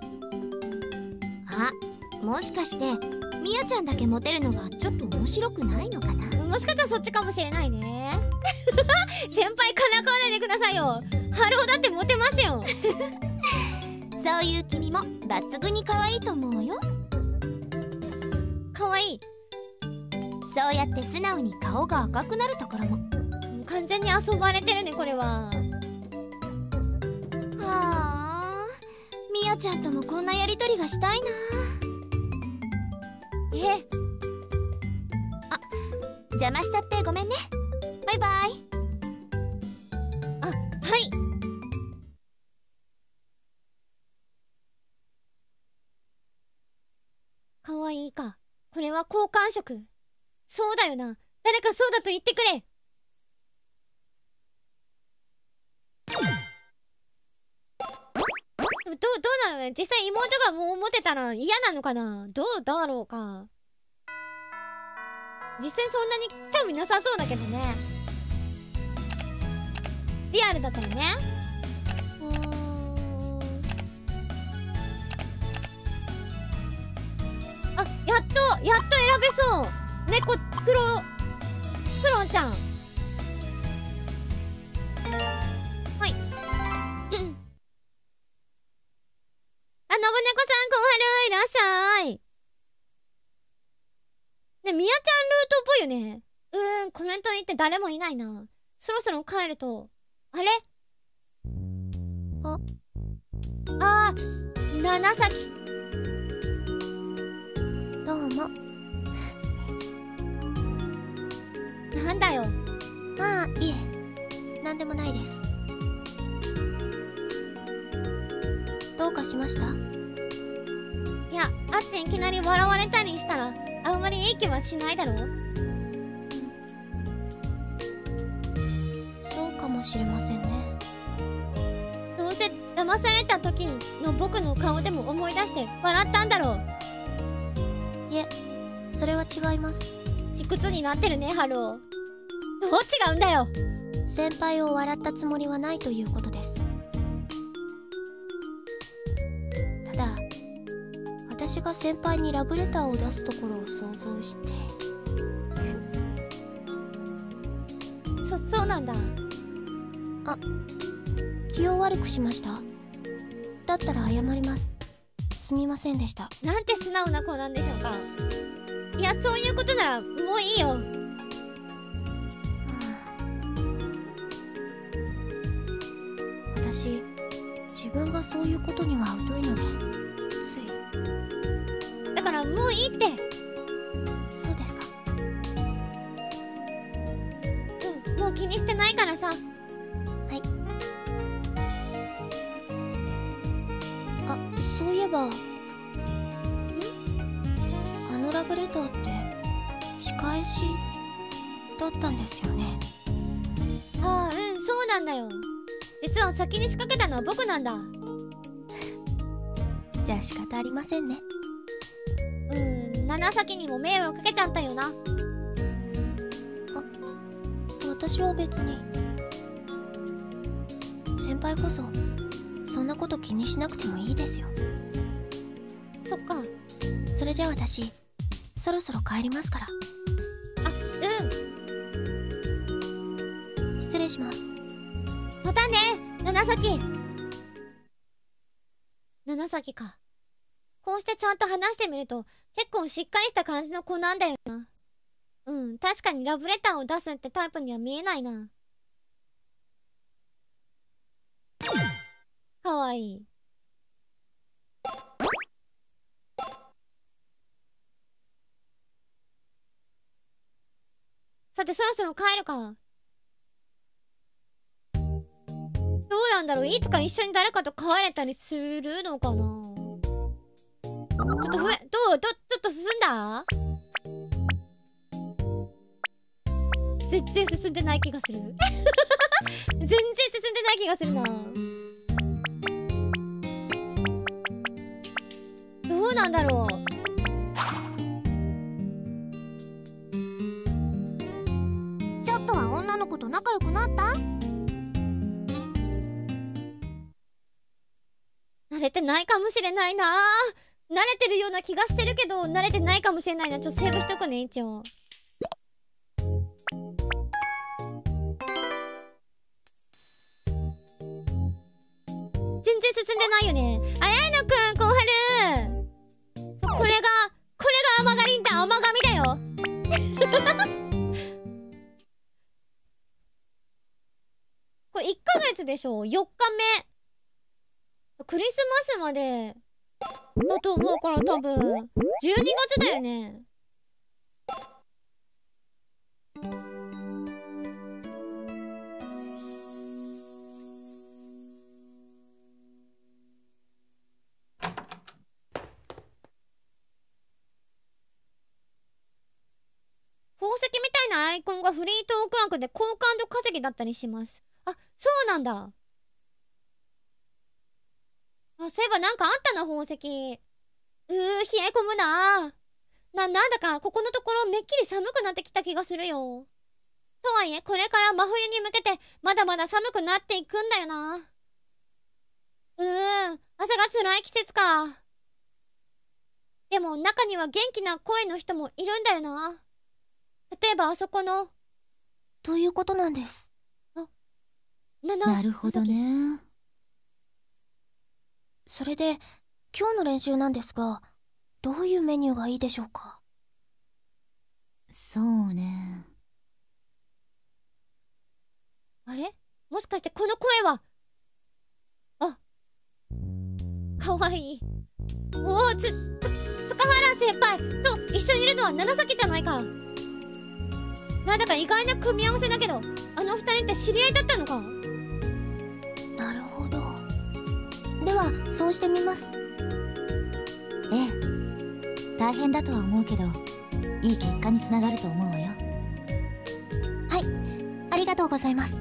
あ、もしかしてみやちゃんだけモテるのがちょっと面白くないのかな。 もしかしたらそっちかもしれないね。先輩からかわないでくださいよ。ハローだってモテますよ。 そういう君も抜群に可愛いと思うよ。 可愛い。 そうやって素直に顔が赤くなるところも。 もう完全に遊ばれてるね、これは。 はあ、みやちゃんともこんなやりとりがしたいな。 え、 あ、邪魔しちゃってごめんね。バイバイ。 あ、はい。可愛いか。これは好感触。そうだよな。誰かそうだと言ってくれ。どう、どうなのね。実際妹がもうモテたら嫌なのかな。どうだろうか。実際そんなに興味なさそうだけどね。リアルだったらね。うーん。あ、やっとやっと選べそう。猫クロクロンちゃん。はい。あ、信猫さん、こんはるいらっしゃい。ね、みやちゃんルートっぽいよね。うーん、コメントに行って誰もいないな。そろそろ帰ると。あれ？あ、あー、七崎。 どうも。 なんだよ。 ああ、いえ、なんでもないです。どうかかしました？ いや、あっていきなり笑われたりしたらあんまりいい気はしないだろ。 そうかもしれませんね。 どうせ騙された時の僕の顔でも思い出して笑ったんだろう。 いえ、それは違います。 卑屈になってるね、ハルオ。どう違うんだよ。 先輩を笑ったつもりはないということです。ただ、私が先輩にラブレターを出すところを想像して。 そ、そうなんだ。 あ、気を悪くしました？だったら謝ります。すみませんでした。 なんて素直な子なんでしょうか。いや、そういうことならもういいよ。 私、自分がそういうことには疎いので、つい。 だからもういいって。 そうですか。 うん、もう気にしてないからさ。はい。 あ、そういえば、あのラブレターって仕返しだったんですよね。 ああ、うん、そうなんだよ。実は先に仕掛けたのは僕なんだ。 じゃあ仕方ありませんね。 うん、七崎にも迷惑かけちゃったよな。あ、 私は別に。先輩こそそんなこと気にしなくてもいいですよ。 そっか。 それじゃあ私そろそろ帰りますから。 あ、 うん。失礼します。 またね、七崎。七崎か。こうしてちゃんと話してみると結構しっかりした感じの子なんだよな。うん、確かにラブレターを出すってタイプには見えないな。かわいい。さて、そろそろ帰るか。どうなんだろう、いつか一緒に誰かと帰れたりするのかな。ちょっとふえ、どうど、ちょっと進んだ？全然進んでない気がする。全然進んでない気がするな。どうなんだろう。 ちょっとは女の子と仲良くなった？ 慣れてないかもしれないな。慣れてるような気がしてるけど慣れてないかもしれないな。ちょっとセーブしとくね、一応。全然進んでないよね。あやいのくん、こうはる。これがこれが甘がりんだ。甘がみだよ。これいっかげつでしょ。よっかめ。クリスマスまでだと思うから多分じゅうにがつだよね。宝石みたいなアイコンがフリートーク枠で好感度稼ぎだったりします。あ、そうなんだ。あ、そういえばなんかあったな、宝石。うー、冷え込むな。な、なんだかここのところめっきり寒くなってきた気がするよ。とはいえこれから真冬に向けてまだまだ寒くなっていくんだよな。うーん、朝が辛い季節か。でも中には元気な声の人もいるんだよな。例えばあそこの。 ということなんです。 あ、な、な、 なるほどね。 それで今日の練習なんですが、どういうメニューがいいでしょうか？ そうね。 あれ、もしかしてこの声は。あ、かわいい。おお、つ、つ、塚原先輩と一緒にいるのは七崎じゃないか。なんだか意外な組み合わせだけど、あの二人って知り合いだったのか？ なるほど。でではそうしてみます。ええ、大変だとは思うけどいい結果につながると思うわよ。はい、ありがとうございます。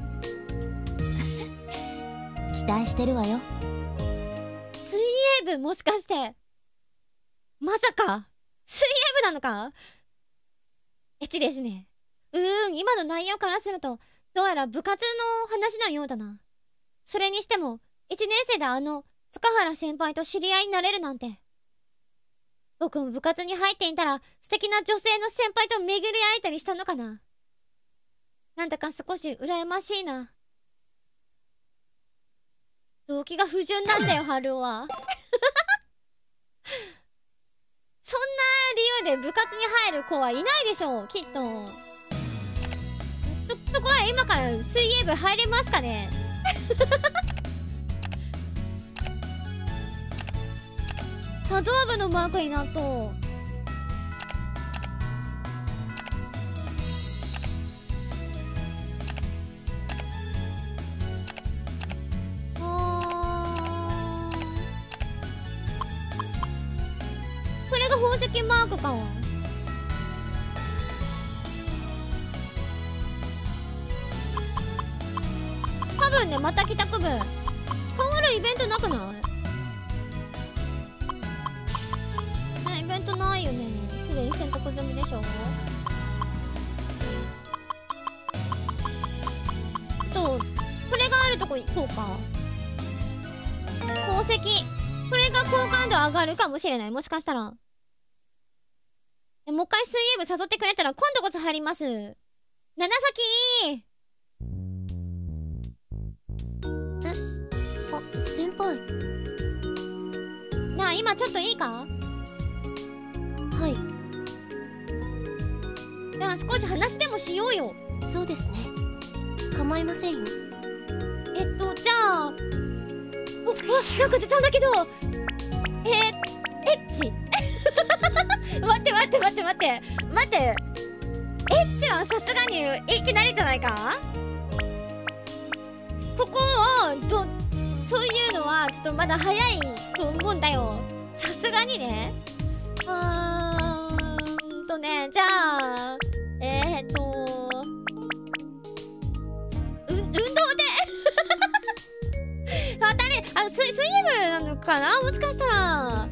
期待してるわよ。 水泳部もしかしてまさか水泳部なのか。エッチですね。うーん、今の内容からするとどうやら部活の話のようだな。それにしてもいちねん生であの塚原先輩と知り合いになれるなんて。僕も部活に入っていたら素敵な女性の先輩と巡り会えたりしたのかな。なんだか少し羨ましいな。動機が不純なんだよ春尾は。そんな理由で部活に入る子はいないでしょう、きっと。そ、そこは今から水泳部入れますかね。茶道部のマークになっと。あー、これが宝石マークか。多分ね、また帰宅部変わるイベントなくない？イベントないよね。すでに選択済みでしょ。ちょっとこれがあるとこ行こうか。宝石、これが好感度上がるかもしれない。もしかしたらもう一回水泳部誘ってくれたら今度こそ入ります。七崎。 え、あ、先輩。 なあ、今ちょっといいか？ はい。 じゃあ少し話でもしようよ。 そうですね。構いませんよ。 えっとじゃあ、お、あ、なんか出たんだけど、えー、エッチ。待って待って待って待って待って、エッチはさすがにいきなりじゃないか。ここをど、そういうのはちょっとまだ早いと思うんだよ。さすがにね。あーんとね、じゃあえー、っとう運動で当たり、あの水水泳部なのかな、もしかしたら。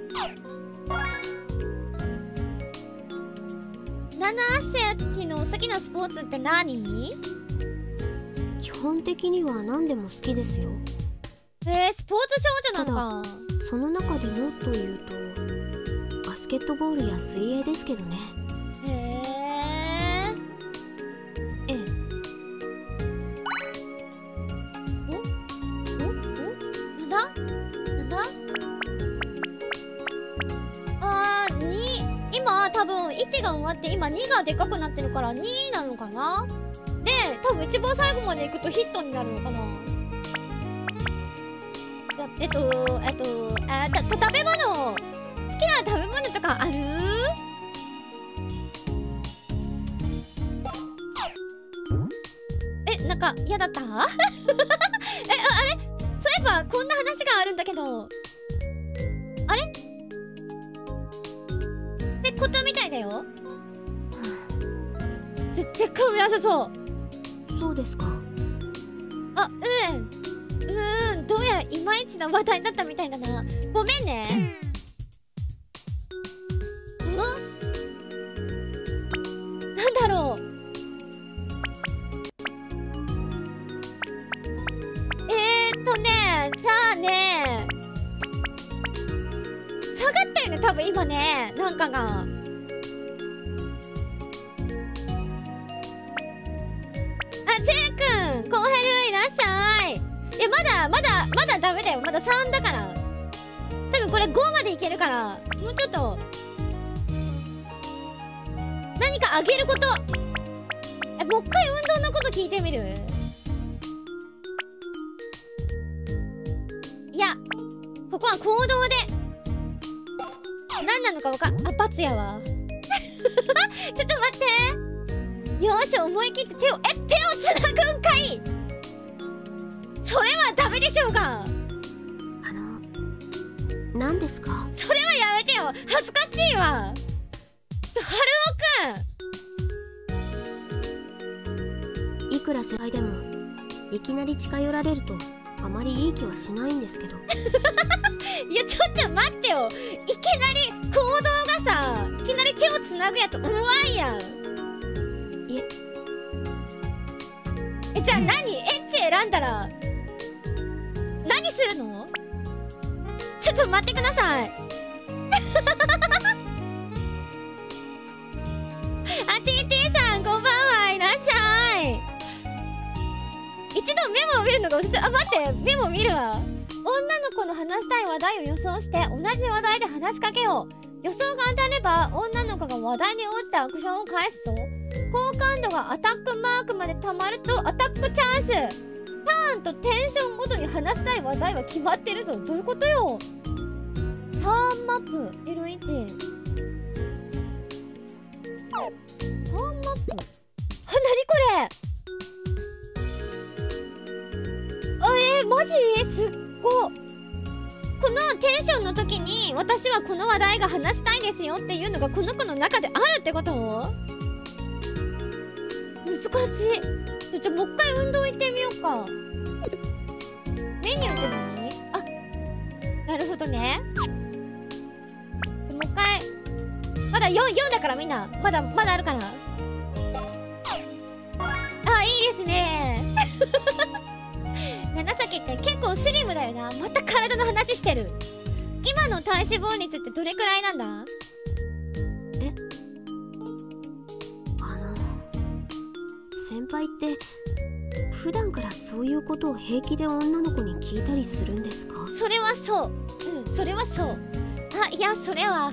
七瀬の好きなスポーツって何？ 基本的には何でも好きですよ。 えー、スポーツ少女なのか。 その中でもというとバスケットボールや水泳ですけどね。 へえ。 ええ。 おおお、なんだなんだ。あー、に、今多分いちが終わって今にがでかくなってるからになのかな。で多分一番最後までいくとヒットになるのかな。えっとえっとあた食べ物、好きな食べ物とかある？え、なんか嫌だった？え、あ、あれ？そういえばこんな話があるんだけど、あれ？ってことみたいだよ。絶対噛み合わせそう。 そうですか。 あ、うん。うーん、どうやらいまいちな話題だったみたいだな。ごめんね。うん？なんだろう。えーっとね、じゃあね、下がったよね、多分今ね、なんかが。あ、ジェイ君、コーヘルいらっしゃい。いや、まだまだまだダメだよ。まださんだから。多分これごまでいけるから、もうちょっと何かあげること。え、もう一回運動のこと聞いてみる？いや、ここは行動で何なのかわかん、あ、罰やわ。ちょっと待って。よーし、思い切って手を、え、手をつなぐんかい。それはダメでしょうが。 何ですか？ それはやめてよ、恥ずかしいわ。ちょ、ハいくら世界でもいきなり近寄られるとあまりいい気はしないんですけど。 いやちょっと待ってよ、いきなり行動がさ、いきなり手をつなぐやと思わんやん。 いええ、じゃあ何、エッチ選んだら何するの？ちょっと待ってください。あ、ティーティー さんこんばんは、いらっしゃい。一度メモを見るのがおすすめ。あ、待って、メモ見るわ。女の子の話したい話題を予想して同じ話題で話しかけよう。予想が当たれば女の子が話題に応じてアクションを返すぞ。好感度がアタックマークまでたまるとアタックチャンス。ターンとテンションごとに話したい話題は決まってるぞ。どういうことよ。ターンマップ エルワン。 ターンマップ、あ、なにこれ。あ、えー、マジすっご。このテンションの時に私はこの話題が話したいですよっていうのがこの子の中であるってこと？難しい。ちょちょもう一回運動行ってみようか。メニューって何？あ、なるほどね。もう一回。まだ よん, よんだからみんなまだまだあるかな。あ、いいですね。七崎って結構スリムだよな。また体の話してる。今の体脂肪率ってどれくらいなんだ？ え、あの先輩って普段からそういうことを平気で女の子に聞いたりするんですか？ それはそう。うん、それはそう。あ、いや、それは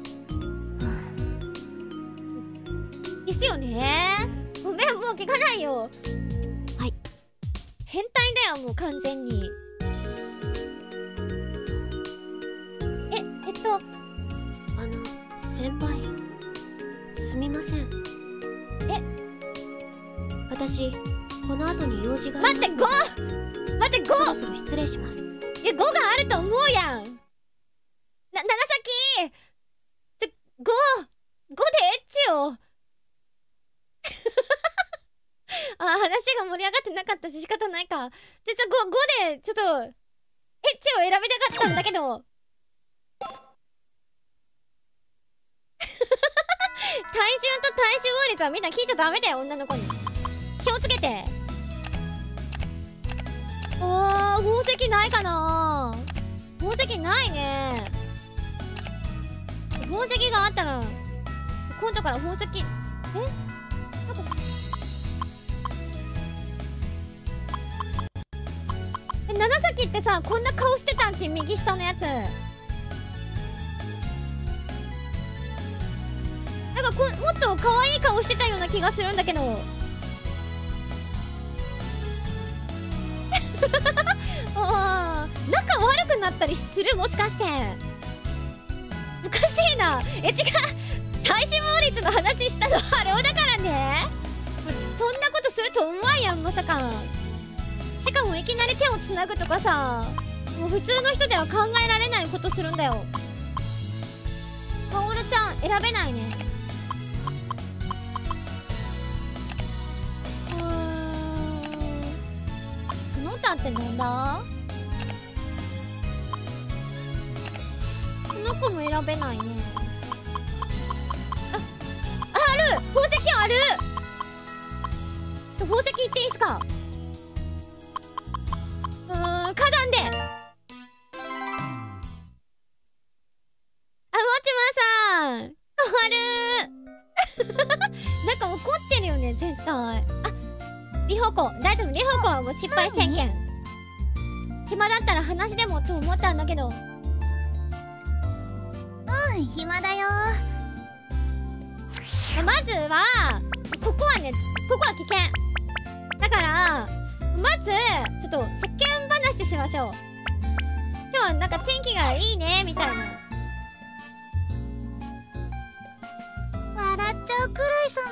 ですよね。ごめん、もう聞かないよ。 はい。 変態だよ、もう完全に。え、えっとあの先輩、すみません。 え、 私この後に用事があります。 待って、ご！待って、ご！ そろそろ失礼します。 いや、ごがあると思うやん。な、七崎！ちょ、ご！ごでエッチよ。あ、話が盛り上がってなかったし仕方ないか。じゃ、ちょ、ご、ごで、ちょっと、エッチを選びたかったんだけど。体重と体脂肪率はみんな聞いちゃダメだよ、女の子に。気をつけて。あー、宝石ないかな。宝石ないね。宝石があったら、今度から宝石、え？なんかえ、七崎ってさ、こんな顔してたっけ？右下のやつ。なんかこもっと可愛い顔してたような気がするんだけど。ああ、仲悪くなったりする？もしかして。おかしいな。え、違う。体脂肪率の話したのハローだからね。そんなことすると思わんやん、まさか。しかもいきなり手をつなぐとかさ、もう普通の人では考えられないことするんだよ。カオルちゃん選べないね。うーん、その他ってなんだ？この子も選べないね。あ、ある！宝石ある！宝石いっていいっすか？うーん、花壇で。あ、もちまさん変わる。なんか怒ってるよね、絶対。あ、リホコ大丈夫。リホコはもう失敗宣言。暇だったら話でもと思ったんだけど。うん、暇だよ。まずはここはね、ここは危険だから、まずちょっと世間話しましょう。今日はなんか天気がいいねみたいな。笑っちゃうくらい寒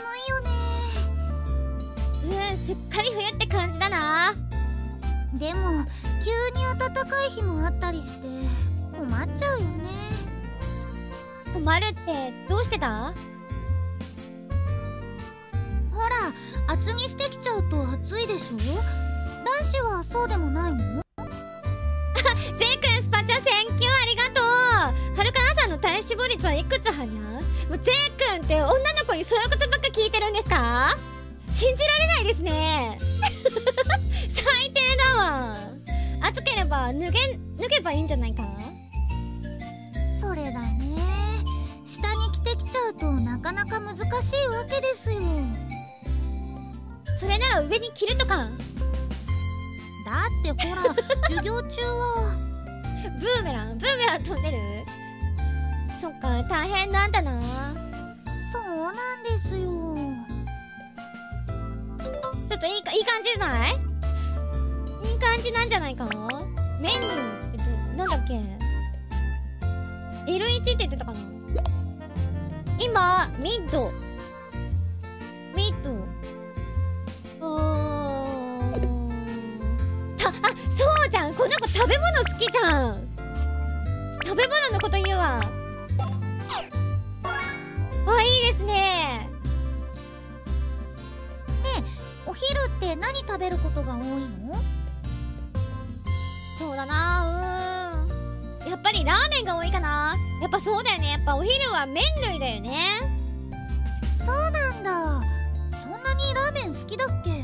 いよね。うん、すっかり冬って感じだな。 でも急に暖かい日もあったりして困困っちゃうよね。 困るってどうしてた？ ほら、厚着してきちゃうと暑いでしょ。男子はそうでもないの？ せいくん、スパチャセンキューありがとう。はるかなさんの体脂肪率はいくつはにゃ？もうせいくんって女の子にそういうことばっか聞いてるんですか？信じられないですね。最低だわ。暑ければ脱げ脱げばいいんじゃないか？ それがね、下に着てきちゃうとなかなか難しいわけですよ。 それなら上に着るとか。 だってほら、授業中はブーメランブーメラン飛んでる。そっか、大変なんだな。 そうなんですよ。 ちょっといいか、いい感じじゃない？いい感じなんじゃないか。メニューってど、なんだっけ？ エルワン って言ってたかな。今ミッドミッドあーた、あ、そうじゃん、この子食べ物好きじゃん。食べ物のこと言うわ。あ、いいですね。 ねえ、お昼って何食べることが多いの？ そうだな、うーん、やっぱりラーメンが多いかな。やっぱそうだよね。やっぱお昼は麺類だよね。 そうなんだ。そんなにラーメン好きだっけ？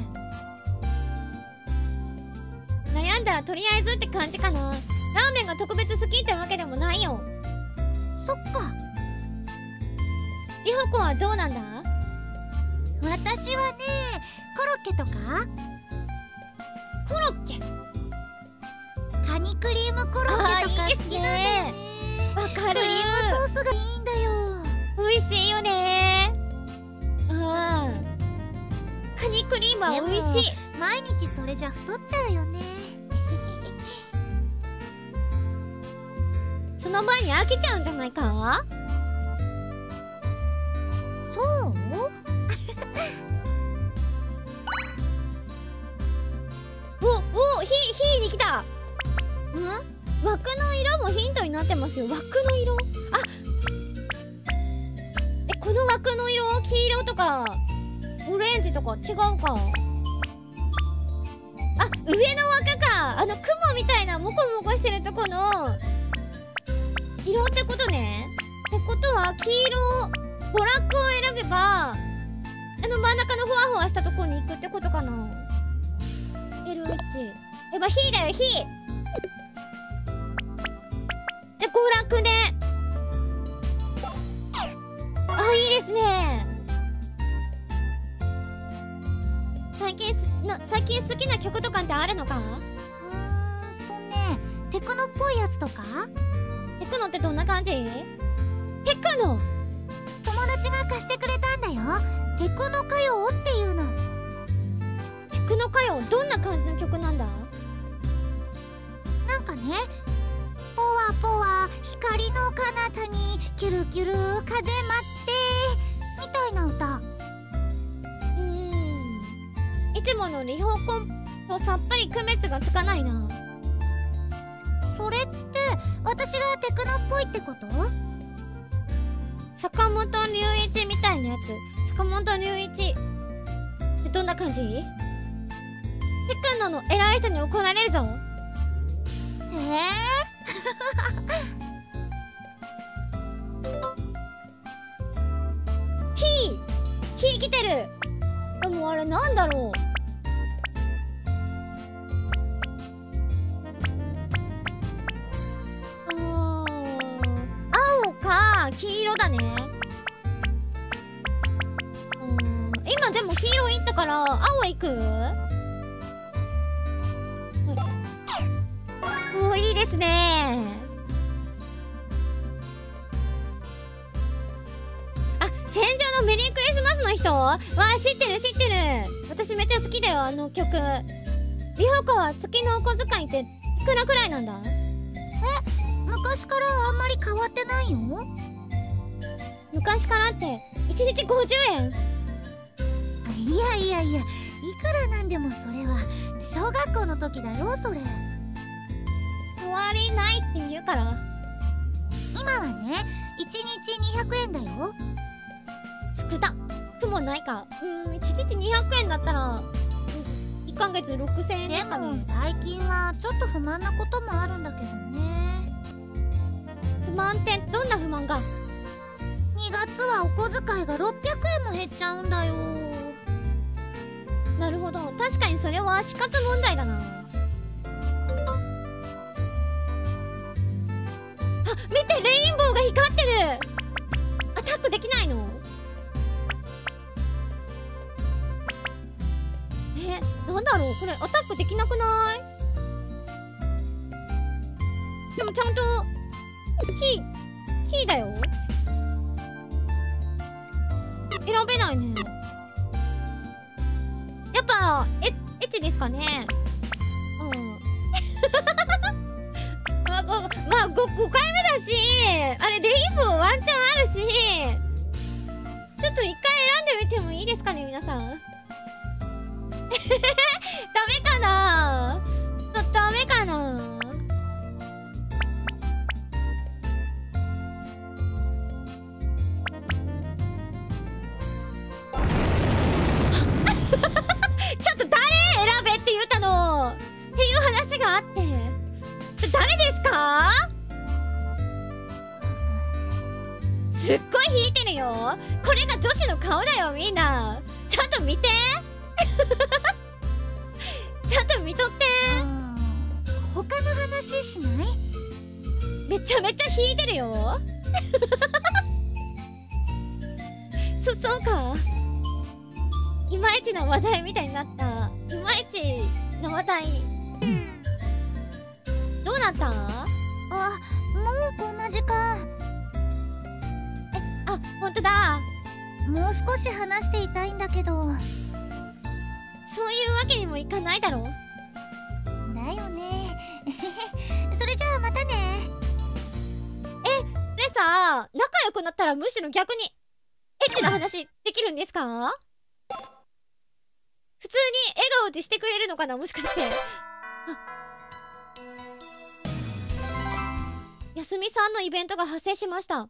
悩んだらとりあえずって感じかな。ラーメンが特別好きってわけでもないよ。 そっか。 りほこはどうなんだ？ 私はね、コロッケとかコロッケ、 カニクリームコロッケとか好きなんだよね。 わかる。 クリームソースがいいんだよ。 美味しいよね。うん、カニクリームは美味しい。 毎日それじゃ太っちゃうよね。 その前に飽きちゃうんじゃないか？ そう？ おお、ひひに来た。ん？枠の色もヒントになってますよ。枠の色、あ、え、この枠の色、黄色とかオレンジとか違うか。あ、上の枠か。あの雲みたいなモコモコしてるとこの色ってことね。ってことは黄色、ボラックを選べばあの真ん中のふわふわしたとこに行くってことかな。 エルワン。 やっぱヒーだよ、ヒーで、娯楽で、あ、いいですね。最近すな最近好きな曲とかってあるのか？ うーんとね、テクノっぽいやつとか。 テクノってどんな感じ？テクノ、 友達が貸してくれたんだよ。テクノ歌謡っていうの。 テクノ歌謡、どんな感じの曲なんだ？ なんかね、ポワポワ光の彼方にキュルキュル風待ってみたいな歌。 うーん、いつものリホコンとさっぱり区別がつかないな。 それって私がテクノっぽいってこと？ 坂本龍一みたいなやつ。坂本龍一え、どんな感じ？テクノの偉い人に怒られるぞ。 えーヒーヒー来てる。でもあれなんだろう。うーん、青か黄色だね。うーん、今でも黄色いったから青いく。おー、いいですね。あ、戦場のメリークリスマスの人？わあ、知ってる知ってる。私めっちゃ好きだよ、あの曲。りほこは月のお小遣いっていくらくらいなんだ？ 昔からあんまり変わってないよ。 昔からっていちにちごじゅうえん。 いやいやいや、いくらなんでもそれは小学校の時だよ、それ。 変わりないって言うから。 今はねいちにちにひゃくえんだよ。 少な雲ないか。うーんいちにちにひゃくえんだったらいっかげつろくせんえんですかね。 でも最近はちょっと不満なこともあるんだけどね。 不満ってどんな不満が？ にがつはお小遣いがろっぴゃくえんも減っちゃうんだよ。 なるほど、確かにそれは死活問題だな。あ、見て、レインボーが光ってる。アタックできないの？え、なんだろうこれ、アタックできなくない？でもちゃんと火火だよ。選べないね。やっぱエエッチですかね。うんまあごまあ ご, ごかいめだし、あれレインボーワンチャンあるし、ちょっと一回選んでみてもいいですかね皆さん。ダメかな、だダメかな。ちょっと誰選べって言ったのっていう話があって、ちょ誰ですか？すっごい引いてるよ。これが女子の顔だよみんな。ちゃんと見てちゃんと見とって。 他の話しない？ めちゃめちゃ引いてるよそ、そうか、いまいちな話題みたいになった。いまいちな話題どうなった？ あ、もうこんな時間。 え、あ、ほんとだ。 もう少し話していたいんだけど。 そういうわけにもいかないだろう。 だよねそれじゃあまたね。 え、レさ、仲良くなったらむしろ逆にエッチな話できるんですか？普通に笑顔でしてくれるのかな、もしかして。あ、やすみさんのイベントが発生しました。う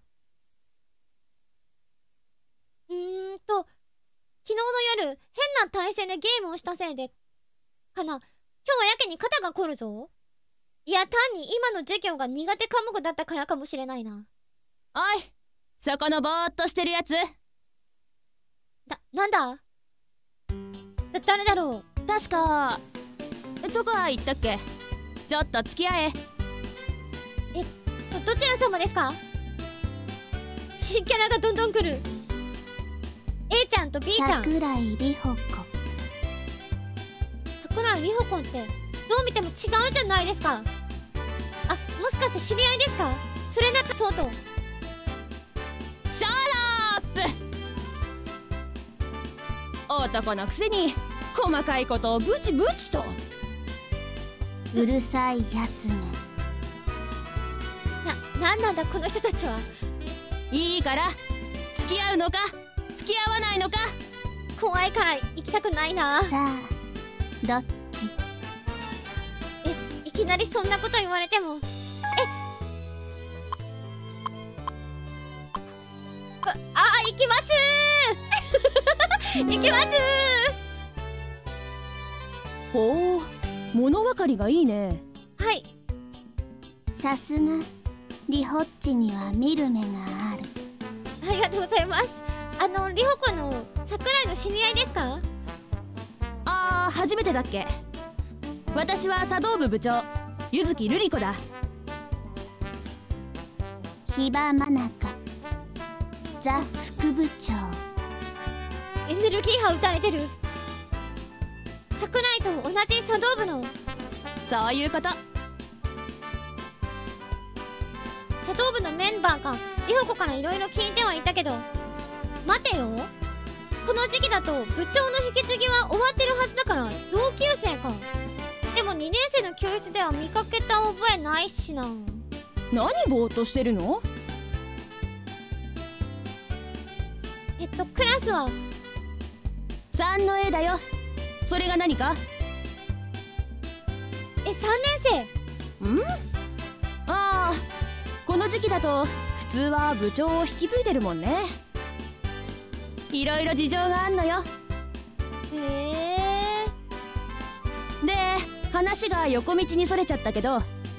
ーんと昨日の夜変な対戦でゲームをしたせいでかな。今日はやけに肩が凝るぞ。いや、単に今の授業が苦手科目だったからかもしれないな。 おい、そこのぼーっとしてるやつ。 だ、なんだ？だ、誰だろう。 確かどこへ行ったっけ。ちょっと付き合え。 え、ど、どちら様ですか？新キャラがどんどん来る。 A ちゃんと B ちゃん。 桜井里穂子。 桜井里穂子ってどう見ても違うじゃないですか。あ、もしかして知り合いですか？それならそうと。 シャラップ。男のくせに細かいことをブチブチと。 うるさいやつめ。 な、なんなんだこの人たちは。 いいから付き合うのか付き合わないのか。 怖いから行きたくないな。 さあどっち？ え、いきなりそんなこと言われても。え、あ、あ、行きますー行きますー。 ほう、物分かりがいいね。 はい。 さすがリホッチには見る目がある。 ありがとうございます。あの、リホコの桜井の知り合いですか？ あー、初めてだっけ。私は茶道部部長柚木瑠璃子だ。 比場真中ザ副部長。 エネルギー波打たれてる。桜井と同じ茶道部の。 そういうこと。 茶道部のメンバーか。リホコからいろいろ聞いてはいたけど、待てよ、この時期だと部長の引き継ぎは終わってるはずだから同級生か。でもにねん生の教室では見かけた覚えないしな。 何ぼーっとしてるの？ えっとクラスはさんの A だよ。それが何か？ え、さんねん生？ ん？ああ、ここの時期だと普通は部長を引き継いでるもんね。いろいろ事情があんのよ。 へえ。 で話が横道にそれちゃったけど、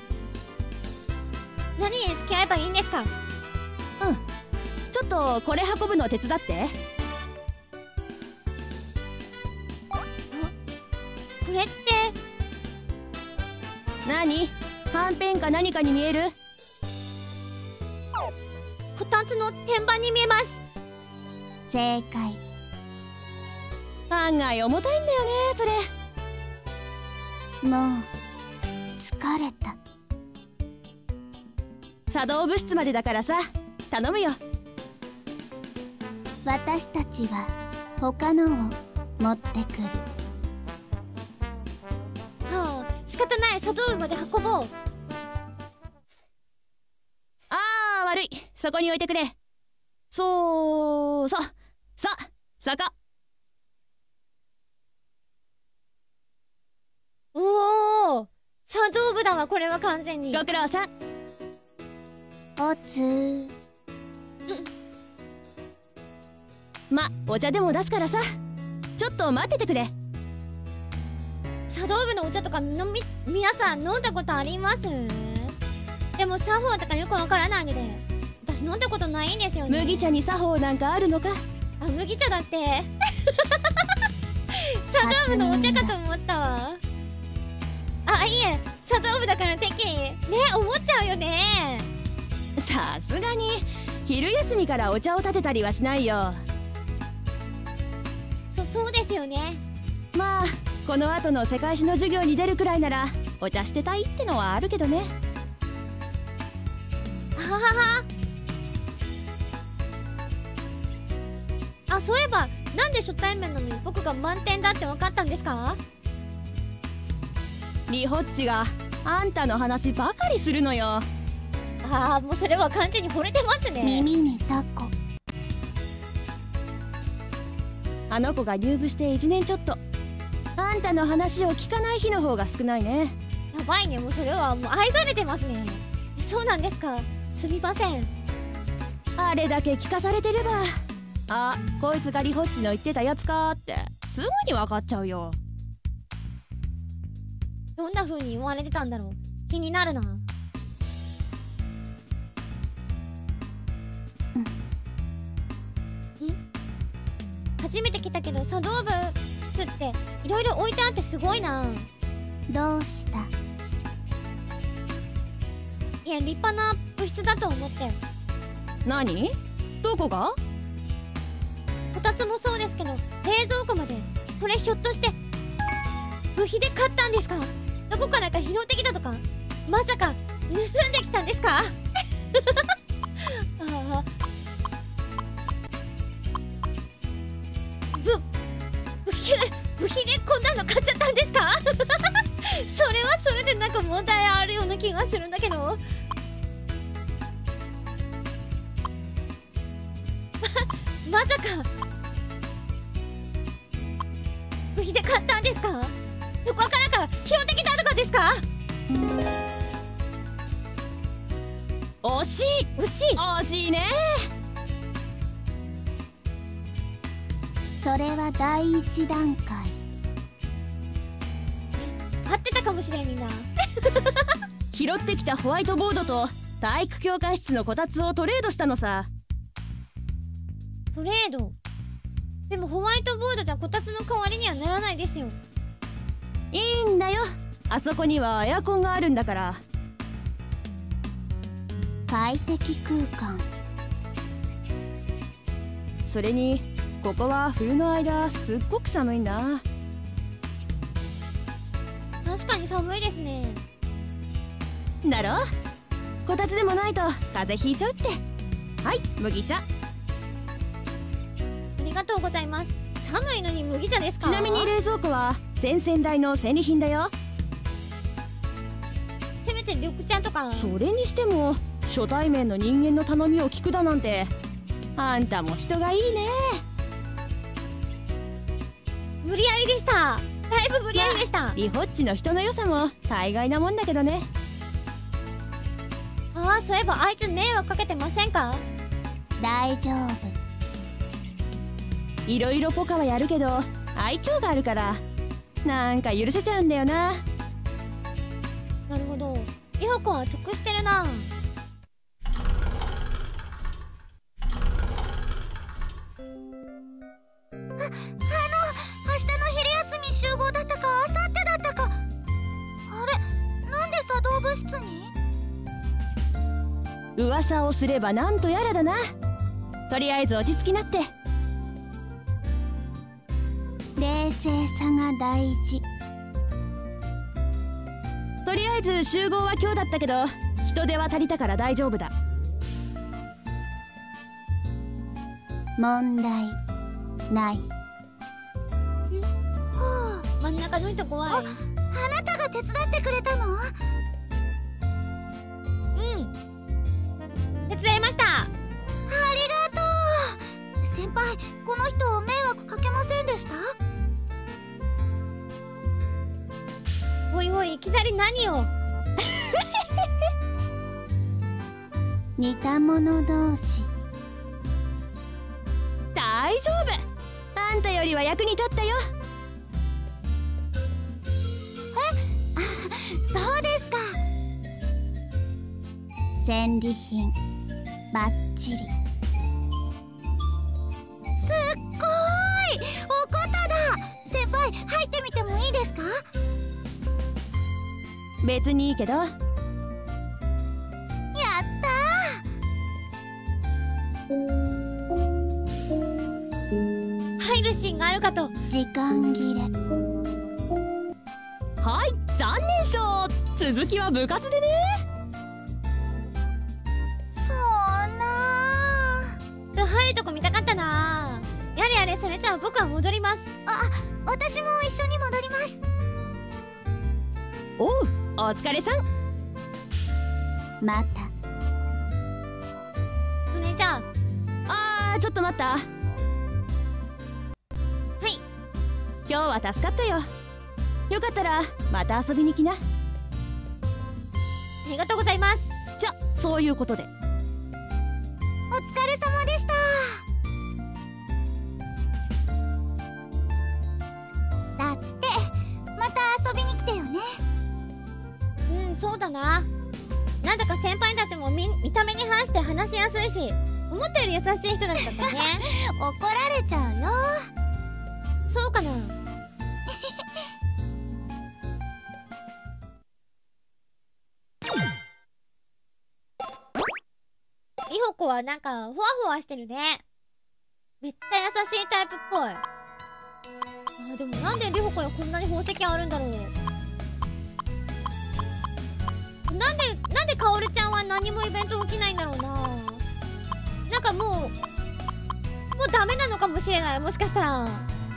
何に付き合えばいいんですか？ うん、ちょっとこれ運ぶの手伝って。 これって何？はんぺんか何かに見える？ こたつの天板に見えます。 正解。 案外重たいんだよねそれ。 もう疲れた。 茶道部室までだからさ、頼むよ。 私たちは他のを持ってくる。 はあ、仕方ない。茶道部まで運ぼう。 あー悪い、そこに置いてくれ。そうそう、さあそこ。 おお、茶道部だわこれは完全に。 ご苦労さん。 おつー。 ま、お茶でも出すからさ、ちょっと待っててくれ。 茶道部のお茶とか飲み皆さん飲んだことあります？でも作法とかよくわからないので私飲んだことないんですよね。 麦茶に作法なんかあるのか？ あ、麦茶だって茶道部のお茶かと思ったわ。あ、いいえ、茶道部だからてっきりね、思っちゃうよね。 さすがに昼休みからお茶を立てたりはしないよ。 そ、そうですよね。 まあこの後の世界史の授業に出るくらいならお茶してたいってのはあるけどね。 ははは。あ、そういえばなんで初対面なのに僕が満点だって分かったんですか？ リホッチがあんたの話ばかりするのよ。 ああ、もうそれは完全に惚れてますね。 耳にタコ。 あの子が入部していちねんちょっと、あんたの話を聞かない日の方が少ないね。 やばいね、もうそれはもう愛されてますね。そうなんですか。すみません。 あれだけ聞かされてれば、あ、こいつがリホッチの言ってたやつかってすぐに分かっちゃうよ。 どんな風に言われてたんだろう、気になるな。うん、初めて来たけど茶道部室っていろいろ置いてあってすごいな。 どうした？ いや、立派な部室だと思って。 何？どこが？ こたつもそうですけど冷蔵庫まで。これひょっとして部費で買ったんですか？どこからか拾ってきたとか？まさか盗んできたんですか？ああ、ぶ部費部費でこんなの買っちゃったんですか？それはそれでなんか問題あるような気がするんだけど。まさか部費で買ったんですか？どこからか拾ってきたとかですか？ 惜しい惜しい惜しいね。 それは第一段階。 合ってたかもしれん。みんな拾ってきたホワイトボードと体育教科室のこたつをトレードしたのさ。 トレード？でもホワイトボードじゃこたつの代わりにはならないですよ。 いいんだよ、あそこにはエアコンがあるんだから。 快適空間。 それにここは冬の間すっごく寒いんだ。 確かに寒いですね。 だろ？こたつでもないと風邪ひいちゃうって。はい、麦茶。 ありがとうございます。寒いのに麦茶ですか？ ちなみに冷蔵庫は先々代の戦利品だよ。 せめて緑茶とか。 それにしても初対面の人間の頼みを聞くだなんて、あんたも人がいいね。 無理やりでした。だいぶ無理やりでした。 リホッチの人の良さも大概なもんだけどね。 ははそういえばあいつ迷惑かけてませんか？ 大丈夫。 いろいろポカはやるけど愛嬌があるからなんか許せちゃうんだよな。 なるほど、リホコは得してるな。 明日の昼休み集合だったか明後日だったか。あれ、なんで茶道部室に？ 噂をすればなんとやらだな。とりあえず落ち着きなって。 冷静さが大事。 とりあえず集合は今日だったけど人手は足りたから大丈夫だ。 問題ない。 真ん中の人怖い。 あなたが手伝ってくれたの？ うん、手伝いました。 ありがとう。先輩、この人迷惑かけませんでした？ おいおい、いきなり何を。 似た者同士。 大丈夫、あんたよりは役に立ったよ。 そうですか。 戦利品バッチリ。 すっごーい、おこただ。先輩、入ってみてもいいですか？ 別にいいけど。 やったー。入るシーンがあるかと。 時間切れ。 はい、残念賞。続きは部活でね。 そんなー。ちょ、入るとこ見たかったな。やれやれ、それじゃあ僕は戻ります。 あ、私も一緒に戻ります。 おう、お疲れさん。 また。 それじゃああー、ちょっと待った。はい、今日は助かったよ。よかったらまた遊びに来な。 ありがとうございます。 じゃ、そういうことで。 お疲れ様でした。だってまた遊びに来てよね。 うん、そうだな。なんだか先輩たちも見見た目に反して話しやすいし、思ったより優しい人だったんだね。 怒られちゃうよ。 そうかな。リホコはなんかふわふわしてるね。めっちゃ優しいタイプっぽい。あ、でもなんでリホコにこんなに宝石あるんだろう。なんでなんでカオルちゃんは何もイベント起きないんだろうな。なんかもうもうダメなのかもしれない。もしかしたら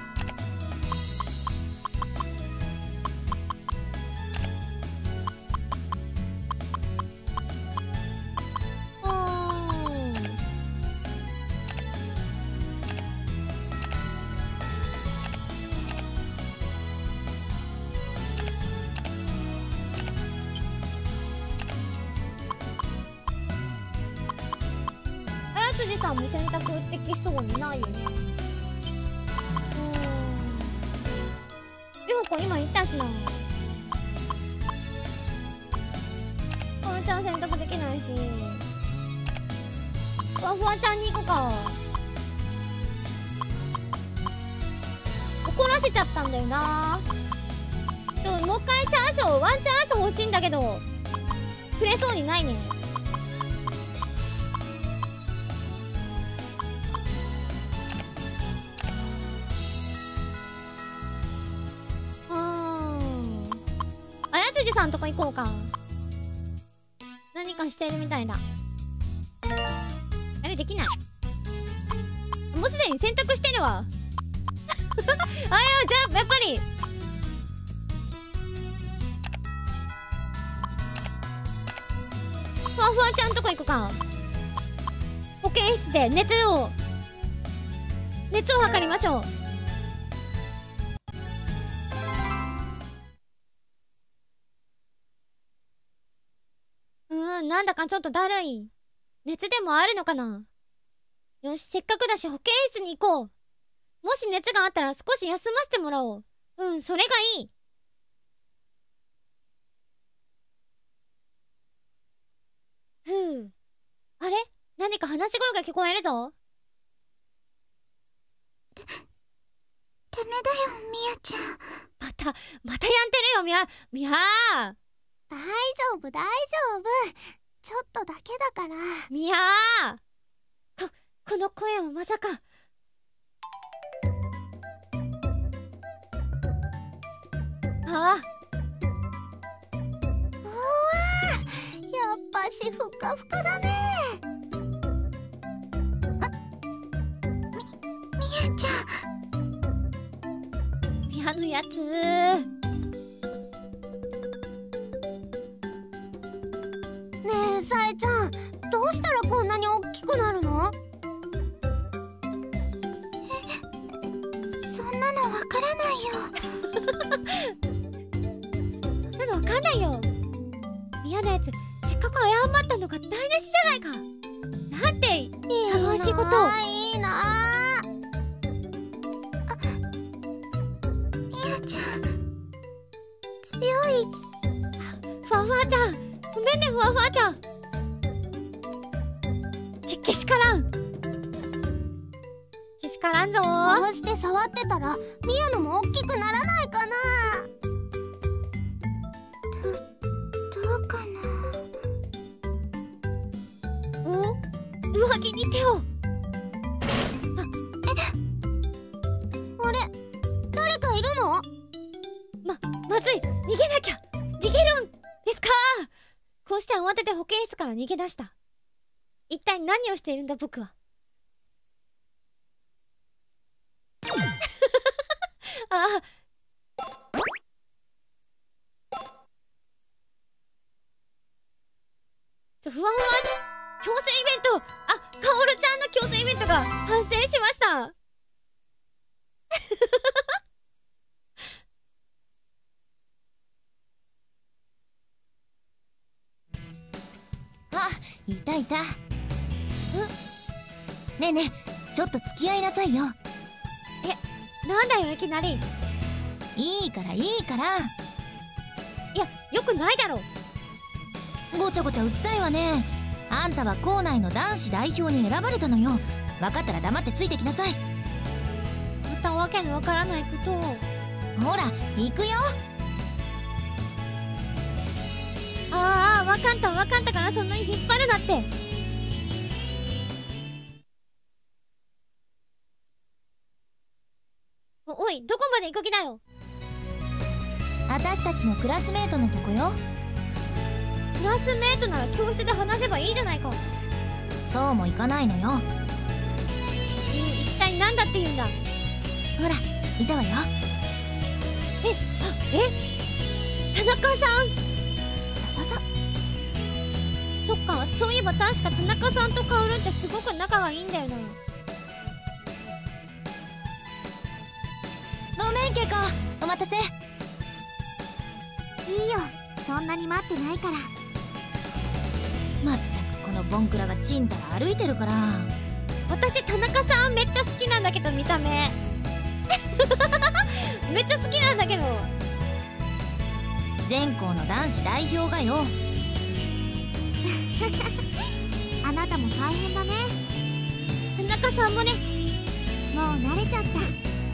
辻さんも選択できそうにないよね。うーん、リホコ今言ったしな。ふわちゃん選択できないし、ふわふわちゃんに行くか。怒らせちゃったんだよな。でももう一回チャンスをワンチャンス欲しいんだけどくれそうにないね。さんとこ行こうか。何かしてるみたいだ。あれできない。もうすでに選択してるわ。あ、いや、じゃあやっぱりふわふわちゃんとこ行こうか。保健室で熱を熱を測りましょう。 なんだかちょっとだるい。熱でもあるのかな。よし、せっかくだし保健室に行こう。もし熱があったら少し休ませてもらおう。うん、それがいい。ふう。あれ？何か話し声が聞こえるぞ。 ダメだよ、ミヤちゃん。 また、またやってるよ、みや、みやー。 大丈夫、大丈夫。ちょっとだけだから。 みやー。こ、この声はまさか。ああ。 うわー、やっぱしふかふかだね。あ、み、みやちゃん。 みやのやつねえ、さえちゃん、どうしたらこんなに大きくなるの？え、そんなのわからないよ。 そんなのわかんないよ。みやのやつ、せっかく謝ったのが台無しじゃないか。なんていかがわしいことを。 いいなあ。みやちゃん、強い。 ふわふわちゃん、ごめんね、ふわふわちゃん。け、けしからん。けしからんぞー。 こうして触ってたらミヤのも大きくならないかな。ど、どうかな。 お、上着に手を。 あれ、誰かいるの？ ま、まずい、逃げなきゃ。逃げるんですか。こうして慌てて保健室から逃げ出した。一体何をしているんだ僕は。ああ。ちょ、ふわふわ強制イベント。あ、カオルちゃんの強制イベントが完成しました。 あ、いたいた。ん？ねえねえ、ちょっと付き合いなさいよ。 え、なんだよいきなり。 いいからいいから。 いや、よくないだろ。 ごちゃごちゃうっさいわね。あんたは校内の男子代表に選ばれたのよ。分かったら黙ってついてきなさい。 またわけのわからないことを。 ほら行くよ。 ああ、わかったわかったからそんなに引っ張るなって。お、おい、どこまで行く気だよ。 私たちのクラスメートのとこよ。 クラスメートなら教室で話せばいいじゃないか。 そうもいかないのよ。 え、一体何だって言うんだ。 ほらいたわよ。 え、あ、え、田中さん。 さささ。 そっか、そういえば確か田中さんと薫ってすごく仲がいいんだよな。 ごめんけこ、お待たせ。 いいよ、そんなに待ってないから。 まったくこのボンクラがちんたら歩いてるから。 私田中さんめっちゃ好きなんだけど、見た目めっちゃ好きなんだけど。 全校の男子代表がよ。 あなたも大変だね。 田中さんもね。 もう慣れちゃった。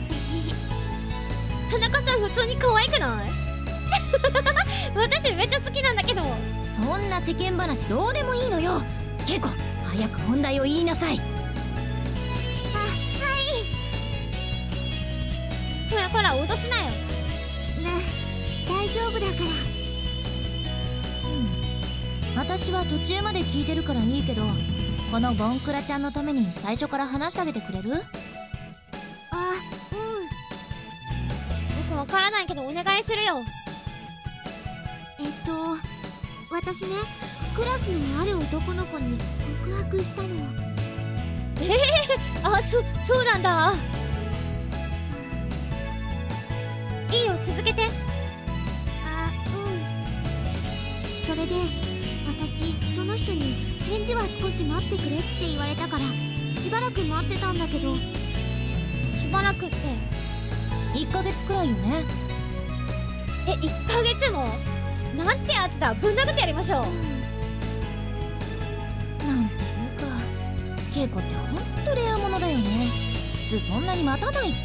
田中さん普通に可愛くない私めっちゃ好きなんだけど。 そんな世間話どうでもいいのよ。ケイコ、早く本題を言いなさい。 あ、はい。 ほらほら脅すなよ。 ね、大丈夫だから。 うん、私は途中まで聞いてるからいいけど、このボンクラちゃんのために最初から話してあげてくれる？ あ、うん。 よくわからないけどお願いするよ。 えっと私ね、クラスのある男の子に告白したの。 ええー、あ、そ、そうなんだ。いいよ、続けて。 あ、うん。それで私私その人に返事は少し待ってくれって言われたからしばらく待ってたんだけど。 しばらくっていっかげつくらいよね。 え、いっかげつも？なんてやつだ。ぶん殴ってやりましょう。 なんていうか稽古ってほんとレアものだよね。普通そんなに待たないって。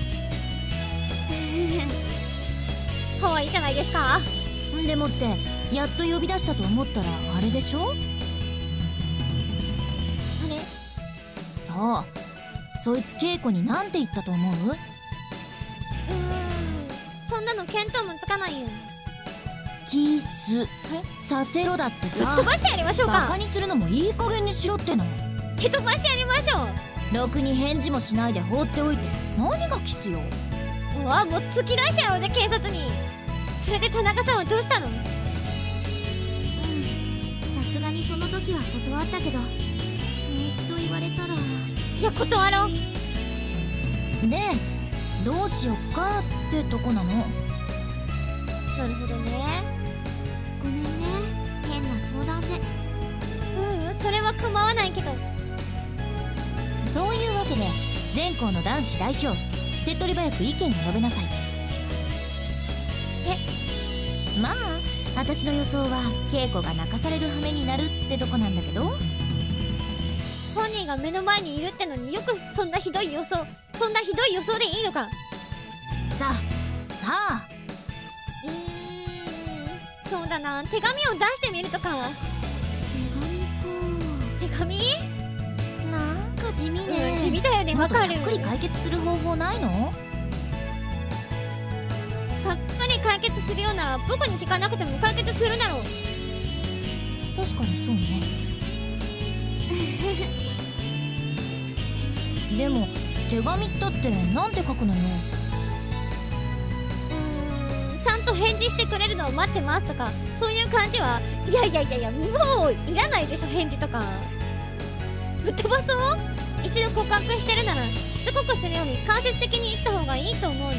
可愛いじゃないですか。 でもってやっと呼び出したと思ったらあれでしょ。 あれ？ そう、そいつ稽古になんて言ったと思う？ うーん、そんなの見当もつかないよ。 キスさせろだってぶっさ。 飛ばしてやりましょうか。 バカにするのもいい加減にしろっての。 蹴飛ばしてやりましょう。 ろくに返事もしないで放っておいて何がキスよ。 うわ、もう突き出してやろうぜ警察に。それで田中さんはどうしたの？ さすがにその時は断ったけど、もう一度言われたら。 いや、断ろう。 でどうしよっかってとこなの。 なるほどね。 ごめんね、変な相談で。 ううん、それは構わないけど。 そういうわけで全校の男子代表手っ取り早く意見を述べなさい。えまあ私の予想は稽古が泣かされる羽目になるってとこなんだけど。 本人が目の前にいるってのによくそんなひどい予想そんなひどい予想でいいのか。 さあさあうーん、そうだな、手紙を出してみるとか。手紙か。手紙なんか地味うん、 ね。 地味だよね。 もっとわかる。 さっくり解決する方法ないの？ さっくり解決するようなら僕に聞かなくても解決するだろう。 確かにそうね。でも手紙ったってなんて書くのよ。 うーん、ちゃんと返事してくれるのを待ってますとかそういう感じは。いやいやいやいや、もういらないでしょ返事とか。ぶっ飛ばそう。一度告白してるならしつこくするように間接的に言った方がいいと思うんだ。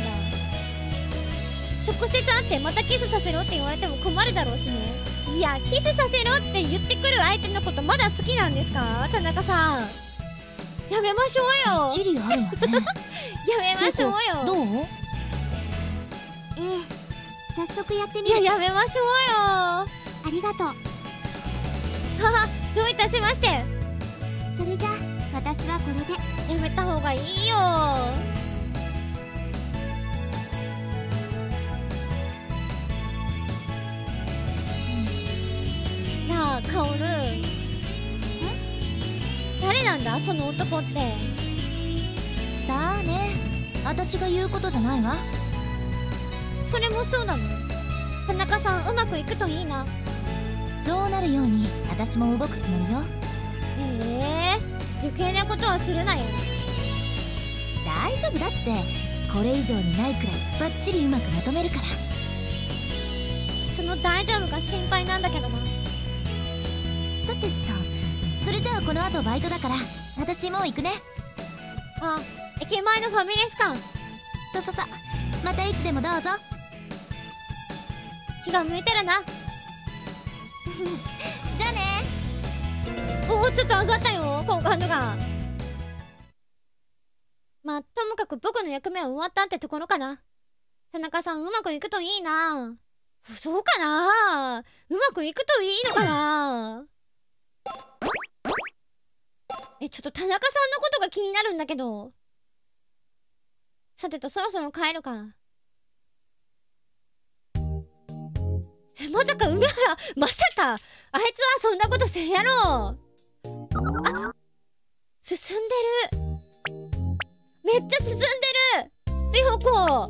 直接会ってまたキスさせろって言われても困るだろうしね。いや、キスさせろって言ってくる相手のことまだ好きなんですか田中さん。やめましょうよ。 チリあるわね。 やめましょうよ。 どう？ ええ、早速やってみいや、 る。 やめましょうよ。はありがとう。 は、どういたしまして。 それじゃあ私はこれで。 やめた方がいいよ。なあ、カオル。誰なんだその男って。 さあね、私が言うことじゃないわ。 それもそうなの。田中さんうまくいくといいな。 そうなるように私も動くつもりよ。 ええー、余計なことはするなよ。 大丈夫だって、これ以上にないくらいバッチリうまくまとめるから。 その大丈夫が心配なんだけどな。 さてと、それじゃあこの後バイトだから私もう行くね。 あ、駅前のファミレス館。 そそそ、またいつでもどうぞ。 気が向いたらな。 じゃあね。 おお、ちょっと上がったよ好感度が。まあともかく僕の役目は終わったってところかな。田中さんうまくいくといいな。そうかな、うまくいくといいのかな。え、ちょっと田中さんのことが気になるんだけど。さてと、そろそろ帰るか。え、まさか梅原、まさかあいつはそんなことせんやろ。あ、進んでる。めっちゃ進んでるリホコ。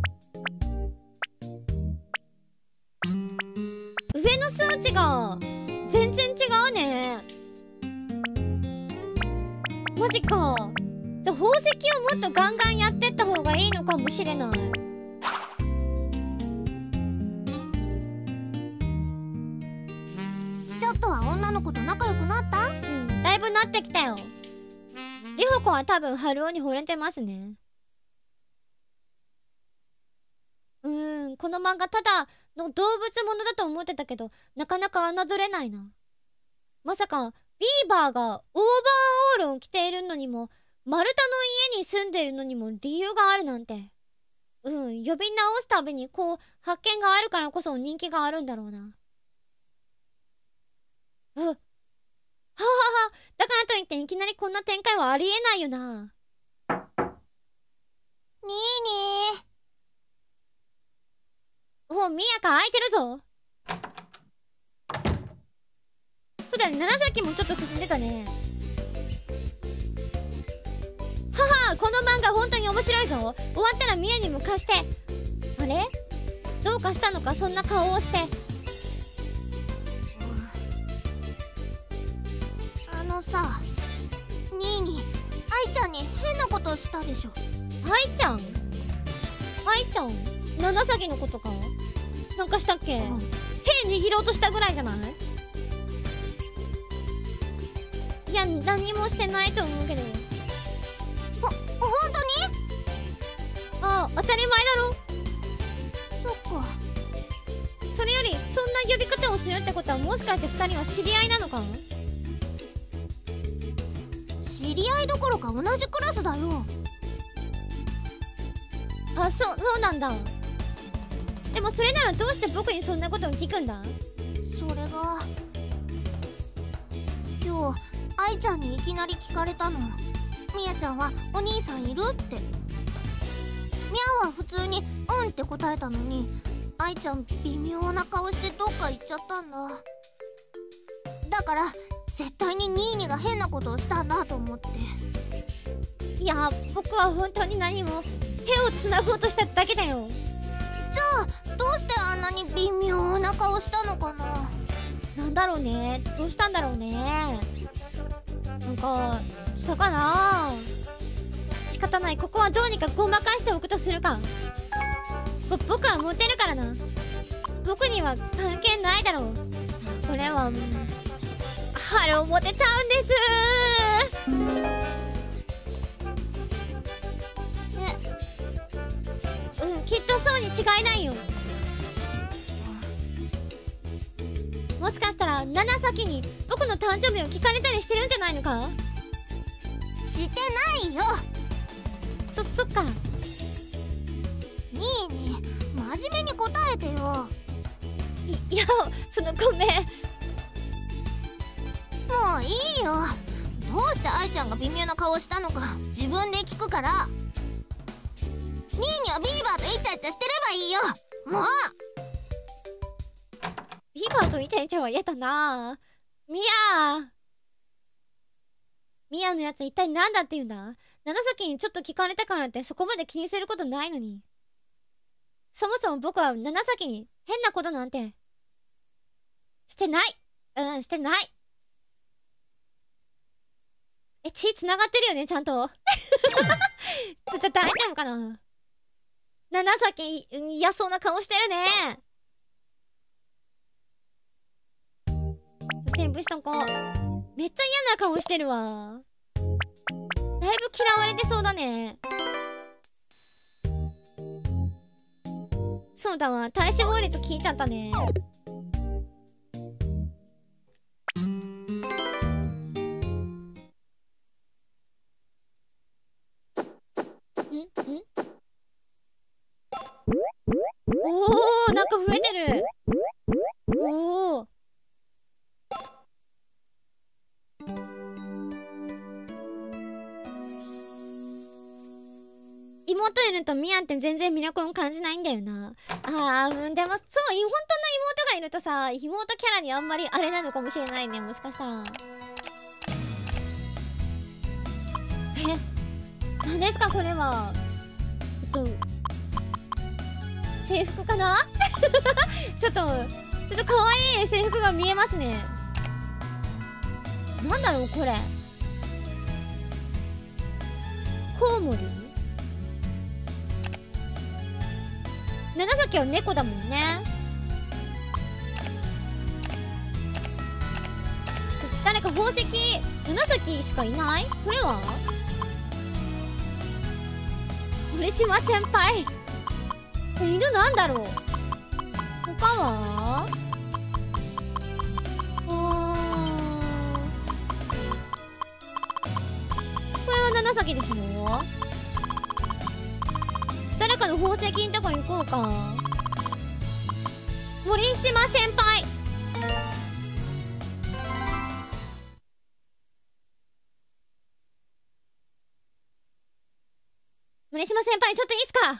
上の数値が全然違うね。マジか。じゃあ宝石をもっとガンガンやってった方がいいのかもしれない。 ちょっとは女の子と仲良くなった？ うん、だいぶなってきたよ。リホコは多分ハルオに惚れてますね。うーん、この漫画ただの動物ものだと思ってたけど、なかなか侮れないな。まさかビーバーがオーバーオールを着ているのにも、マルタの家に住んでいるのにも理由があるなんて。うん、呼び直すたびにこう発見があるからこそ人気があるんだろうな。うっははは。だからといっていきなりこんな展開はありえないよな。 ニーニー。 お、ミヤカ空いてるぞ。そうだね、紫もちょっと進んでたね。はは、この漫画本当に面白いぞ。終わったらミヤにも貸して。あれどうかしたのか、そんな顔をして。 あのさ、ニーニー、愛ちゃんに変なことしたでしょ。 愛ちゃん愛ちゃん七崎のことかなんかしたっけ、うん、手握ろうとしたぐらいじゃない？いや、何もしてないと思うけど。 ほ、ほんとに？ ああ、当たり前だろ。 そっか。 それより、そんな呼び方をするってことは、もしかして二人は知り合いなのか？ 知り合いどころか同じクラスだよ。 あ、そう、そうなんだ。でもそれならどうして僕にそんなことを聞くんだ？ それが今日愛ちゃんにいきなり聞かれたの。みやちゃんはお兄さんいるって。みゃんは普通に「うん」って答えたのに、愛ちゃん微妙な顔してどっか行っちゃったんだ。だから絶対にニーニが変なことをしたんだと思って。 いや、僕は本当に何も。手をつなごうとしただけだよ。 じゃあどうしてあんなに微妙な顔したのかな。 なんだろうね。どうしたんだろうね。なんかしたかな。仕方ない。ここはどうにかごまかしておくとするか。ぼ僕はモテるからな。僕には関係ないだろう。これはハローモテちゃうんです。きっとそうに違いないよ。もしかしたら七崎に僕の誕生日を聞かれたりしてるんじゃないのか？ してないよ。 そ、そっか。 ニーニー、真面目に答えてよ。 い、いや、そのごめん。 もういいよ。どうして愛ちゃんが微妙な顔したのか自分で聞くから。ニーニはビーバーとイチャイチャしてればいいよ。もうビーバーとイチャイチャは嫌だな。ミヤーミヤのやつ一体何だって言うんだ？七崎にちょっと聞かれたからってそこまで気にすることないのに。そもそも僕は七崎に変なことなんてしてない。うん、してない。え、血繋がってるよね、ちゃんと。だ大丈夫かな。七崎、嫌そうな顔してるね。セーブしとこう。めっちゃ嫌な顔してるわ。だいぶ嫌われてそうだね。そうだわ、体脂肪率聞いちゃったね。おー、なんか増えてる。おー。妹いるとミヤンって全然魅力を感じないんだよな。あー、でもそう、本当の妹がいるとさ、妹キャラにあんまりあれなのかもしれないね、もしかしたら。え、何ですかこれは。ちょっと制服かなちょっとちょっと可愛い制服が見えますね。なんだろうこれ。コウモリ？七崎は猫だもんね。誰か宝石七崎しかいない？これは堀島先輩。犬なんだろう。 他はこれは長崎ですよ。誰かの宝石のとこに行こうか。森島先輩、森島先輩ちょっといいっすか。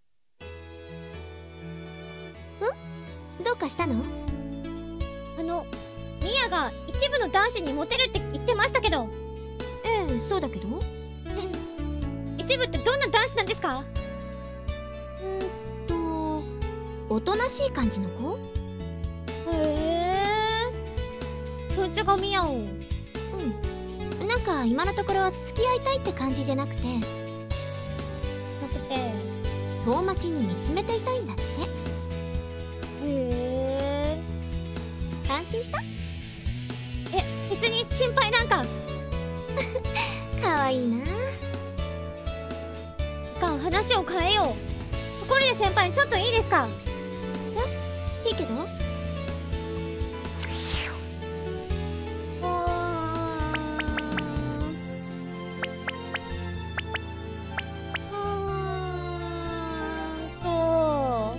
ん？どうかしたの？ あのミヤが一部の男子にモテるって言ってましたけど。 ええ、そうだけど。 一部ってどんな男子なんですか？ うんとおとなしい感じの子？ へえ、そいつがミヤを。 うん、なんか今のところ付き合いたいって感じじゃなくてなくて遠巻きに見つめていたいんだって。 へえ、 安心した？ え、別に心配なんか。 かわいいな。 かん、話を変えよう。ところで先輩ちょっといいですか？ え、いいけど。 うーんと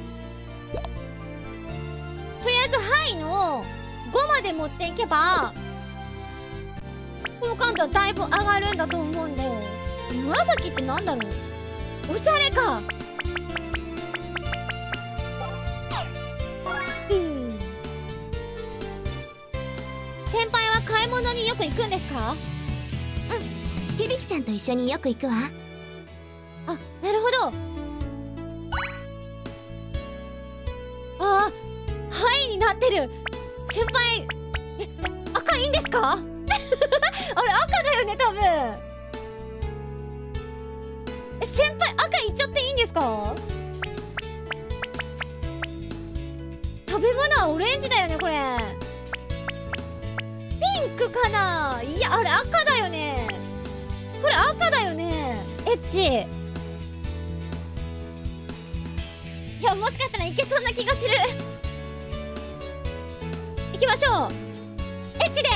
とりあえず範囲のごまで持っていけば好感度はだいぶ上がるんだと思うんだよ。紫ってなんだろう。おしゃれか。うん先輩は買い物によく行くんですか？ うん、響ちゃんと一緒によく行くわ。 あ、なるほど。あー、はいになってる。先輩、え、赤いいんですか？あれ赤だよね多分。え、先輩赤いっちゃっていいんですか？食べ物はオレンジだよねこれ。ピンクかな。いやあれ赤だよね。これ赤だよね。エッチ。いやもしかしたらいけそうな気がする。行きましょう。エッチで。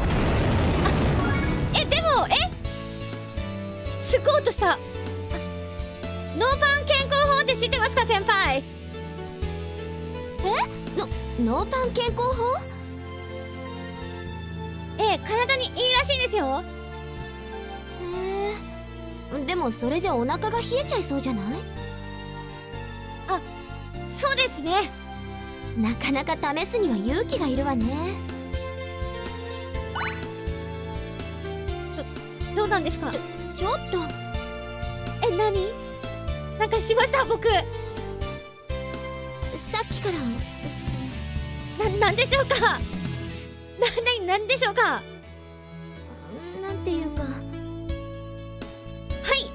え、でもえすごい音した。ノーパン健康法って知ってますか先輩？ え？のノーパン健康法？ ええ、体にいいらしいですよ。 へえ。でもそれじゃお腹が冷えちゃいそうじゃない？ あ、そうですね。 なかなか試すには勇気がいるわね。 どうなんですか？ ちょっと。 え、何？なんかしました僕。 さっきからな、なんでしょうか？な、な、なんでしょうか？ なんていうか。はい。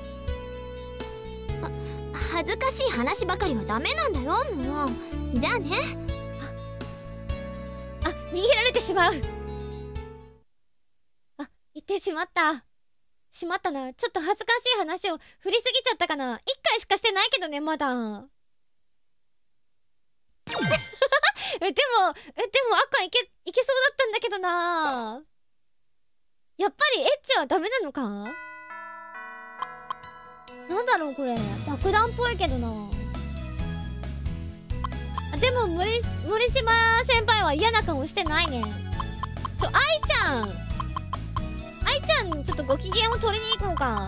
あ、恥ずかしい話ばかりはダメなんだよもう。じゃあね。 あ、逃げられてしまう。あ、言ってしまったしまったな。ちょっと恥ずかしい話を振りすぎちゃったかな。一回しかしてないけどねまだ。え、でもえでも赤いけいけそうだったんだけどな。やっぱりエッチはダメなのか？なんだろうこれ、爆弾っぽいけどな。あ、でも森森島先輩は嫌な顔してないね。ちょ、愛ちゃん愛ちゃんちょっとご機嫌を取りに行こうか。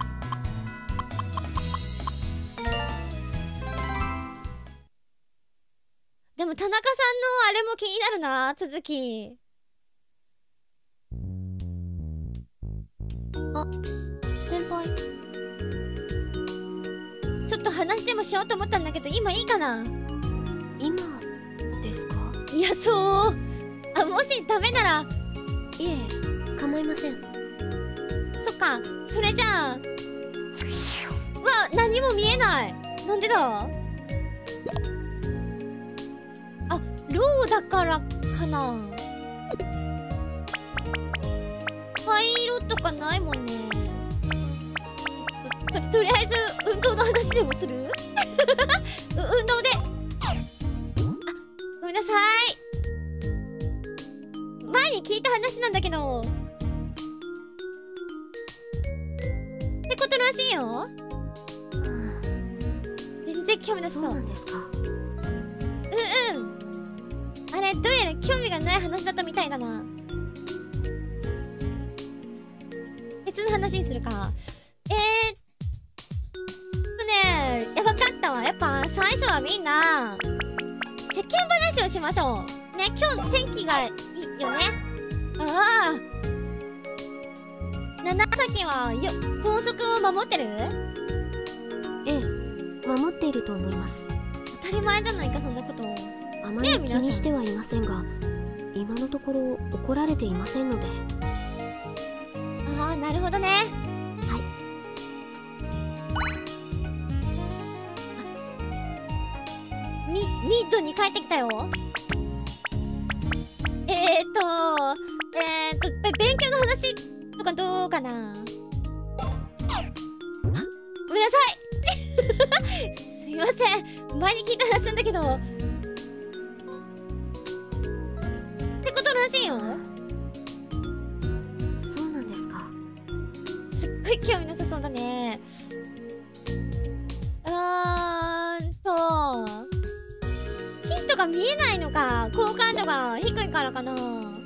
でも田中さんのあれも気になるな。続き。あ、先輩ちょっと話でもしようと思ったんだけど今いいかな？ 今ですか？ いや、そう。あ、もしダメなら。 いえ、構いません。 そっか、それじゃあ。うわ、何も見えない。なんでだ？あ、ローだからかな。灰色とかないもんね。と, と, とりあえず運動の話でもする？う運動で。あ、 さい。前に聞いた話なんだけどってことらしいよ。全然興味なさそう。 そうなんですか。 うんうん。あれどうやら興味がない話だったみたいだな。別の話にするか。えーっとね、いや分かったわ。やっぱ最初はみんな世間話をしましょうね。今日天気がいいよね。ああ、七崎はよ校則を守ってる？ ええ、守っていると思います。 当たり前じゃないか、そんなこと。 あまり気にしてはいませんが、今のところ怒られていませんので。 ああ、なるほどね。 はい。 ミミッドに帰ってきたよ。えーっとえーっとべ勉強の話とかどうかな。あ、ごめんなさいすいません、前に聞いた話なんだけどってことらしいよ。 そうなんですか。 すっごい興味なさそうだね。あーんとヒントが見えないのか、好感度が低いからかな。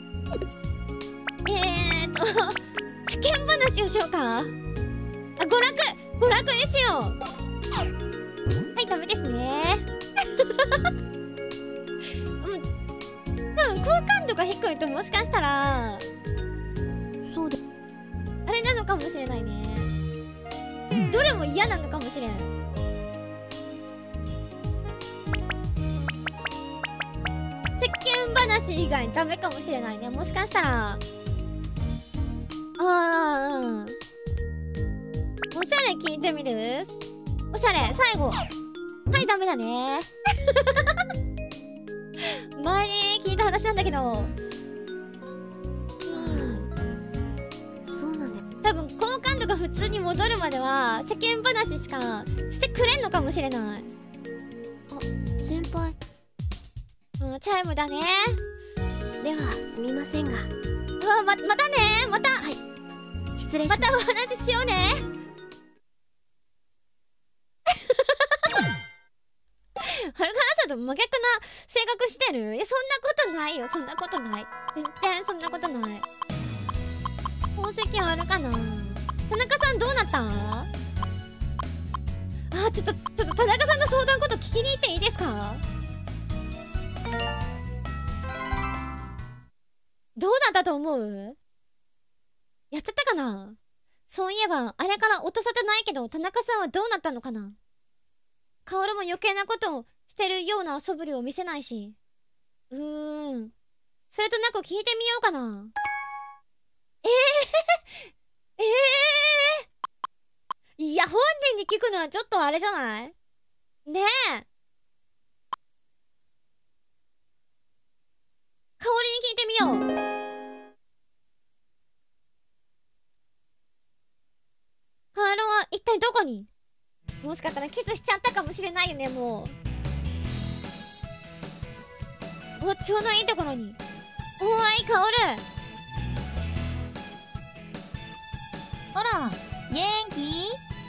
えーと世間話をしようか。あ、娯楽娯楽にしよう。はい、ダメですねうん、多分好感度が低いともしかしたらそうであれなのかもしれないね。どれも嫌なのかもしれん。世間話以外ダメかもしれないね。もしかしたらあー、うん、おしゃれ聞いてみる？おしゃれ最後。はい、ダメだね前に聞いた話なんだけど、 そうなんで。 多分好感度が普通に戻るまでは世間話しかしてくれんのかもしれない。 あ、先輩。 うん、チャイムだね。 ではすみませんが。 うわ、ま、またね、また。 はい、失礼しま。 ますたお話ししようねはるかさんと真逆な性格してる？いや、そんなことないよ。そんなことない。全然そんなことない。宝石あるかな。田中さんどうなった？あ、ちょっとちょっと田中さんの相談こと聞きに行っていいですか？どうなったと思う？やっちゃったかな。そういえばあれから音沙汰ないけど、田中さんはどうなったのかな。カオルも余計なことをしてるような素振りを見せないし。うーん、それとなく聞いてみようかな。えー、えー、いや、本人に聞くのはちょっとあれじゃない？ねえ、カオルに聞いてみよう。カオルは一体どこに？もしかしたらキスしちゃったかもしれないよね。もう、お、ちょうどいいところに。おーい、カオル。 ほら、元気？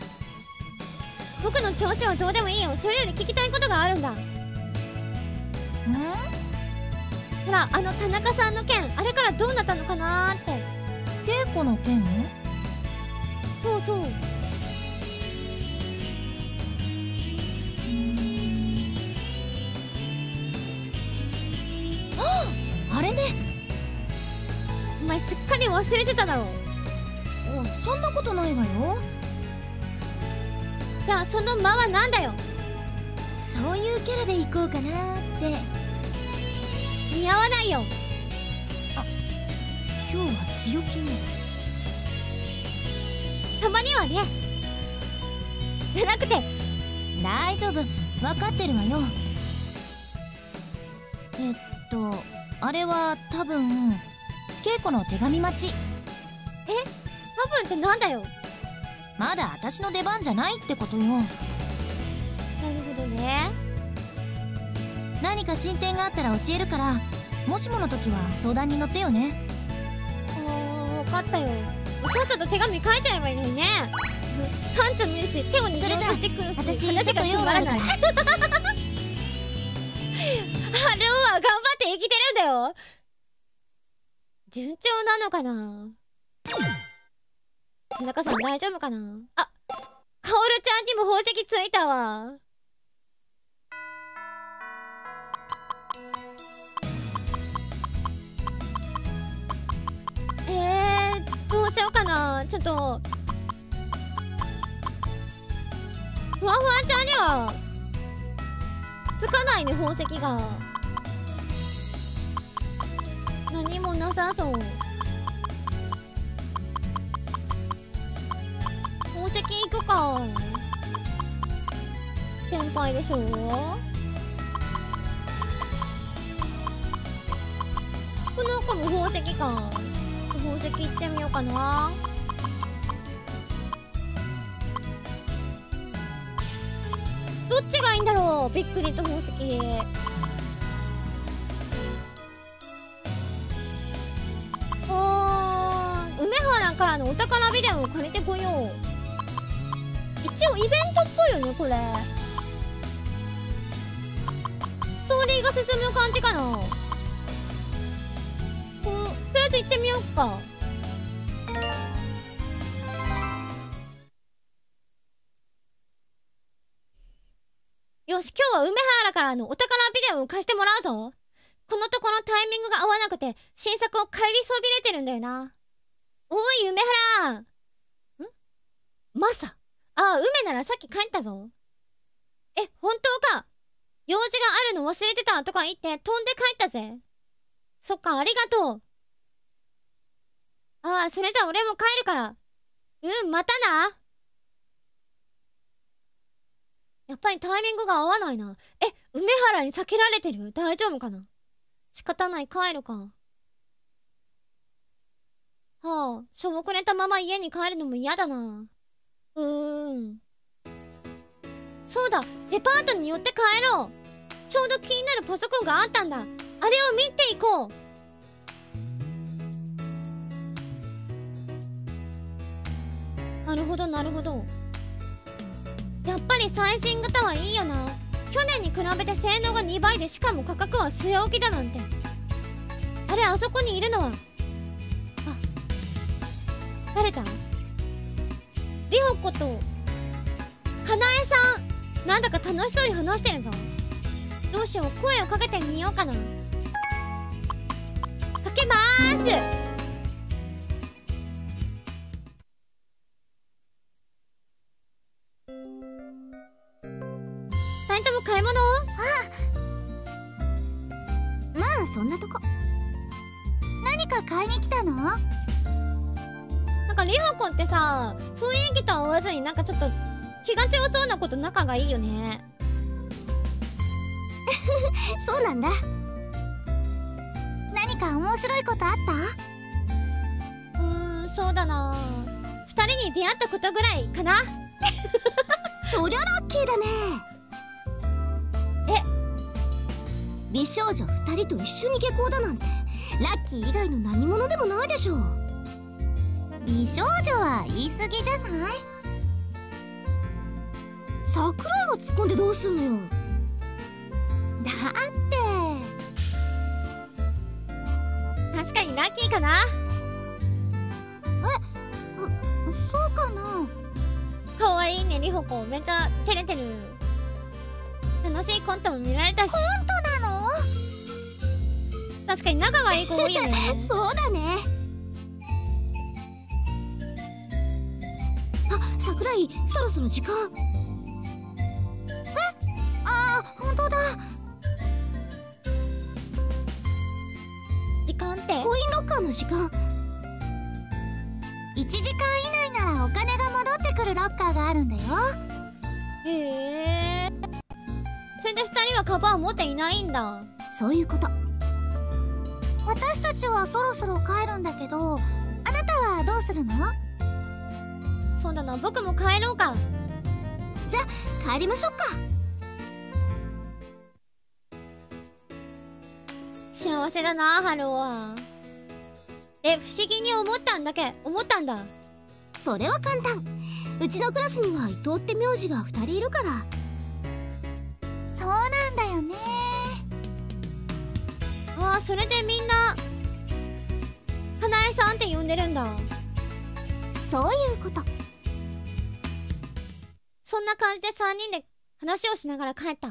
僕の調子はどうでもいいよ。それより聞きたいことがあるんだ。 ん？ ほら、あの田中さんの件、あれからどうなったのかなーって。 稽古の件？ そうそう。 あれね。 お前すっかり忘れてただろう。 お、そんなことないわよ。 じゃあその間はなんだよ。 そういうキャラで行こうかなーって。 似合わないよ。 あ、今日は強気ね。 たまにはね。じゃなくて。 大丈夫、分かってるわよ。えっとあれは多分稽古の手紙待ち。 え、多分ってなんだよ。 まだ私の出番じゃないってことよ。 なるほどね。 何か進展があったら教えるから、もしもの時は相談に乗ってよね。 あー、分かったよ。さっさと手紙書いちゃえばいいのにね。パンチョ見るし手を握ろうとしてくるし、 私話がつまらない。ハルーは頑張って生きてるんだよ。順調なのかな。田中さん大丈夫かな。あ、カオルちゃんにも宝石ついたわ。えー、どうしようかな。ちょっとふわふわちゃんにはつかないね、宝石が。何もなさそう。宝石行くか。先輩でしょ。この子も宝石か。宝石行ってみようかな。どっちがいいんだろう。びっくりと宝石。あー、梅原からのお宝ビデオを借りてこよう。一応イベントっぽいよねこれ。ストーリーが進む感じかな。こうとりあえず行ってみようか。よし、今日は梅原からのお宝ビデオを貸してもらうぞ。このところタイミングが合わなくて新作を帰りそびれてるんだよな。おい梅原。んマサ。ああ、梅ならさっき帰ったぞ。え、本当か。用事があるの忘れてたとか言って飛んで帰ったぜ。そっか、ありがとう。ああ、それじゃ俺も帰るから。うん、またな。やっぱりタイミングが合わないな。え、梅原に避けられてる？大丈夫かな？仕方ない、帰るか。はあ、しょぼくれたまま家に帰るのも嫌だな。うーん。そうだ、デパートに寄って帰ろう。ちょうど気になるパソコンがあったんだ。あれを見ていこう。なるほどなるほど。やっぱり最新型はいいよな。去年に比べて性能がにばいで、しかも価格は据え置きだなんて。あれ、あそこにいるのは、あ、誰だ？リホコとかなえさん。なんだか楽しそうに話してるぞ。どうしよう、声をかけてみようかな。かけまーす。二人とも買い物？ああ、まあそんなとこ。何か買いに来たの？ なんかリホコってさ、雰囲気と合わずになんかちょっと気が強そうなこと仲がいいよね。 そうなんだ。何か面白いことあった？ うーん、そうだな。二人に出会ったことぐらいかな。 そりゃラッキーだね。 え、 美少女二人と一緒に下校だなんてラッキー以外の何者でもないでしょう。美少女は言い過ぎじゃない？桜井が突っ込んでどうすんのよ。だって確かにラッキーかな。 え、そうかな。 かわいいね、リホコ。めっちゃ照れてる。楽しいコントも見られたし。 コントなの？ 確かに仲がいい子多いよね。 そうだね。あ、桜井、そろそろ時間。え、あー、本当だ。 時間って？ コインロッカーの時間。いちじかん以内ならお金が戻ってくるロッカーがあるんだよ。 へえ。それで二人はカバンを持っていないんだ。 そういうこと。私たちはそろそろ帰るんだけど、あなたはどうするの？ そうだな、僕も帰ろうか。 じゃあ帰りましょうか。 幸せだなハローは。え、不思議に思ったんだけ思ったんだ。 それは簡単。うちのクラスには伊藤って名字がふたりいるから。 そうなんだよね。 ああ、それでみんな花江さんって呼んでるんだ。 そういうこと。 そんな感じでさんにんで話をしながら帰った。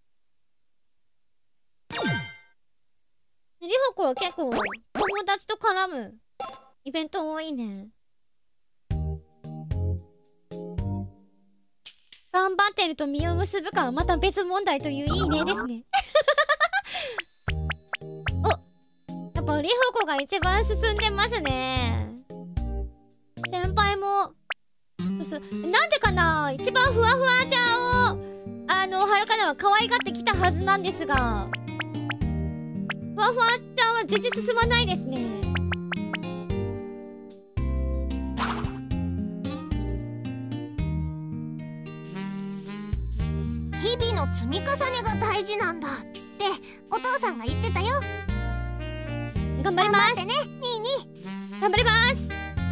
りほこは結構友達と絡むイベント多いね。頑張ってると実を結ぶかはまた別問題といういい例ですね。お、やっぱりほこが一番進んでますね。先輩もなんでかな、一番ふわふわちゃんをあのはるかなは可愛がってきたはずなんですが、ふわふわちゃんは全然進まないですね。 日々の積み重ねが大事なんだってお父さんが言ってたよ。 頑張ります。 頑張ってね、ニーニー。 頑張ります。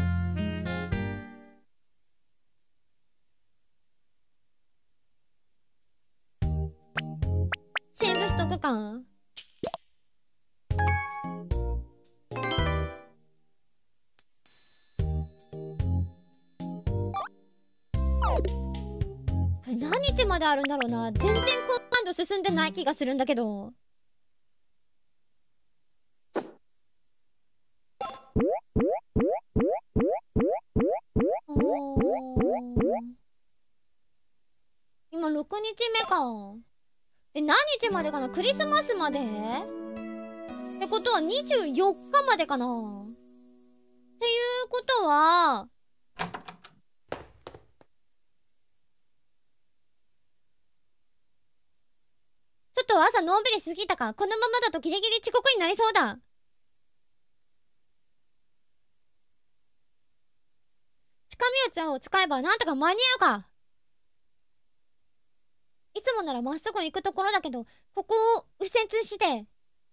セーブしとくか。何日まであるんだろうな。全然高感度進んでない気がするんだけど。今ろくにちめか。で、何日までかな。クリスマスまでってことはにじゅうよっかまでかな。っていうことはちょっと朝のんびりすぎたか。このままだとギリギリ遅刻になりそうだ。近道を使えばなんとか間に合うか。いつもならまっすぐ行くところだけど、ここを右折して。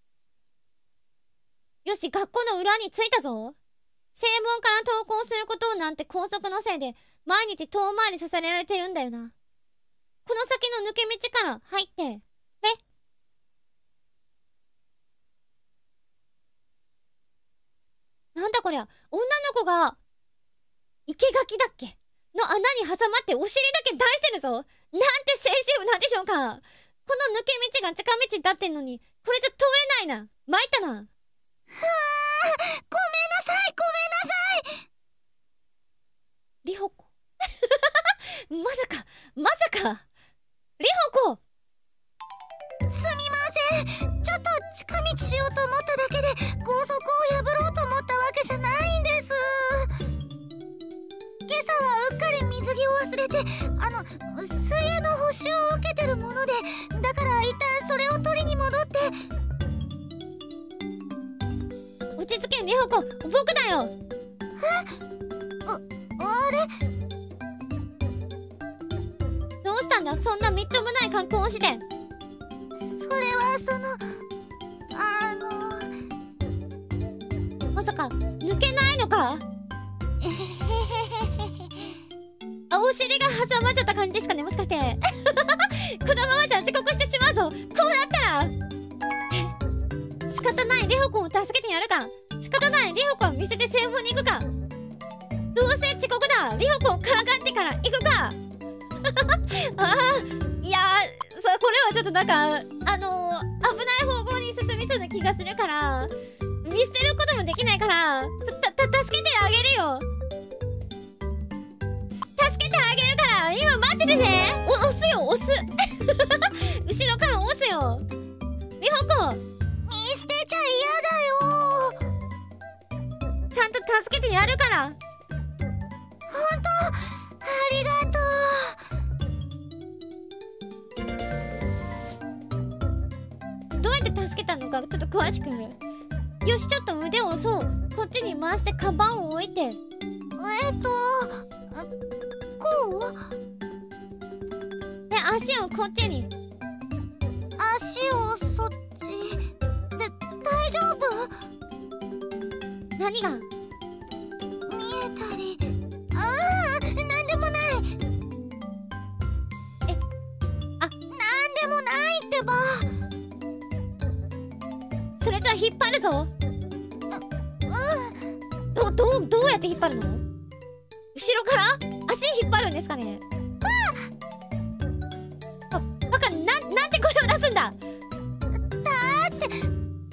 よし、学校の裏に着いたぞ。正門から登校することなんて高速のせいで毎日遠回りさせられてるんだよな。この先の抜け道から入って。え？なんだこりゃ。女の子が生垣だっけの穴に挟まってお尻だけ出してるぞ。なんて青春なんでしょうか。この抜け道が近道だってんのにこれじゃ通れないな。参ったな。はあ、ごめんなさいごめんなさい。 りほこまさかまさかりほこ、 すみません。ちょっと近道しようと思っただけで高速を破ろうと思ったわけじゃないんです。今朝はうっかり水着を忘れて、あの水泳の補習を受けてるもので、だから一旦それを取りに戻って。 落ち着けりほこ、僕だよ。 え？あ、あれ？ どうしたんだ、そんなみっともない格好をして。 それはそのあのまさか抜けないのか。 えへへへあ、お尻が挟まっちゃった感じですかね、もしかして。このままじゃ遅刻してしまうぞ。こうなったら仕方ない、りほこを助けてやるか。仕方ない、りほこは見せて正門に行くか。どうせ遅刻だ、りほこをからかってから行くか。あー、いやー、そこれはちょっとなんかあのー、危ない方向に進みそうな気がするから、見捨てることもできないから、ちょっとたた助けてあげるよ。助けてあげるから今待っててね。お押すよ、押す。後ろから押すよ。りほこ、 見捨てちゃ嫌だよ。 ちゃんと助けてやるから。 ほんとありがとう。どうやって助けたのかちょっと詳しく。よし、ちょっと腕をそうこっちに回してカバンを置いて。 えっとこう？ で、足をこっちに。 足をそっちで、 何が？ 見えたり。ああ、なんでもない。 え、あ、 なんでもないってば。 それじゃあ引っ張るぞ。 うん。 どどうどうやって引っ張るの？後ろから足引っ張るんですかね？あ、バカ、な、なんて声を出すんだ。 だって手が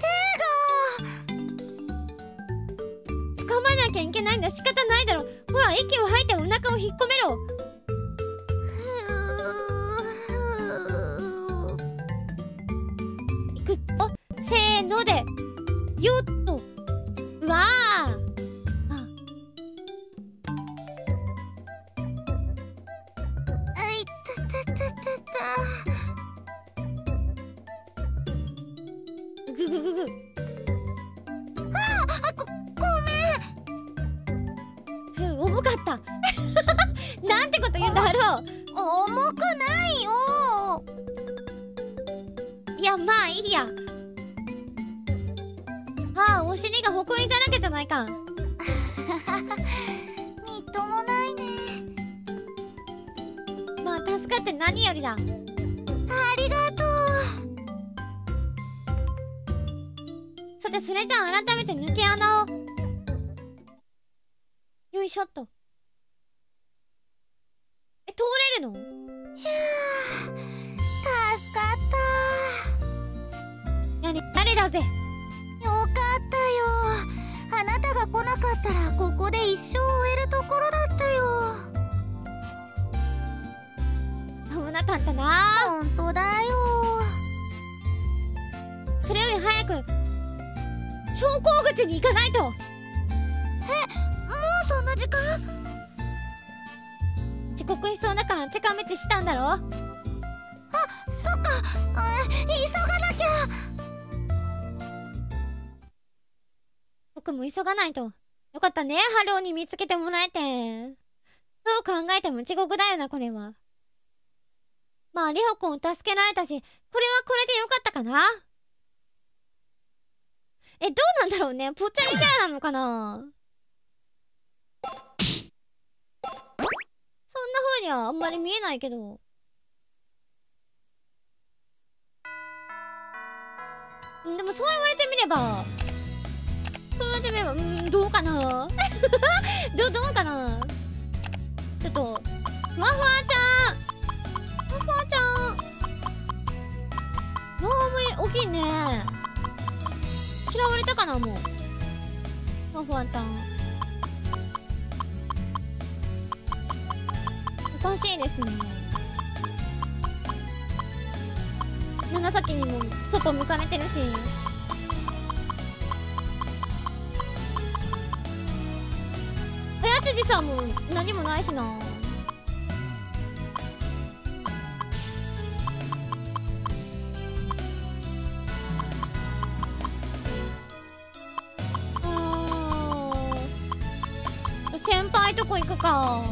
捕まえなきゃいけないんだ。仕方ないだろ。ほら、息を吐いてお腹を引っ込めろ。いくぞ、せーのでよっと。うわあ、あ、 あいたたたたた。 ぐぐぐぐ。 あ、ご、ごめん。 ふう、重かったなんてこと言うんだろう。 重くないよ。 いや、まあいいや。ああ、お尻がほこりだらけじゃないか。 みっともないね。 まあ助かって何よりだ。 ありがとう。 さて、それじゃあ改めて抜け穴を。よいしょっと。え、通れるの？ ひゃあ、助かっやれ、誰だぜ。 た。よかったよ。あなたが来なかったらここで一生終えるところだったよ。 危なかったな。 ほんとだよ。 それより早く昇降口に行かないと。 え、もうそんな時間？ 遅刻しそうだから近道したんだろ。 あ、そっか。あ、急がなきゃ。 僕も急がないと。よかったね、ハローに見つけてもらえて。どう考えても地獄だよな、これは。まあ、リホ君を助けられたし、これはこれでよかったかな。え、どうなんだろうね。ぽっちゃりキャラなのかな。そんな風にはあんまり見えないけど。でもそう言われてみれば、そう言われてみれば、うーん、どうかなど、どうかな。ちょっと、ふわふわちゃんふわふわちゃんどうも大きいね。嫌われたかな、もう。ふわふわちゃん。おかしいですね。長崎にも外向かれてるし。早辻さんも何もないしな。うん、先輩とこ行くか。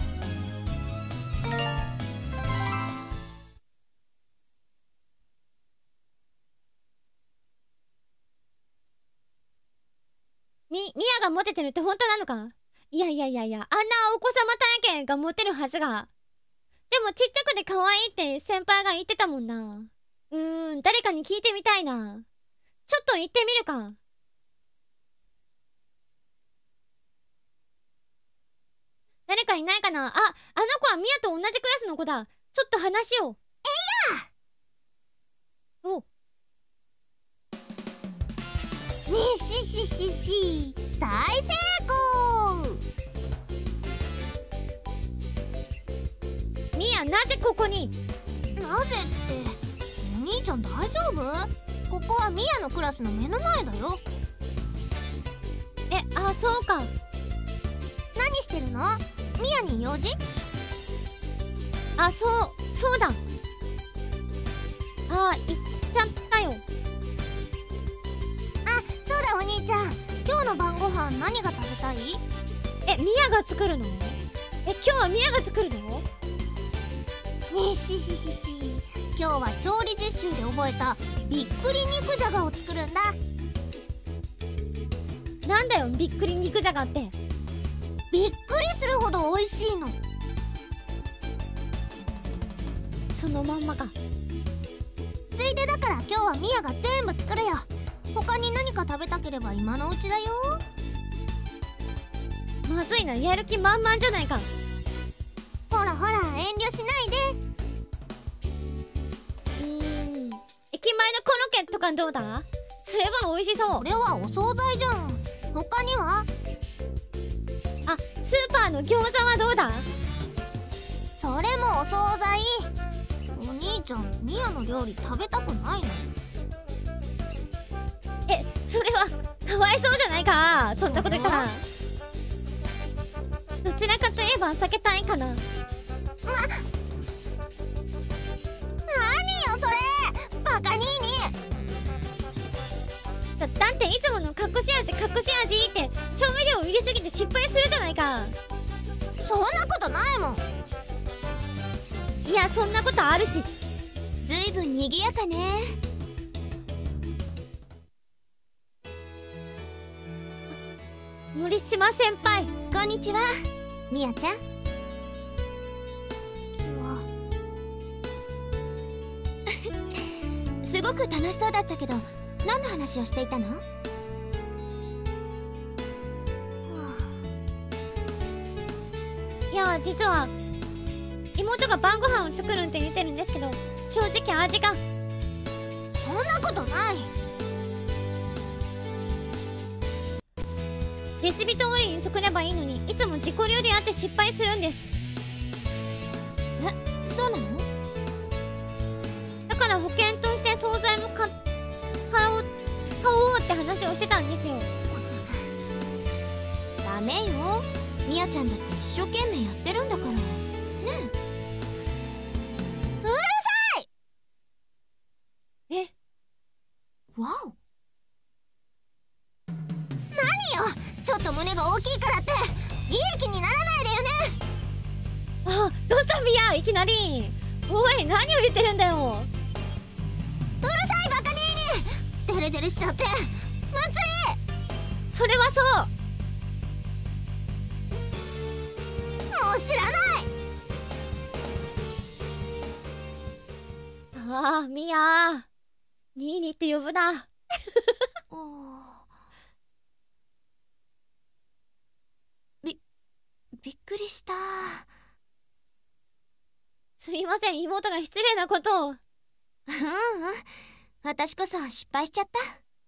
み、ミヤがモテてるって本当なのか？いやいやいやいや、あんなお子様体験がモテるはずが。でもちっちゃくて可愛いって先輩が言ってたもんな。うーん、誰かに聞いてみたいな。ちょっと行ってみるか。誰かいないかなあ、あの子はミヤと同じクラスの子だ。ちょっと話を。えいやお。 にしししし大成功。 ミヤ、なぜここに？ なぜってお兄ちゃん大丈夫？ここはミヤのクラスの目の前だよ。 え、あ、そうか。 何してるの？ミヤに用事？ あ、そう、そうだ。あ、行っちゃったよ。 あ、そうだお兄ちゃん、今日の晩ご飯何が食べたい？ え、ミヤが作るの？え、今日はミヤが作るの？ ねしししし、今日は調理実習で覚えたびっくり肉じゃがを作るんだ。 なんだよびっくり肉じゃがって。 びっくりするほど美味しいの。 そのまんまか。 ついでだから今日はミヤが全部作るよ。他に何か食べたければ今のうちだよ。 まずいな、やる気満々じゃないか。 ほらほら遠慮しないで。 うーん、駅前のコロッケとかどうだ？それは美味しそう。 これはお惣菜じゃん。他には？ あ、スーパーの餃子はどうだ？ それもお惣菜。お兄ちゃんミヤの料理食べたくないの？ え、それはかわいそうじゃないか。そんなこと言ったら。どちらかといえば避けたいかな。な、何よそれ、バカ兄に。 だ, だっていつもの隠し味隠し味って調味料を入れすぎて失敗するじゃないか。 そんなことないもん。 いや、そんなことあるし。 ずいぶんにぎやかね。 森島先輩、 こんにちは、ミヤちゃん。すごく楽しそうだったけど、何の話をしていたの？ いや、実は妹が晩ご飯を作るって言ってるんですけど、正直味が。 そんなことない。 レシピ通りに作ればいいのに、いつも自己流でやって失敗するんです。 え、そうなの？ だから保険として惣菜も買買おう買おうって話をしてたんですよ。 ダメよ、ミヤちゃんだって一生懸命やってるんだからね。うるさい。 え、 わお。何よ、ちょっと胸が大きいからって利益にならないでよね。 あ、どうしたミヤ、いきなり。おい、何を言ってるんだよ。 うるさいバカ兄に。デレデレしちゃってむつり。 それはそう。 もう知らない。 ああ、ミヤニーニって呼ぶな。 びびっくりした。 すみません、妹が失礼なことを。 うんうん、私こそ失敗しちゃった。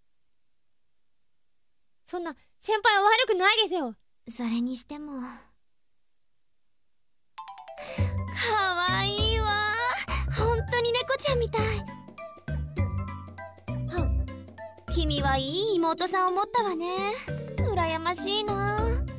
そんな、先輩は悪くないですよ。 それにしてもかわいいわ。本当に猫ちゃんみたい。 は、 君はいい妹さんを持ったわね。羨ましいな。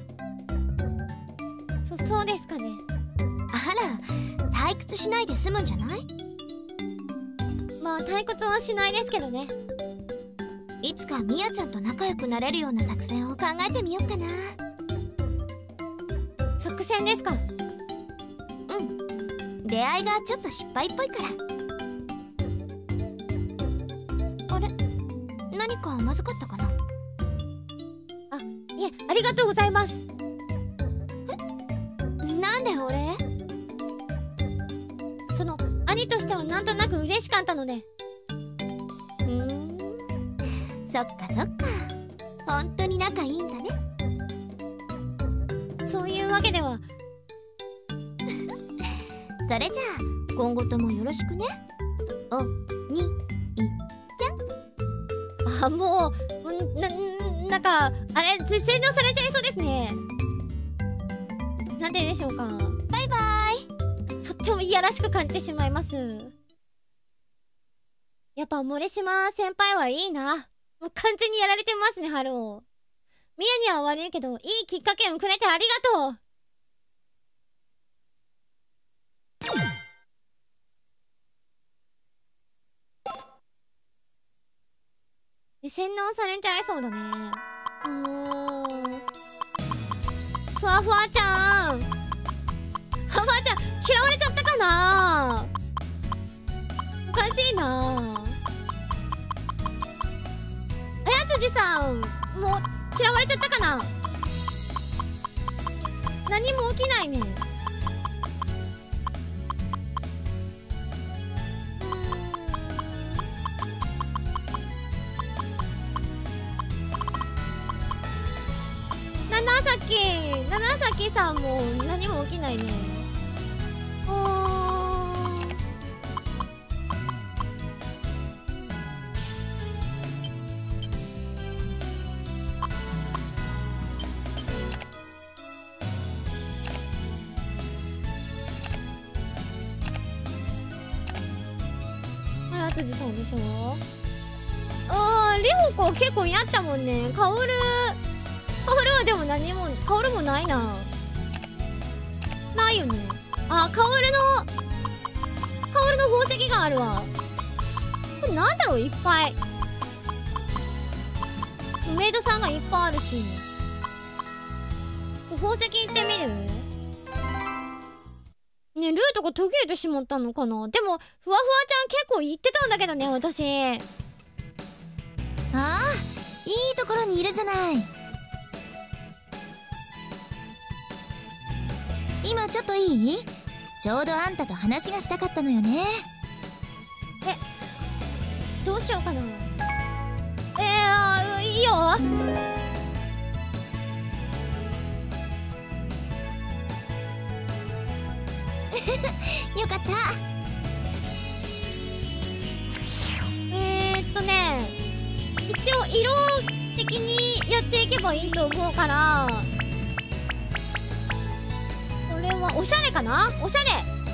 そ、そうですかね。 あら、退屈しないで済むんじゃない？ まあ退屈はしないですけどね。 いつかミヤちゃんと仲良くなれるような作戦を考えてみようかな。 作戦ですか？ うん、出会いがちょっと失敗っぽいから。あれ、何かまずかったかな？ あ、いえ、ありがとうございます。 え、なんで俺？ その、兄としてはなんとなく嬉しかったので。 ふーん、そっかそっか、本当に仲いいんだね。 そういうわけでは。 それじゃあ今後ともよろしくね、おにいちゃん。 あ、もう、な、なんか、あれ、洗脳されちゃいそうですね。なんででしょうか。 バイバイ。 とってもいやらしく感じてしまいます。やっぱ森島先輩はいいな。もう完全にやられてますね、ハロー。ミヤには悪いけど、いいきっかけをくれてありがとう。で、洗脳されちゃいそうだね。うーん。ふわふわちゃん。ふわふわちゃん、嫌われちゃったかな。おかしいな。あやつじさん、もう、 嫌われちゃったかな。何も起きないね。七崎七崎さんも何も起きないね。あーあつじさんでしょ。あーりほこ結構やったもんね。カオルカオルはでも何もカオルもないな。ないよね。あ、カオルのカオルの宝石があるわ。これなんだろう、いっぱいメイドさんがいっぱいあるし。宝石行ってみるね。ルートが途切れてしまったのかな。でもふわふわちゃん結構行ってたんだけどね、私。 ああ、いいところにいるじゃない。今ちょっといい？ちょうどあんたと話がしたかったのよね。 え、どうしようかな。えー、あーいいよ。 よかった。 えーっとね、一応色的にやっていけばいいと思うから、これはおしゃれかな。おしゃれ。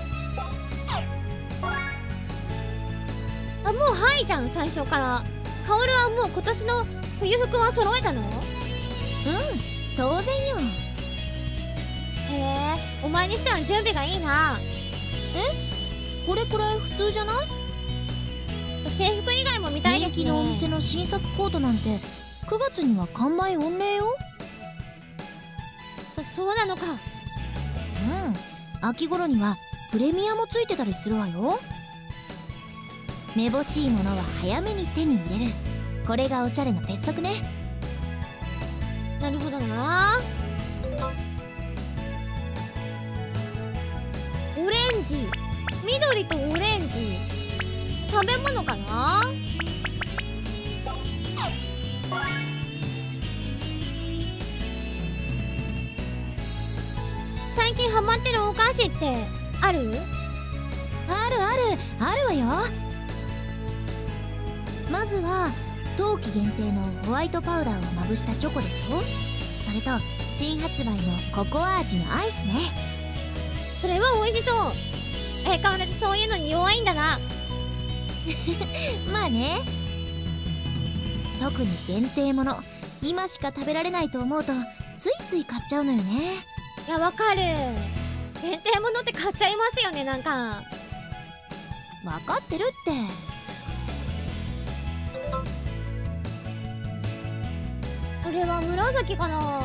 あ、もうはいじゃん、最初から。カオルはもう今年の冬服は揃えたの？うん、 当然よ。 へえ、お前にしては準備がいいな。 え、これくらい普通じゃない？ 制服以外も見たいですね。 人気のお店の新作コートなんてくがつには完売御礼よ。 そ、そうなのか。 うん、秋頃にはプレミアもついてたりするわよ。めぼしいものは早めに手に入れる。これがおしゃれの鉄則ね。 なるほどな。オレンジ、緑とオレンジ、食べ物かな。最近ハマってるお菓子ってある？ あるあるあるわよ。まずは冬季限定のホワイトパウダーをまぶしたチョコでしょ。それと新発売のココア味のアイスね。 それは美味しそう。相変わらずそういうのに弱いんだな。 まあね。特に限定もの、今しか食べられないと思うとついつい買っちゃうのよね。 いや、わかる。限定ものって買っちゃいますよね、なんか。 分かってるって。 これは紫かな。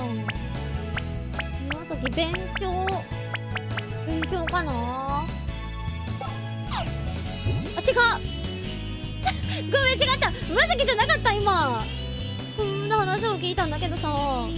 紫、勉強勉強かな。あ、違う。ごめん、違った。紫じゃなかった。今こんな話を聞いたんだけどさ。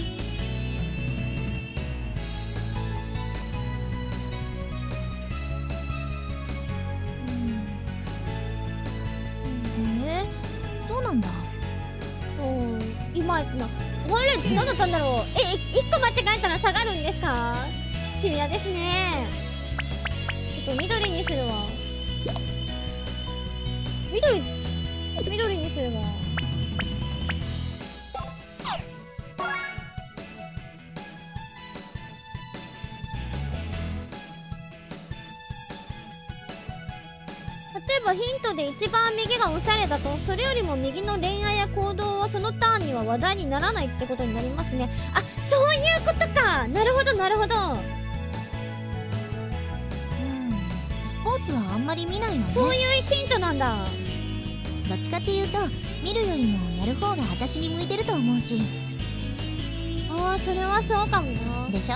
えー、そうなんだ。 いまいちな。あれ、何だったんだろう。え、いっこ間違えたら下がるんですか？シビアですね。ちょっと緑にするわ。緑緑にするわ。例えばヒントで一番右がおしゃれだと、それよりも右の恋愛や行動はそのターンには話題にならないってことになりますね。あ、そういうことか。なるほどなるほど。 うん、スポーツはあんまり見ないのね。 そういうヒントなんだ。 どっちかっていうと見るよりもやる方が私に向いてると思うし。 ああ、それはそうかもな。 でしょ。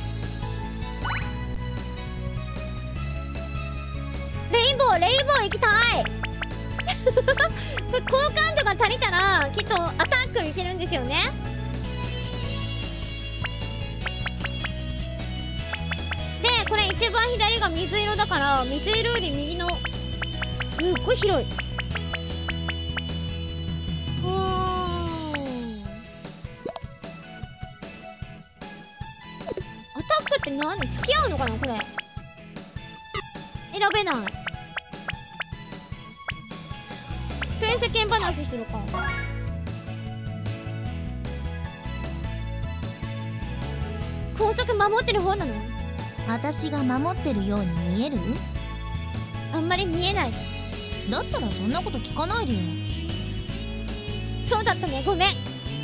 レインボーレインボー行きたい。これ好感度が足りたらきっとアタックいけるんですよね。 一番左が水色だから、水色より右のすっごい広い。おー、アタックって何、付き合うのかなこれ。選べない。とりあえず世間話してるか。高速守ってる方なの？ 私が守ってるように見える？ あんまり見えない。 だったらそんなこと聞かないでよ。 そうだったね、ごめん。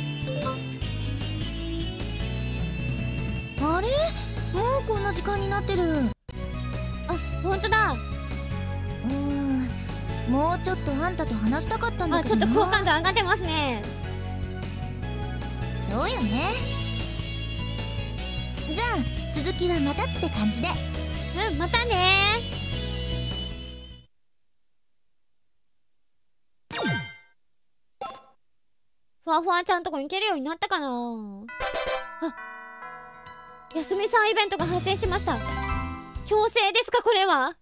あれ、もうこんな時間になってる。 あ、ほんとだ。 うーん、もうちょっとあんたと話したかったんだあ、 けどな。 ちょっと好感度上がってますね。 そうよね。じゃあ続きはまたって感じで。 うん、またね。ふわふわちゃんとこ行けるようになったかな。あ、休みさんイベントが発生しました。強制ですかこれは。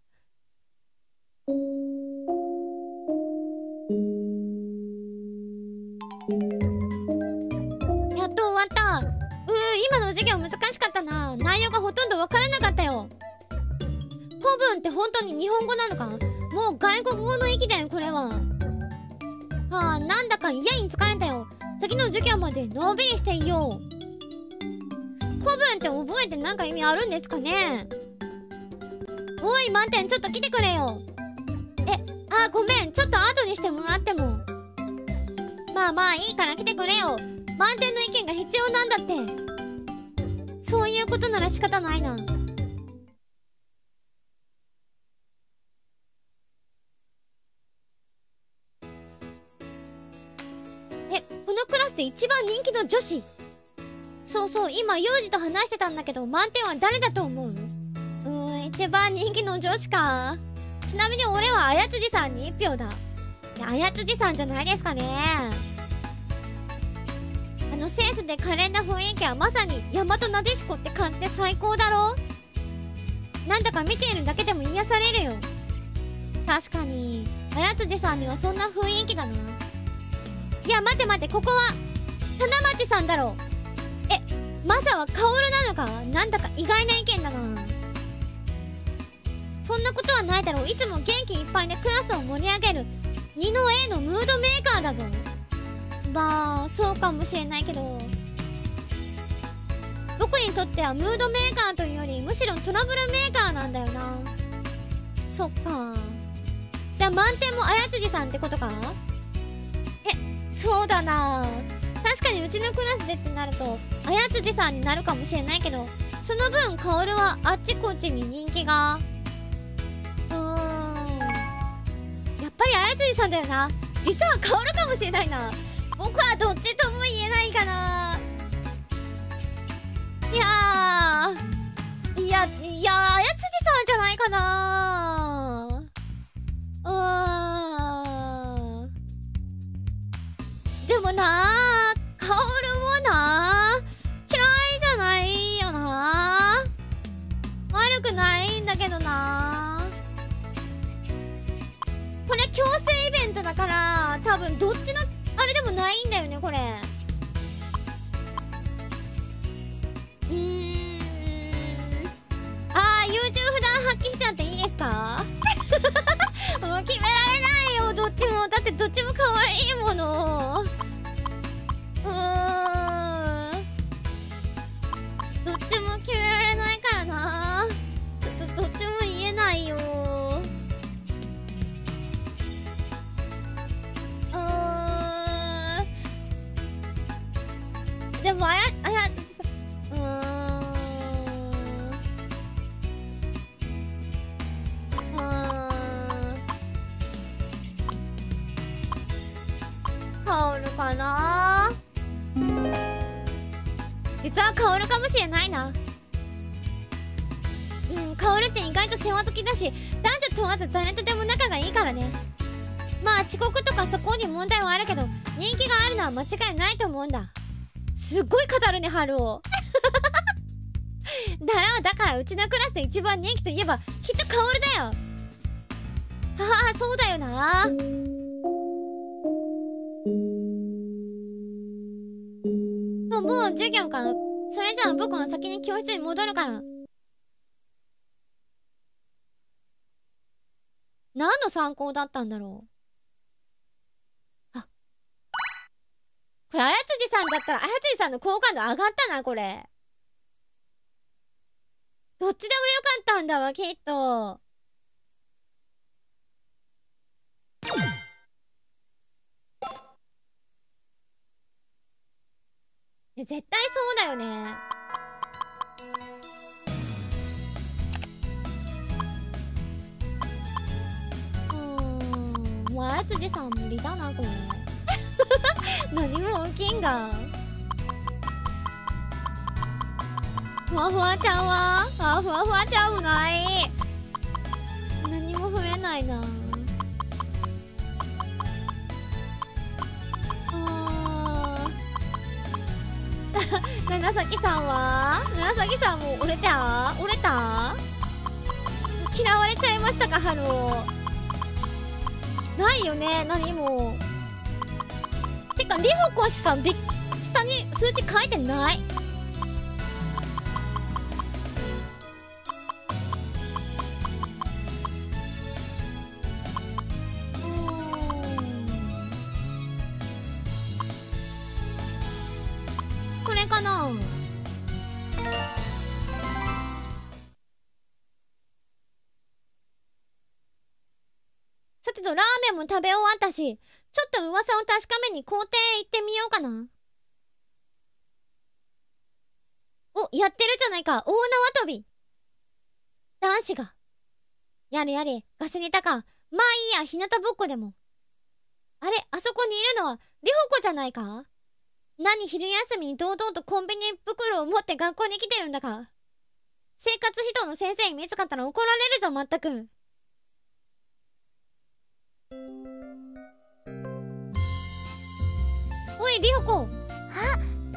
やっと終わった。うー、今の授業難しかったな。内容がほとんどわからなかったよ。古文って本当に日本語なのか？もう外国語の域だよこれは。ああ、なんだか嫌に疲れたよ。次の授業までのんびりしていよう。古文って覚えてなんか意味あるんですかね？おい満点、ちょっと来てくれよ。え、あ、ごめん、ちょっと後にしてもらっても。まあまあいいから来てくれよ。満点の意見が必要なんだって。そういうことなら仕方ないな。え、このクラスで一番人気の女子。そうそう、今ユージと話してたんだけど、満点は誰だと思う？うーん、一番人気の女子か。ちなみに俺はあやつじさんにいち票だ。あやつじさんじゃないですかね。あのセンスで可憐な雰囲気はまさに大和なでしこって感じで最高だろ。なんだか見ているだけでも癒されるよ。確かにあやつじさんにはそんな雰囲気だな。いや待って待って、ここは花町さんだろう。え、マサはカオルなのか？なんだか意外な意見だな。そんなことはないだろう。いつも元気いっぱいでクラスを盛り上げるにの A のムードメーカーだぞ。まあそうかもしれないけど、僕にとってはムードメーカーというよりむしろトラブルメーカーなんだよな。そっか。じゃあ満点もあやつじさんってことか？え、そうだな。確かにうちのクラスでってなるとあやつじさんになるかもしれないけど、その分カオルはあっちこっちに人気が。うーん、やっぱりあやつじさんだよな。実はカオルかもしれないな。僕はどっちとも言えないかな。いやー、いやいやあやつじさんじゃないかな。あー、でもなー、カオルもなー嫌いじゃないよな。悪くないんだけどな。これ強制イベントだから多分どっちのあれでもないんだよねこれ。うーん、あー、優柔不断発揮しちゃっていいですか？もう決められないよどっちも。だってどっちも可愛いもの。うーん、どっちも決められないからな。ちょっとどっちも言えないよ。うーん、でもあやあやつさ、うーん、うーん、カオルかな。実はカオルかもしれないな。うん、カオルって意外と世話好きだし、男女問わず誰とでも仲がいいからね。まあ遅刻とかそこに問題はあるけど、人気があるのは間違いないと思うんだ。すっごい語るね、春を。 だろ、だからうちのクラスで一番人気といえばきっとカオルだよ。はは、そうだよな。もう授業か。それじゃあ僕は先に教室に戻るから。何の参考だったんだろう。あ、これあやつじさんだったらあやつじさんの好感度上がったな。これどっちでもよかったんだわきっと。絶対そうだよね。うーん、もうあやつじさん無理だなこれ。何も起きんが。ふわふわちゃんはあ、ふわふわちゃんもない。何も増えないな。七崎さんは七崎さんも折れた折れた嫌われちゃいましたか。ハローないよね何も。てかリホコしかび下に数値書いてない。これかな。さてとラーメンも食べ終わったし、ちょっと噂を確かめに校庭へ行ってみようかな。お、やってるじゃないか、大縄跳び。男子が。やれやれ、ガスネタか。まあいいや、日向ぼっこでも。あれ、あそこにいるのはリホコじゃないか。何昼休みに堂々とコンビニ袋を持って学校に来てるんだか。生活指導の先生に見つかったら怒られるぞまったく。おいリホコ。 あ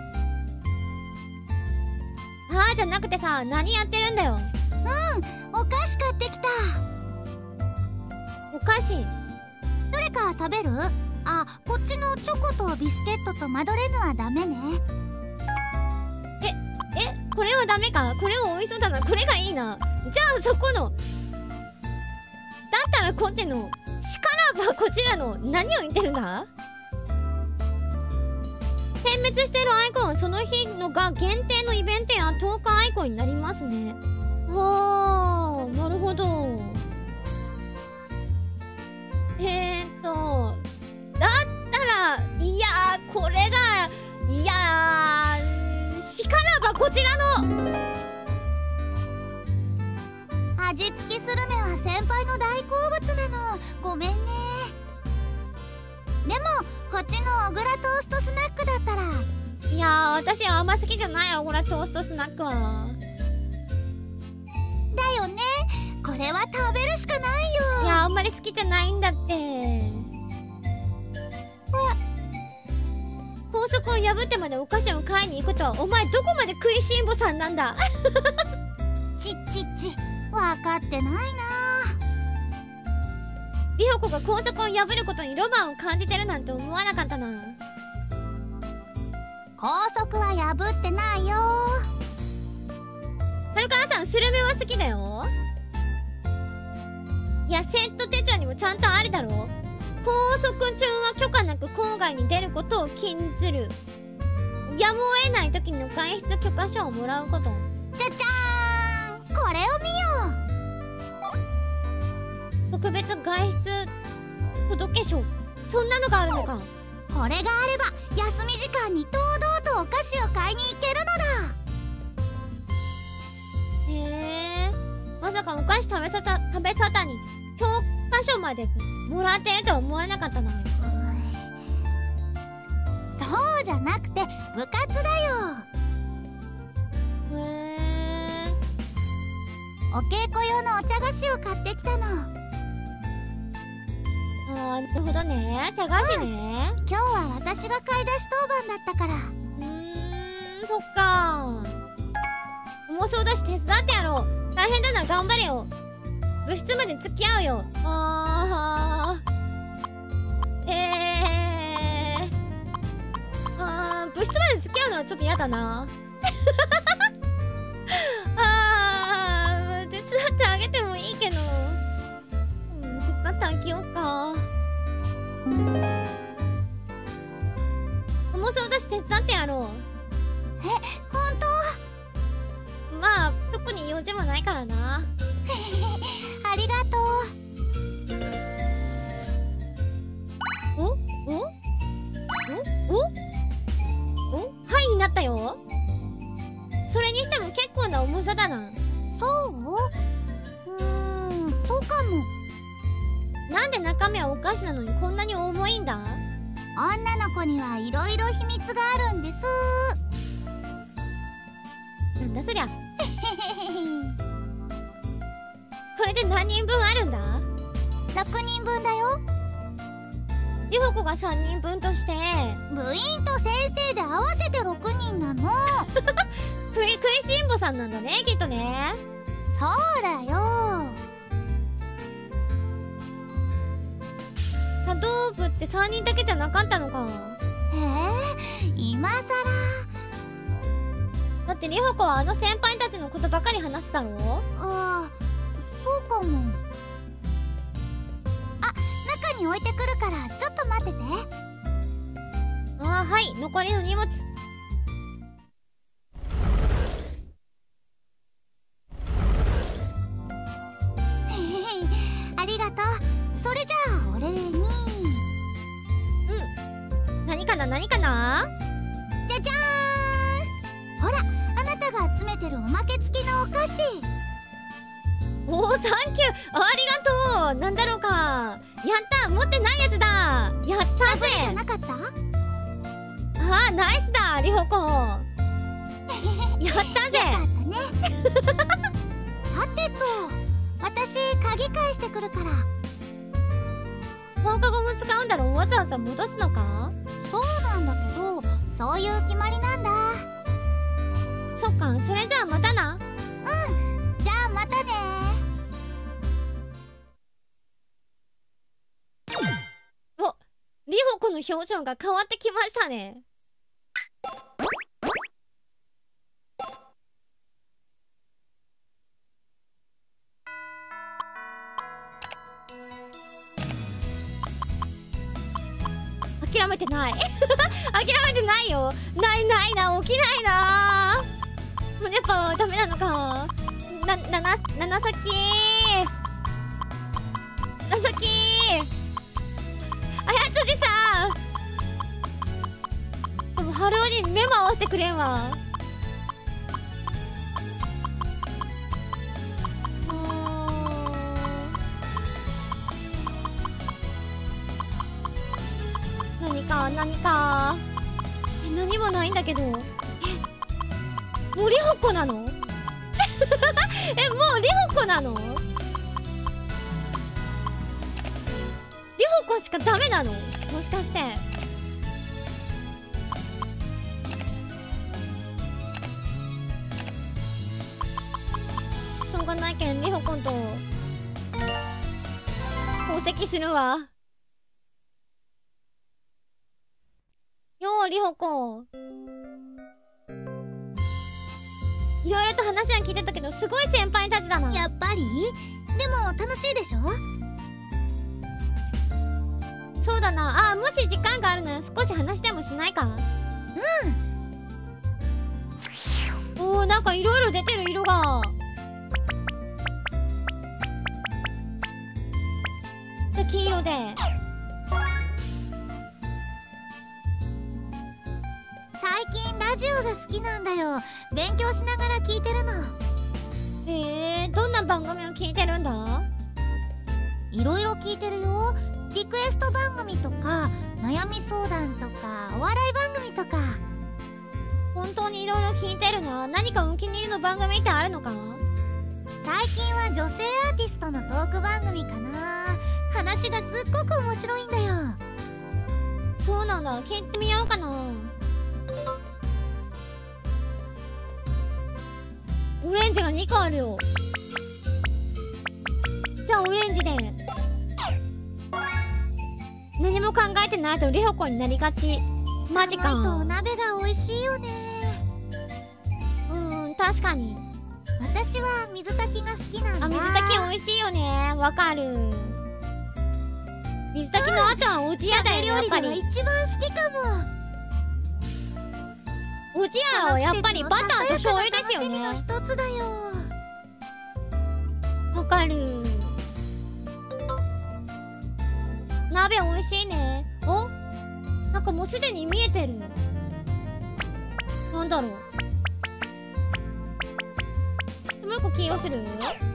ああじゃなくてさ、何やってるんだよ。 うん、お菓子買ってきた。 お菓子どれか食べる？あ、こっちのチョコとビスケットとマドレーヌはダメね。 え、え、これはダメか。これも美味しそうだな。これがいいな。じゃあそこのだったらこっちのしからばこちらの何を言ってるんだ。点滅してるアイコンはその日のが限定のイベントやトークアイコンになりますね。はあ、なるほど。えーっとだったら、いやーこれがいやーしからばこちらの味付きスルメは先輩の大好物なの。ごめんね。でもこっちの小倉トーストスナックだったら。 いやー私はあんま好きじゃないよ、これトーストスナックは。 だよね、これは食べるしかないよ。 いやあんまり好きじゃないんだって。法則を破ってまでお菓子を買いに行くとは、お前どこまで食いしん坊さんなんだ。 ちっちっち、分かってないな。 リホコが校則を破ることにロマンを感じてるなんて思わなかったな。 校則は破ってないよ。 はるかなさんスルメは好きだよ。いやセット手帳にもちゃんとあるだろ。校則中は許可なく校外に出ることを禁ずる。やむを得ない時の外出許可証をもらうこと。 じゃじゃーん、これを見よう。特別外出届証、そんなのがあるのか。 これがあれば休み時間に堂々とお菓子を買いに行けるのだ。 へえ、まさかお菓子食べさた食べさたに教科書までもらってるとは思わなかったな。 そうじゃなくて部活だよ。 へえ。 お稽古用のお茶菓子を買ってきたの。 あー、なるほどね、茶菓子ね、うん、 今日は私が買い出し当番だったから。うーん、そっか。お重そうだし手伝ってやろう。大変だな、頑張れよ。部室まで付き合うよ。あーえーあー部室まで付き合うのはちょっと嫌だなあー手伝ってあげてもいいけど、うん、手伝ってあげようか。重そうだし手伝ってやろう。 え、本当？ まあ特に用事もないからなありがとう。 おおおおおはいになったよ。それにしても結構な重さだな。 そう？うーん、そうかも。 なんで中身はお菓子なのにこんなに重いんだ？ 女の子にはいろいろ秘密があるんです。 なんだそりゃこれで何人分あるんだ？ ろくにんぶんだよ。 りほこがさんにんぶんとして部員と先生で合わせてろくにんなの食い食いしん坊さんなんだね、きっとね。 そうだよ。 茶道部ってさんにんだけじゃなかったのか。 えー、今さだってりほこはあの先輩たちのことばかり話したろ。 ら。ああ、そうかも。あ、中に置いてくるからちょっと待ってて。 ああ、はい、残りの荷物。 ありがとう。それじゃあお礼に。 うん、何かな何かな。 じゃじゃーん。ほら、あなたが集めてるおまけ付きのお菓子。 おお、サンキュー、ありがとう。なんだろうか。やった、持ってないやつだ。やったぜ。 じゃなかった？ ああ、ナイスだ、りほこやったぜ。 よかったねさてと、私鍵返してくるから。 放課後も使うんだろ。わざわざ戻すのか。 そうなんだけど、そういう決まりなんだ。 そっか、それじゃあまたな。 うん、じゃあまたね。 お、りほこの表情が変わってきましたね。諦めてない諦めてないよ。ないないな、起きないな。もうやっぱダメなのか。な、なな、七崎七崎あやつじさん、でも春尾に目も合わせてくれんわ。何か何かえ、何もないんだけど。え、もうりほこなのえ、もうりほこなの。りほこしかダメなの、もしかして。しょうがないけんりほこんと宝石するわ。よう、りほこ。いろいろと話は聞いてたけど、すごい先輩たちだな。 やっぱり？でも楽しいでしょ？ そうだな。あ、もし時間があるなら少し話でもしないか。うん。おー、なんかいろいろ出てる色が。で、黄色で。 最近ラジオが好きなんだよ。勉強しながら聞いてるの。 えー、どんな番組を聞いてるんだ？ いろいろ聞いてるよ。リクエスト番組とか悩み相談とかお笑い番組とか。 本当にいろいろ聞いてるな。何かお気に入りの番組ってあるのか？ 最近は女性アーティストのトーク番組かな。話がすっごく面白いんだよ。 そうなんだ、聞いてみようかな。 オレンジがにこあるよ。じゃあオレンジで。何も考えてないとリホコになりがち。マジか。 とお鍋が美味しいよね。 うーん、確かに。 私は水炊きが好きなんだ。 あ、水炊き美味しいよね。わかる。水炊きの後はおじやだよね、やっぱり。 一番好きかも。 おじやはやっぱりバターと醤油ですよね。 楽しみの一つだよ。 わかる。鍋美味しいね。お、なんかもうすでに見えてる。なんだろう。もう一個黄色する？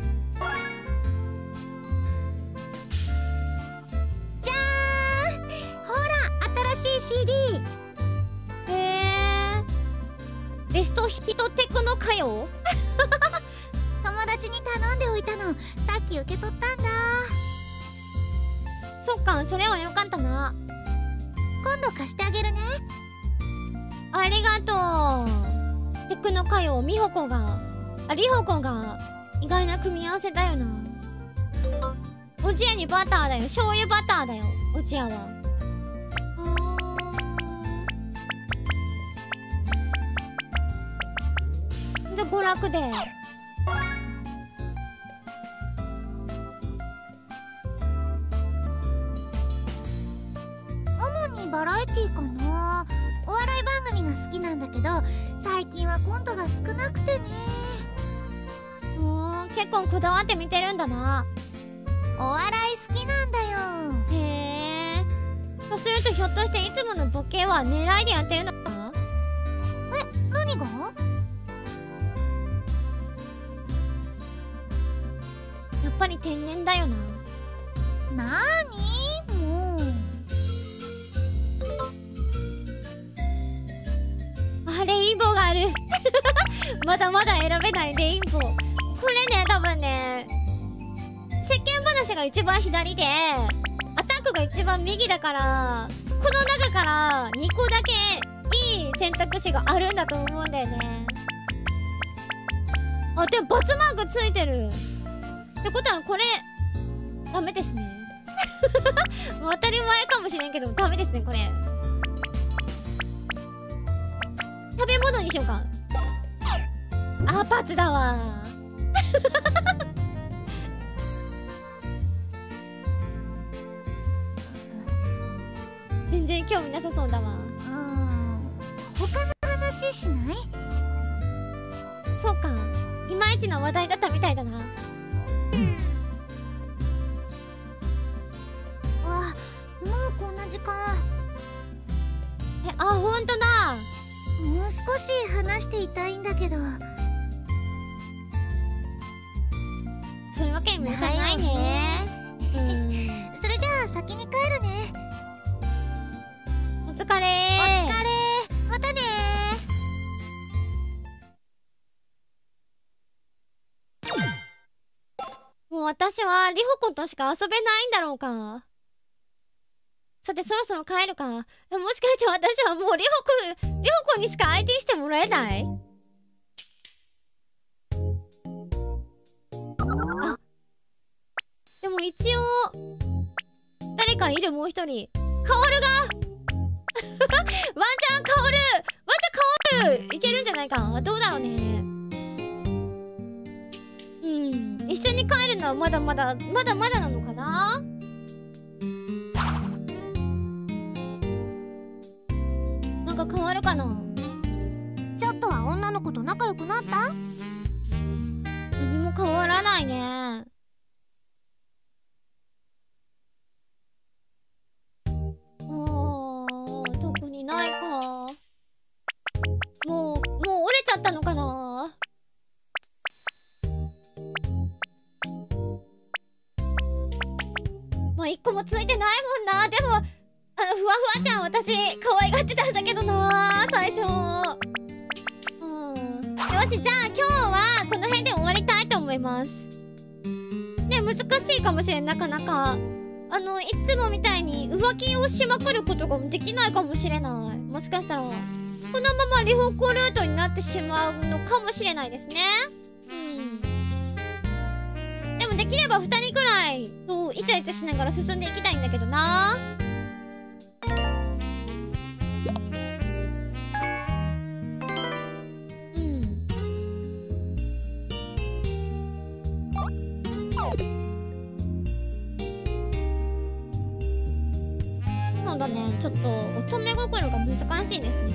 じゃーん、ほら新しい シーディー。 へえ。ベストヒットテクノかよ。 友達に頼んでおいたの、さっき受け取ったんだ。 そっか、それはよかったな。 今度貸してあげるね。 ありがとう。テクノかよ、ミホコが、あ、リホコが意外な組み合わせだよな。おじやにバターだよ、醤油バターだよ、おじやは。うーん。じゃあ娯楽で。 主にバラエティーかな。お笑い番組が好きなんだけど、最近はコントが少なくてね。 うーん、結構こだわって見てるんだな。 お笑い好きなんだよ。 へえ。そうするとひょっとしていつものボケは狙いでやってるのかな。 え、何が？ やっぱり天然だよな。 なーに？もう。 あ、レインボーがある。まだまだ選べないレインボー。これね、多分ね、世間話が一番左でアタックが一番右だから、この中からにこだけいい選択肢があるんだと思うんだよね。あ、でもバツマークついてるってことはこれダメですね。当たり前かもしれんけどダメですね、これ。食べ物にしようか。あ、パツだわ。全然興味なさそうだわ。 うーん、他の話しない？ そうか、いまいちの話題だったみたいだな。 あ、もうこんな時間。 え、あ、ほんとだ。 もう少し話していたいんだけど。 そういうわけにもいかないね。うん。 それじゃあ先に帰るね。 お疲れー。 お疲れ。またねー。もう私はリホコとしか遊べないんだろうか。さてそろそろ帰るか。もしかして私はもうリホコ、リホコにしか相手してもらえない？あ、でも一応誰かいる、もう一人。カオルがワンチャンカオルワンチャンカオルいけるんじゃないか。どうだろうね。うん、一緒に帰るのはまだまだまだまだなのかな。なんか変わるかな。 ちょっとは女の子と仲良くなった？ 何も変わらないね。特にないか。もうもう折れちゃったのかな。まあ一個もついてないもんな。でもあのふわふわちゃん私可愛がってたんだけどな、最初。うん、よし、じゃあ今日はこの辺で終わりたいと思いますね。難しいかもしれん、なかなか。あのいつもみたいに浮気をしまくることができないかもしれない。もしかしたらこのままリホコルートになってしまうのかもしれないですね。 きればふたりくらいとイチャイチャしながら進んでいきたいんだけどな。うん。そうだね、ちょっと乙女心が難しいですね。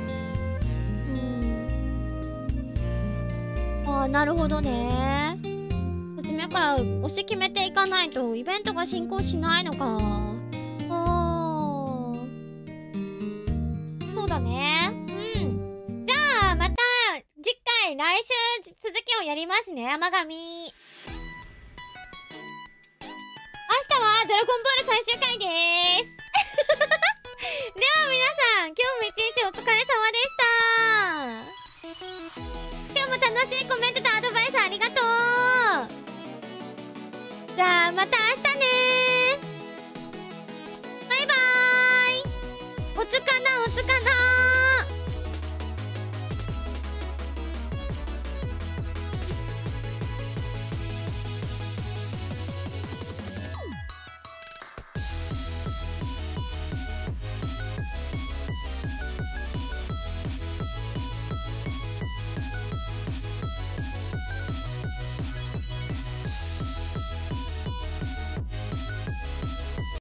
うん。ああ、なるほどね。初めから推し決めていかないとイベントが進行しないのか。あー、そうだね。うん。じゃあまた次回来週続きをやりますね。甘神、明日はドラゴンボール最終回でーす。では皆さん、今日も一日お疲れ様でした。今日も楽しいコメントとアドバイスありがとう。じゃあまた明日ね。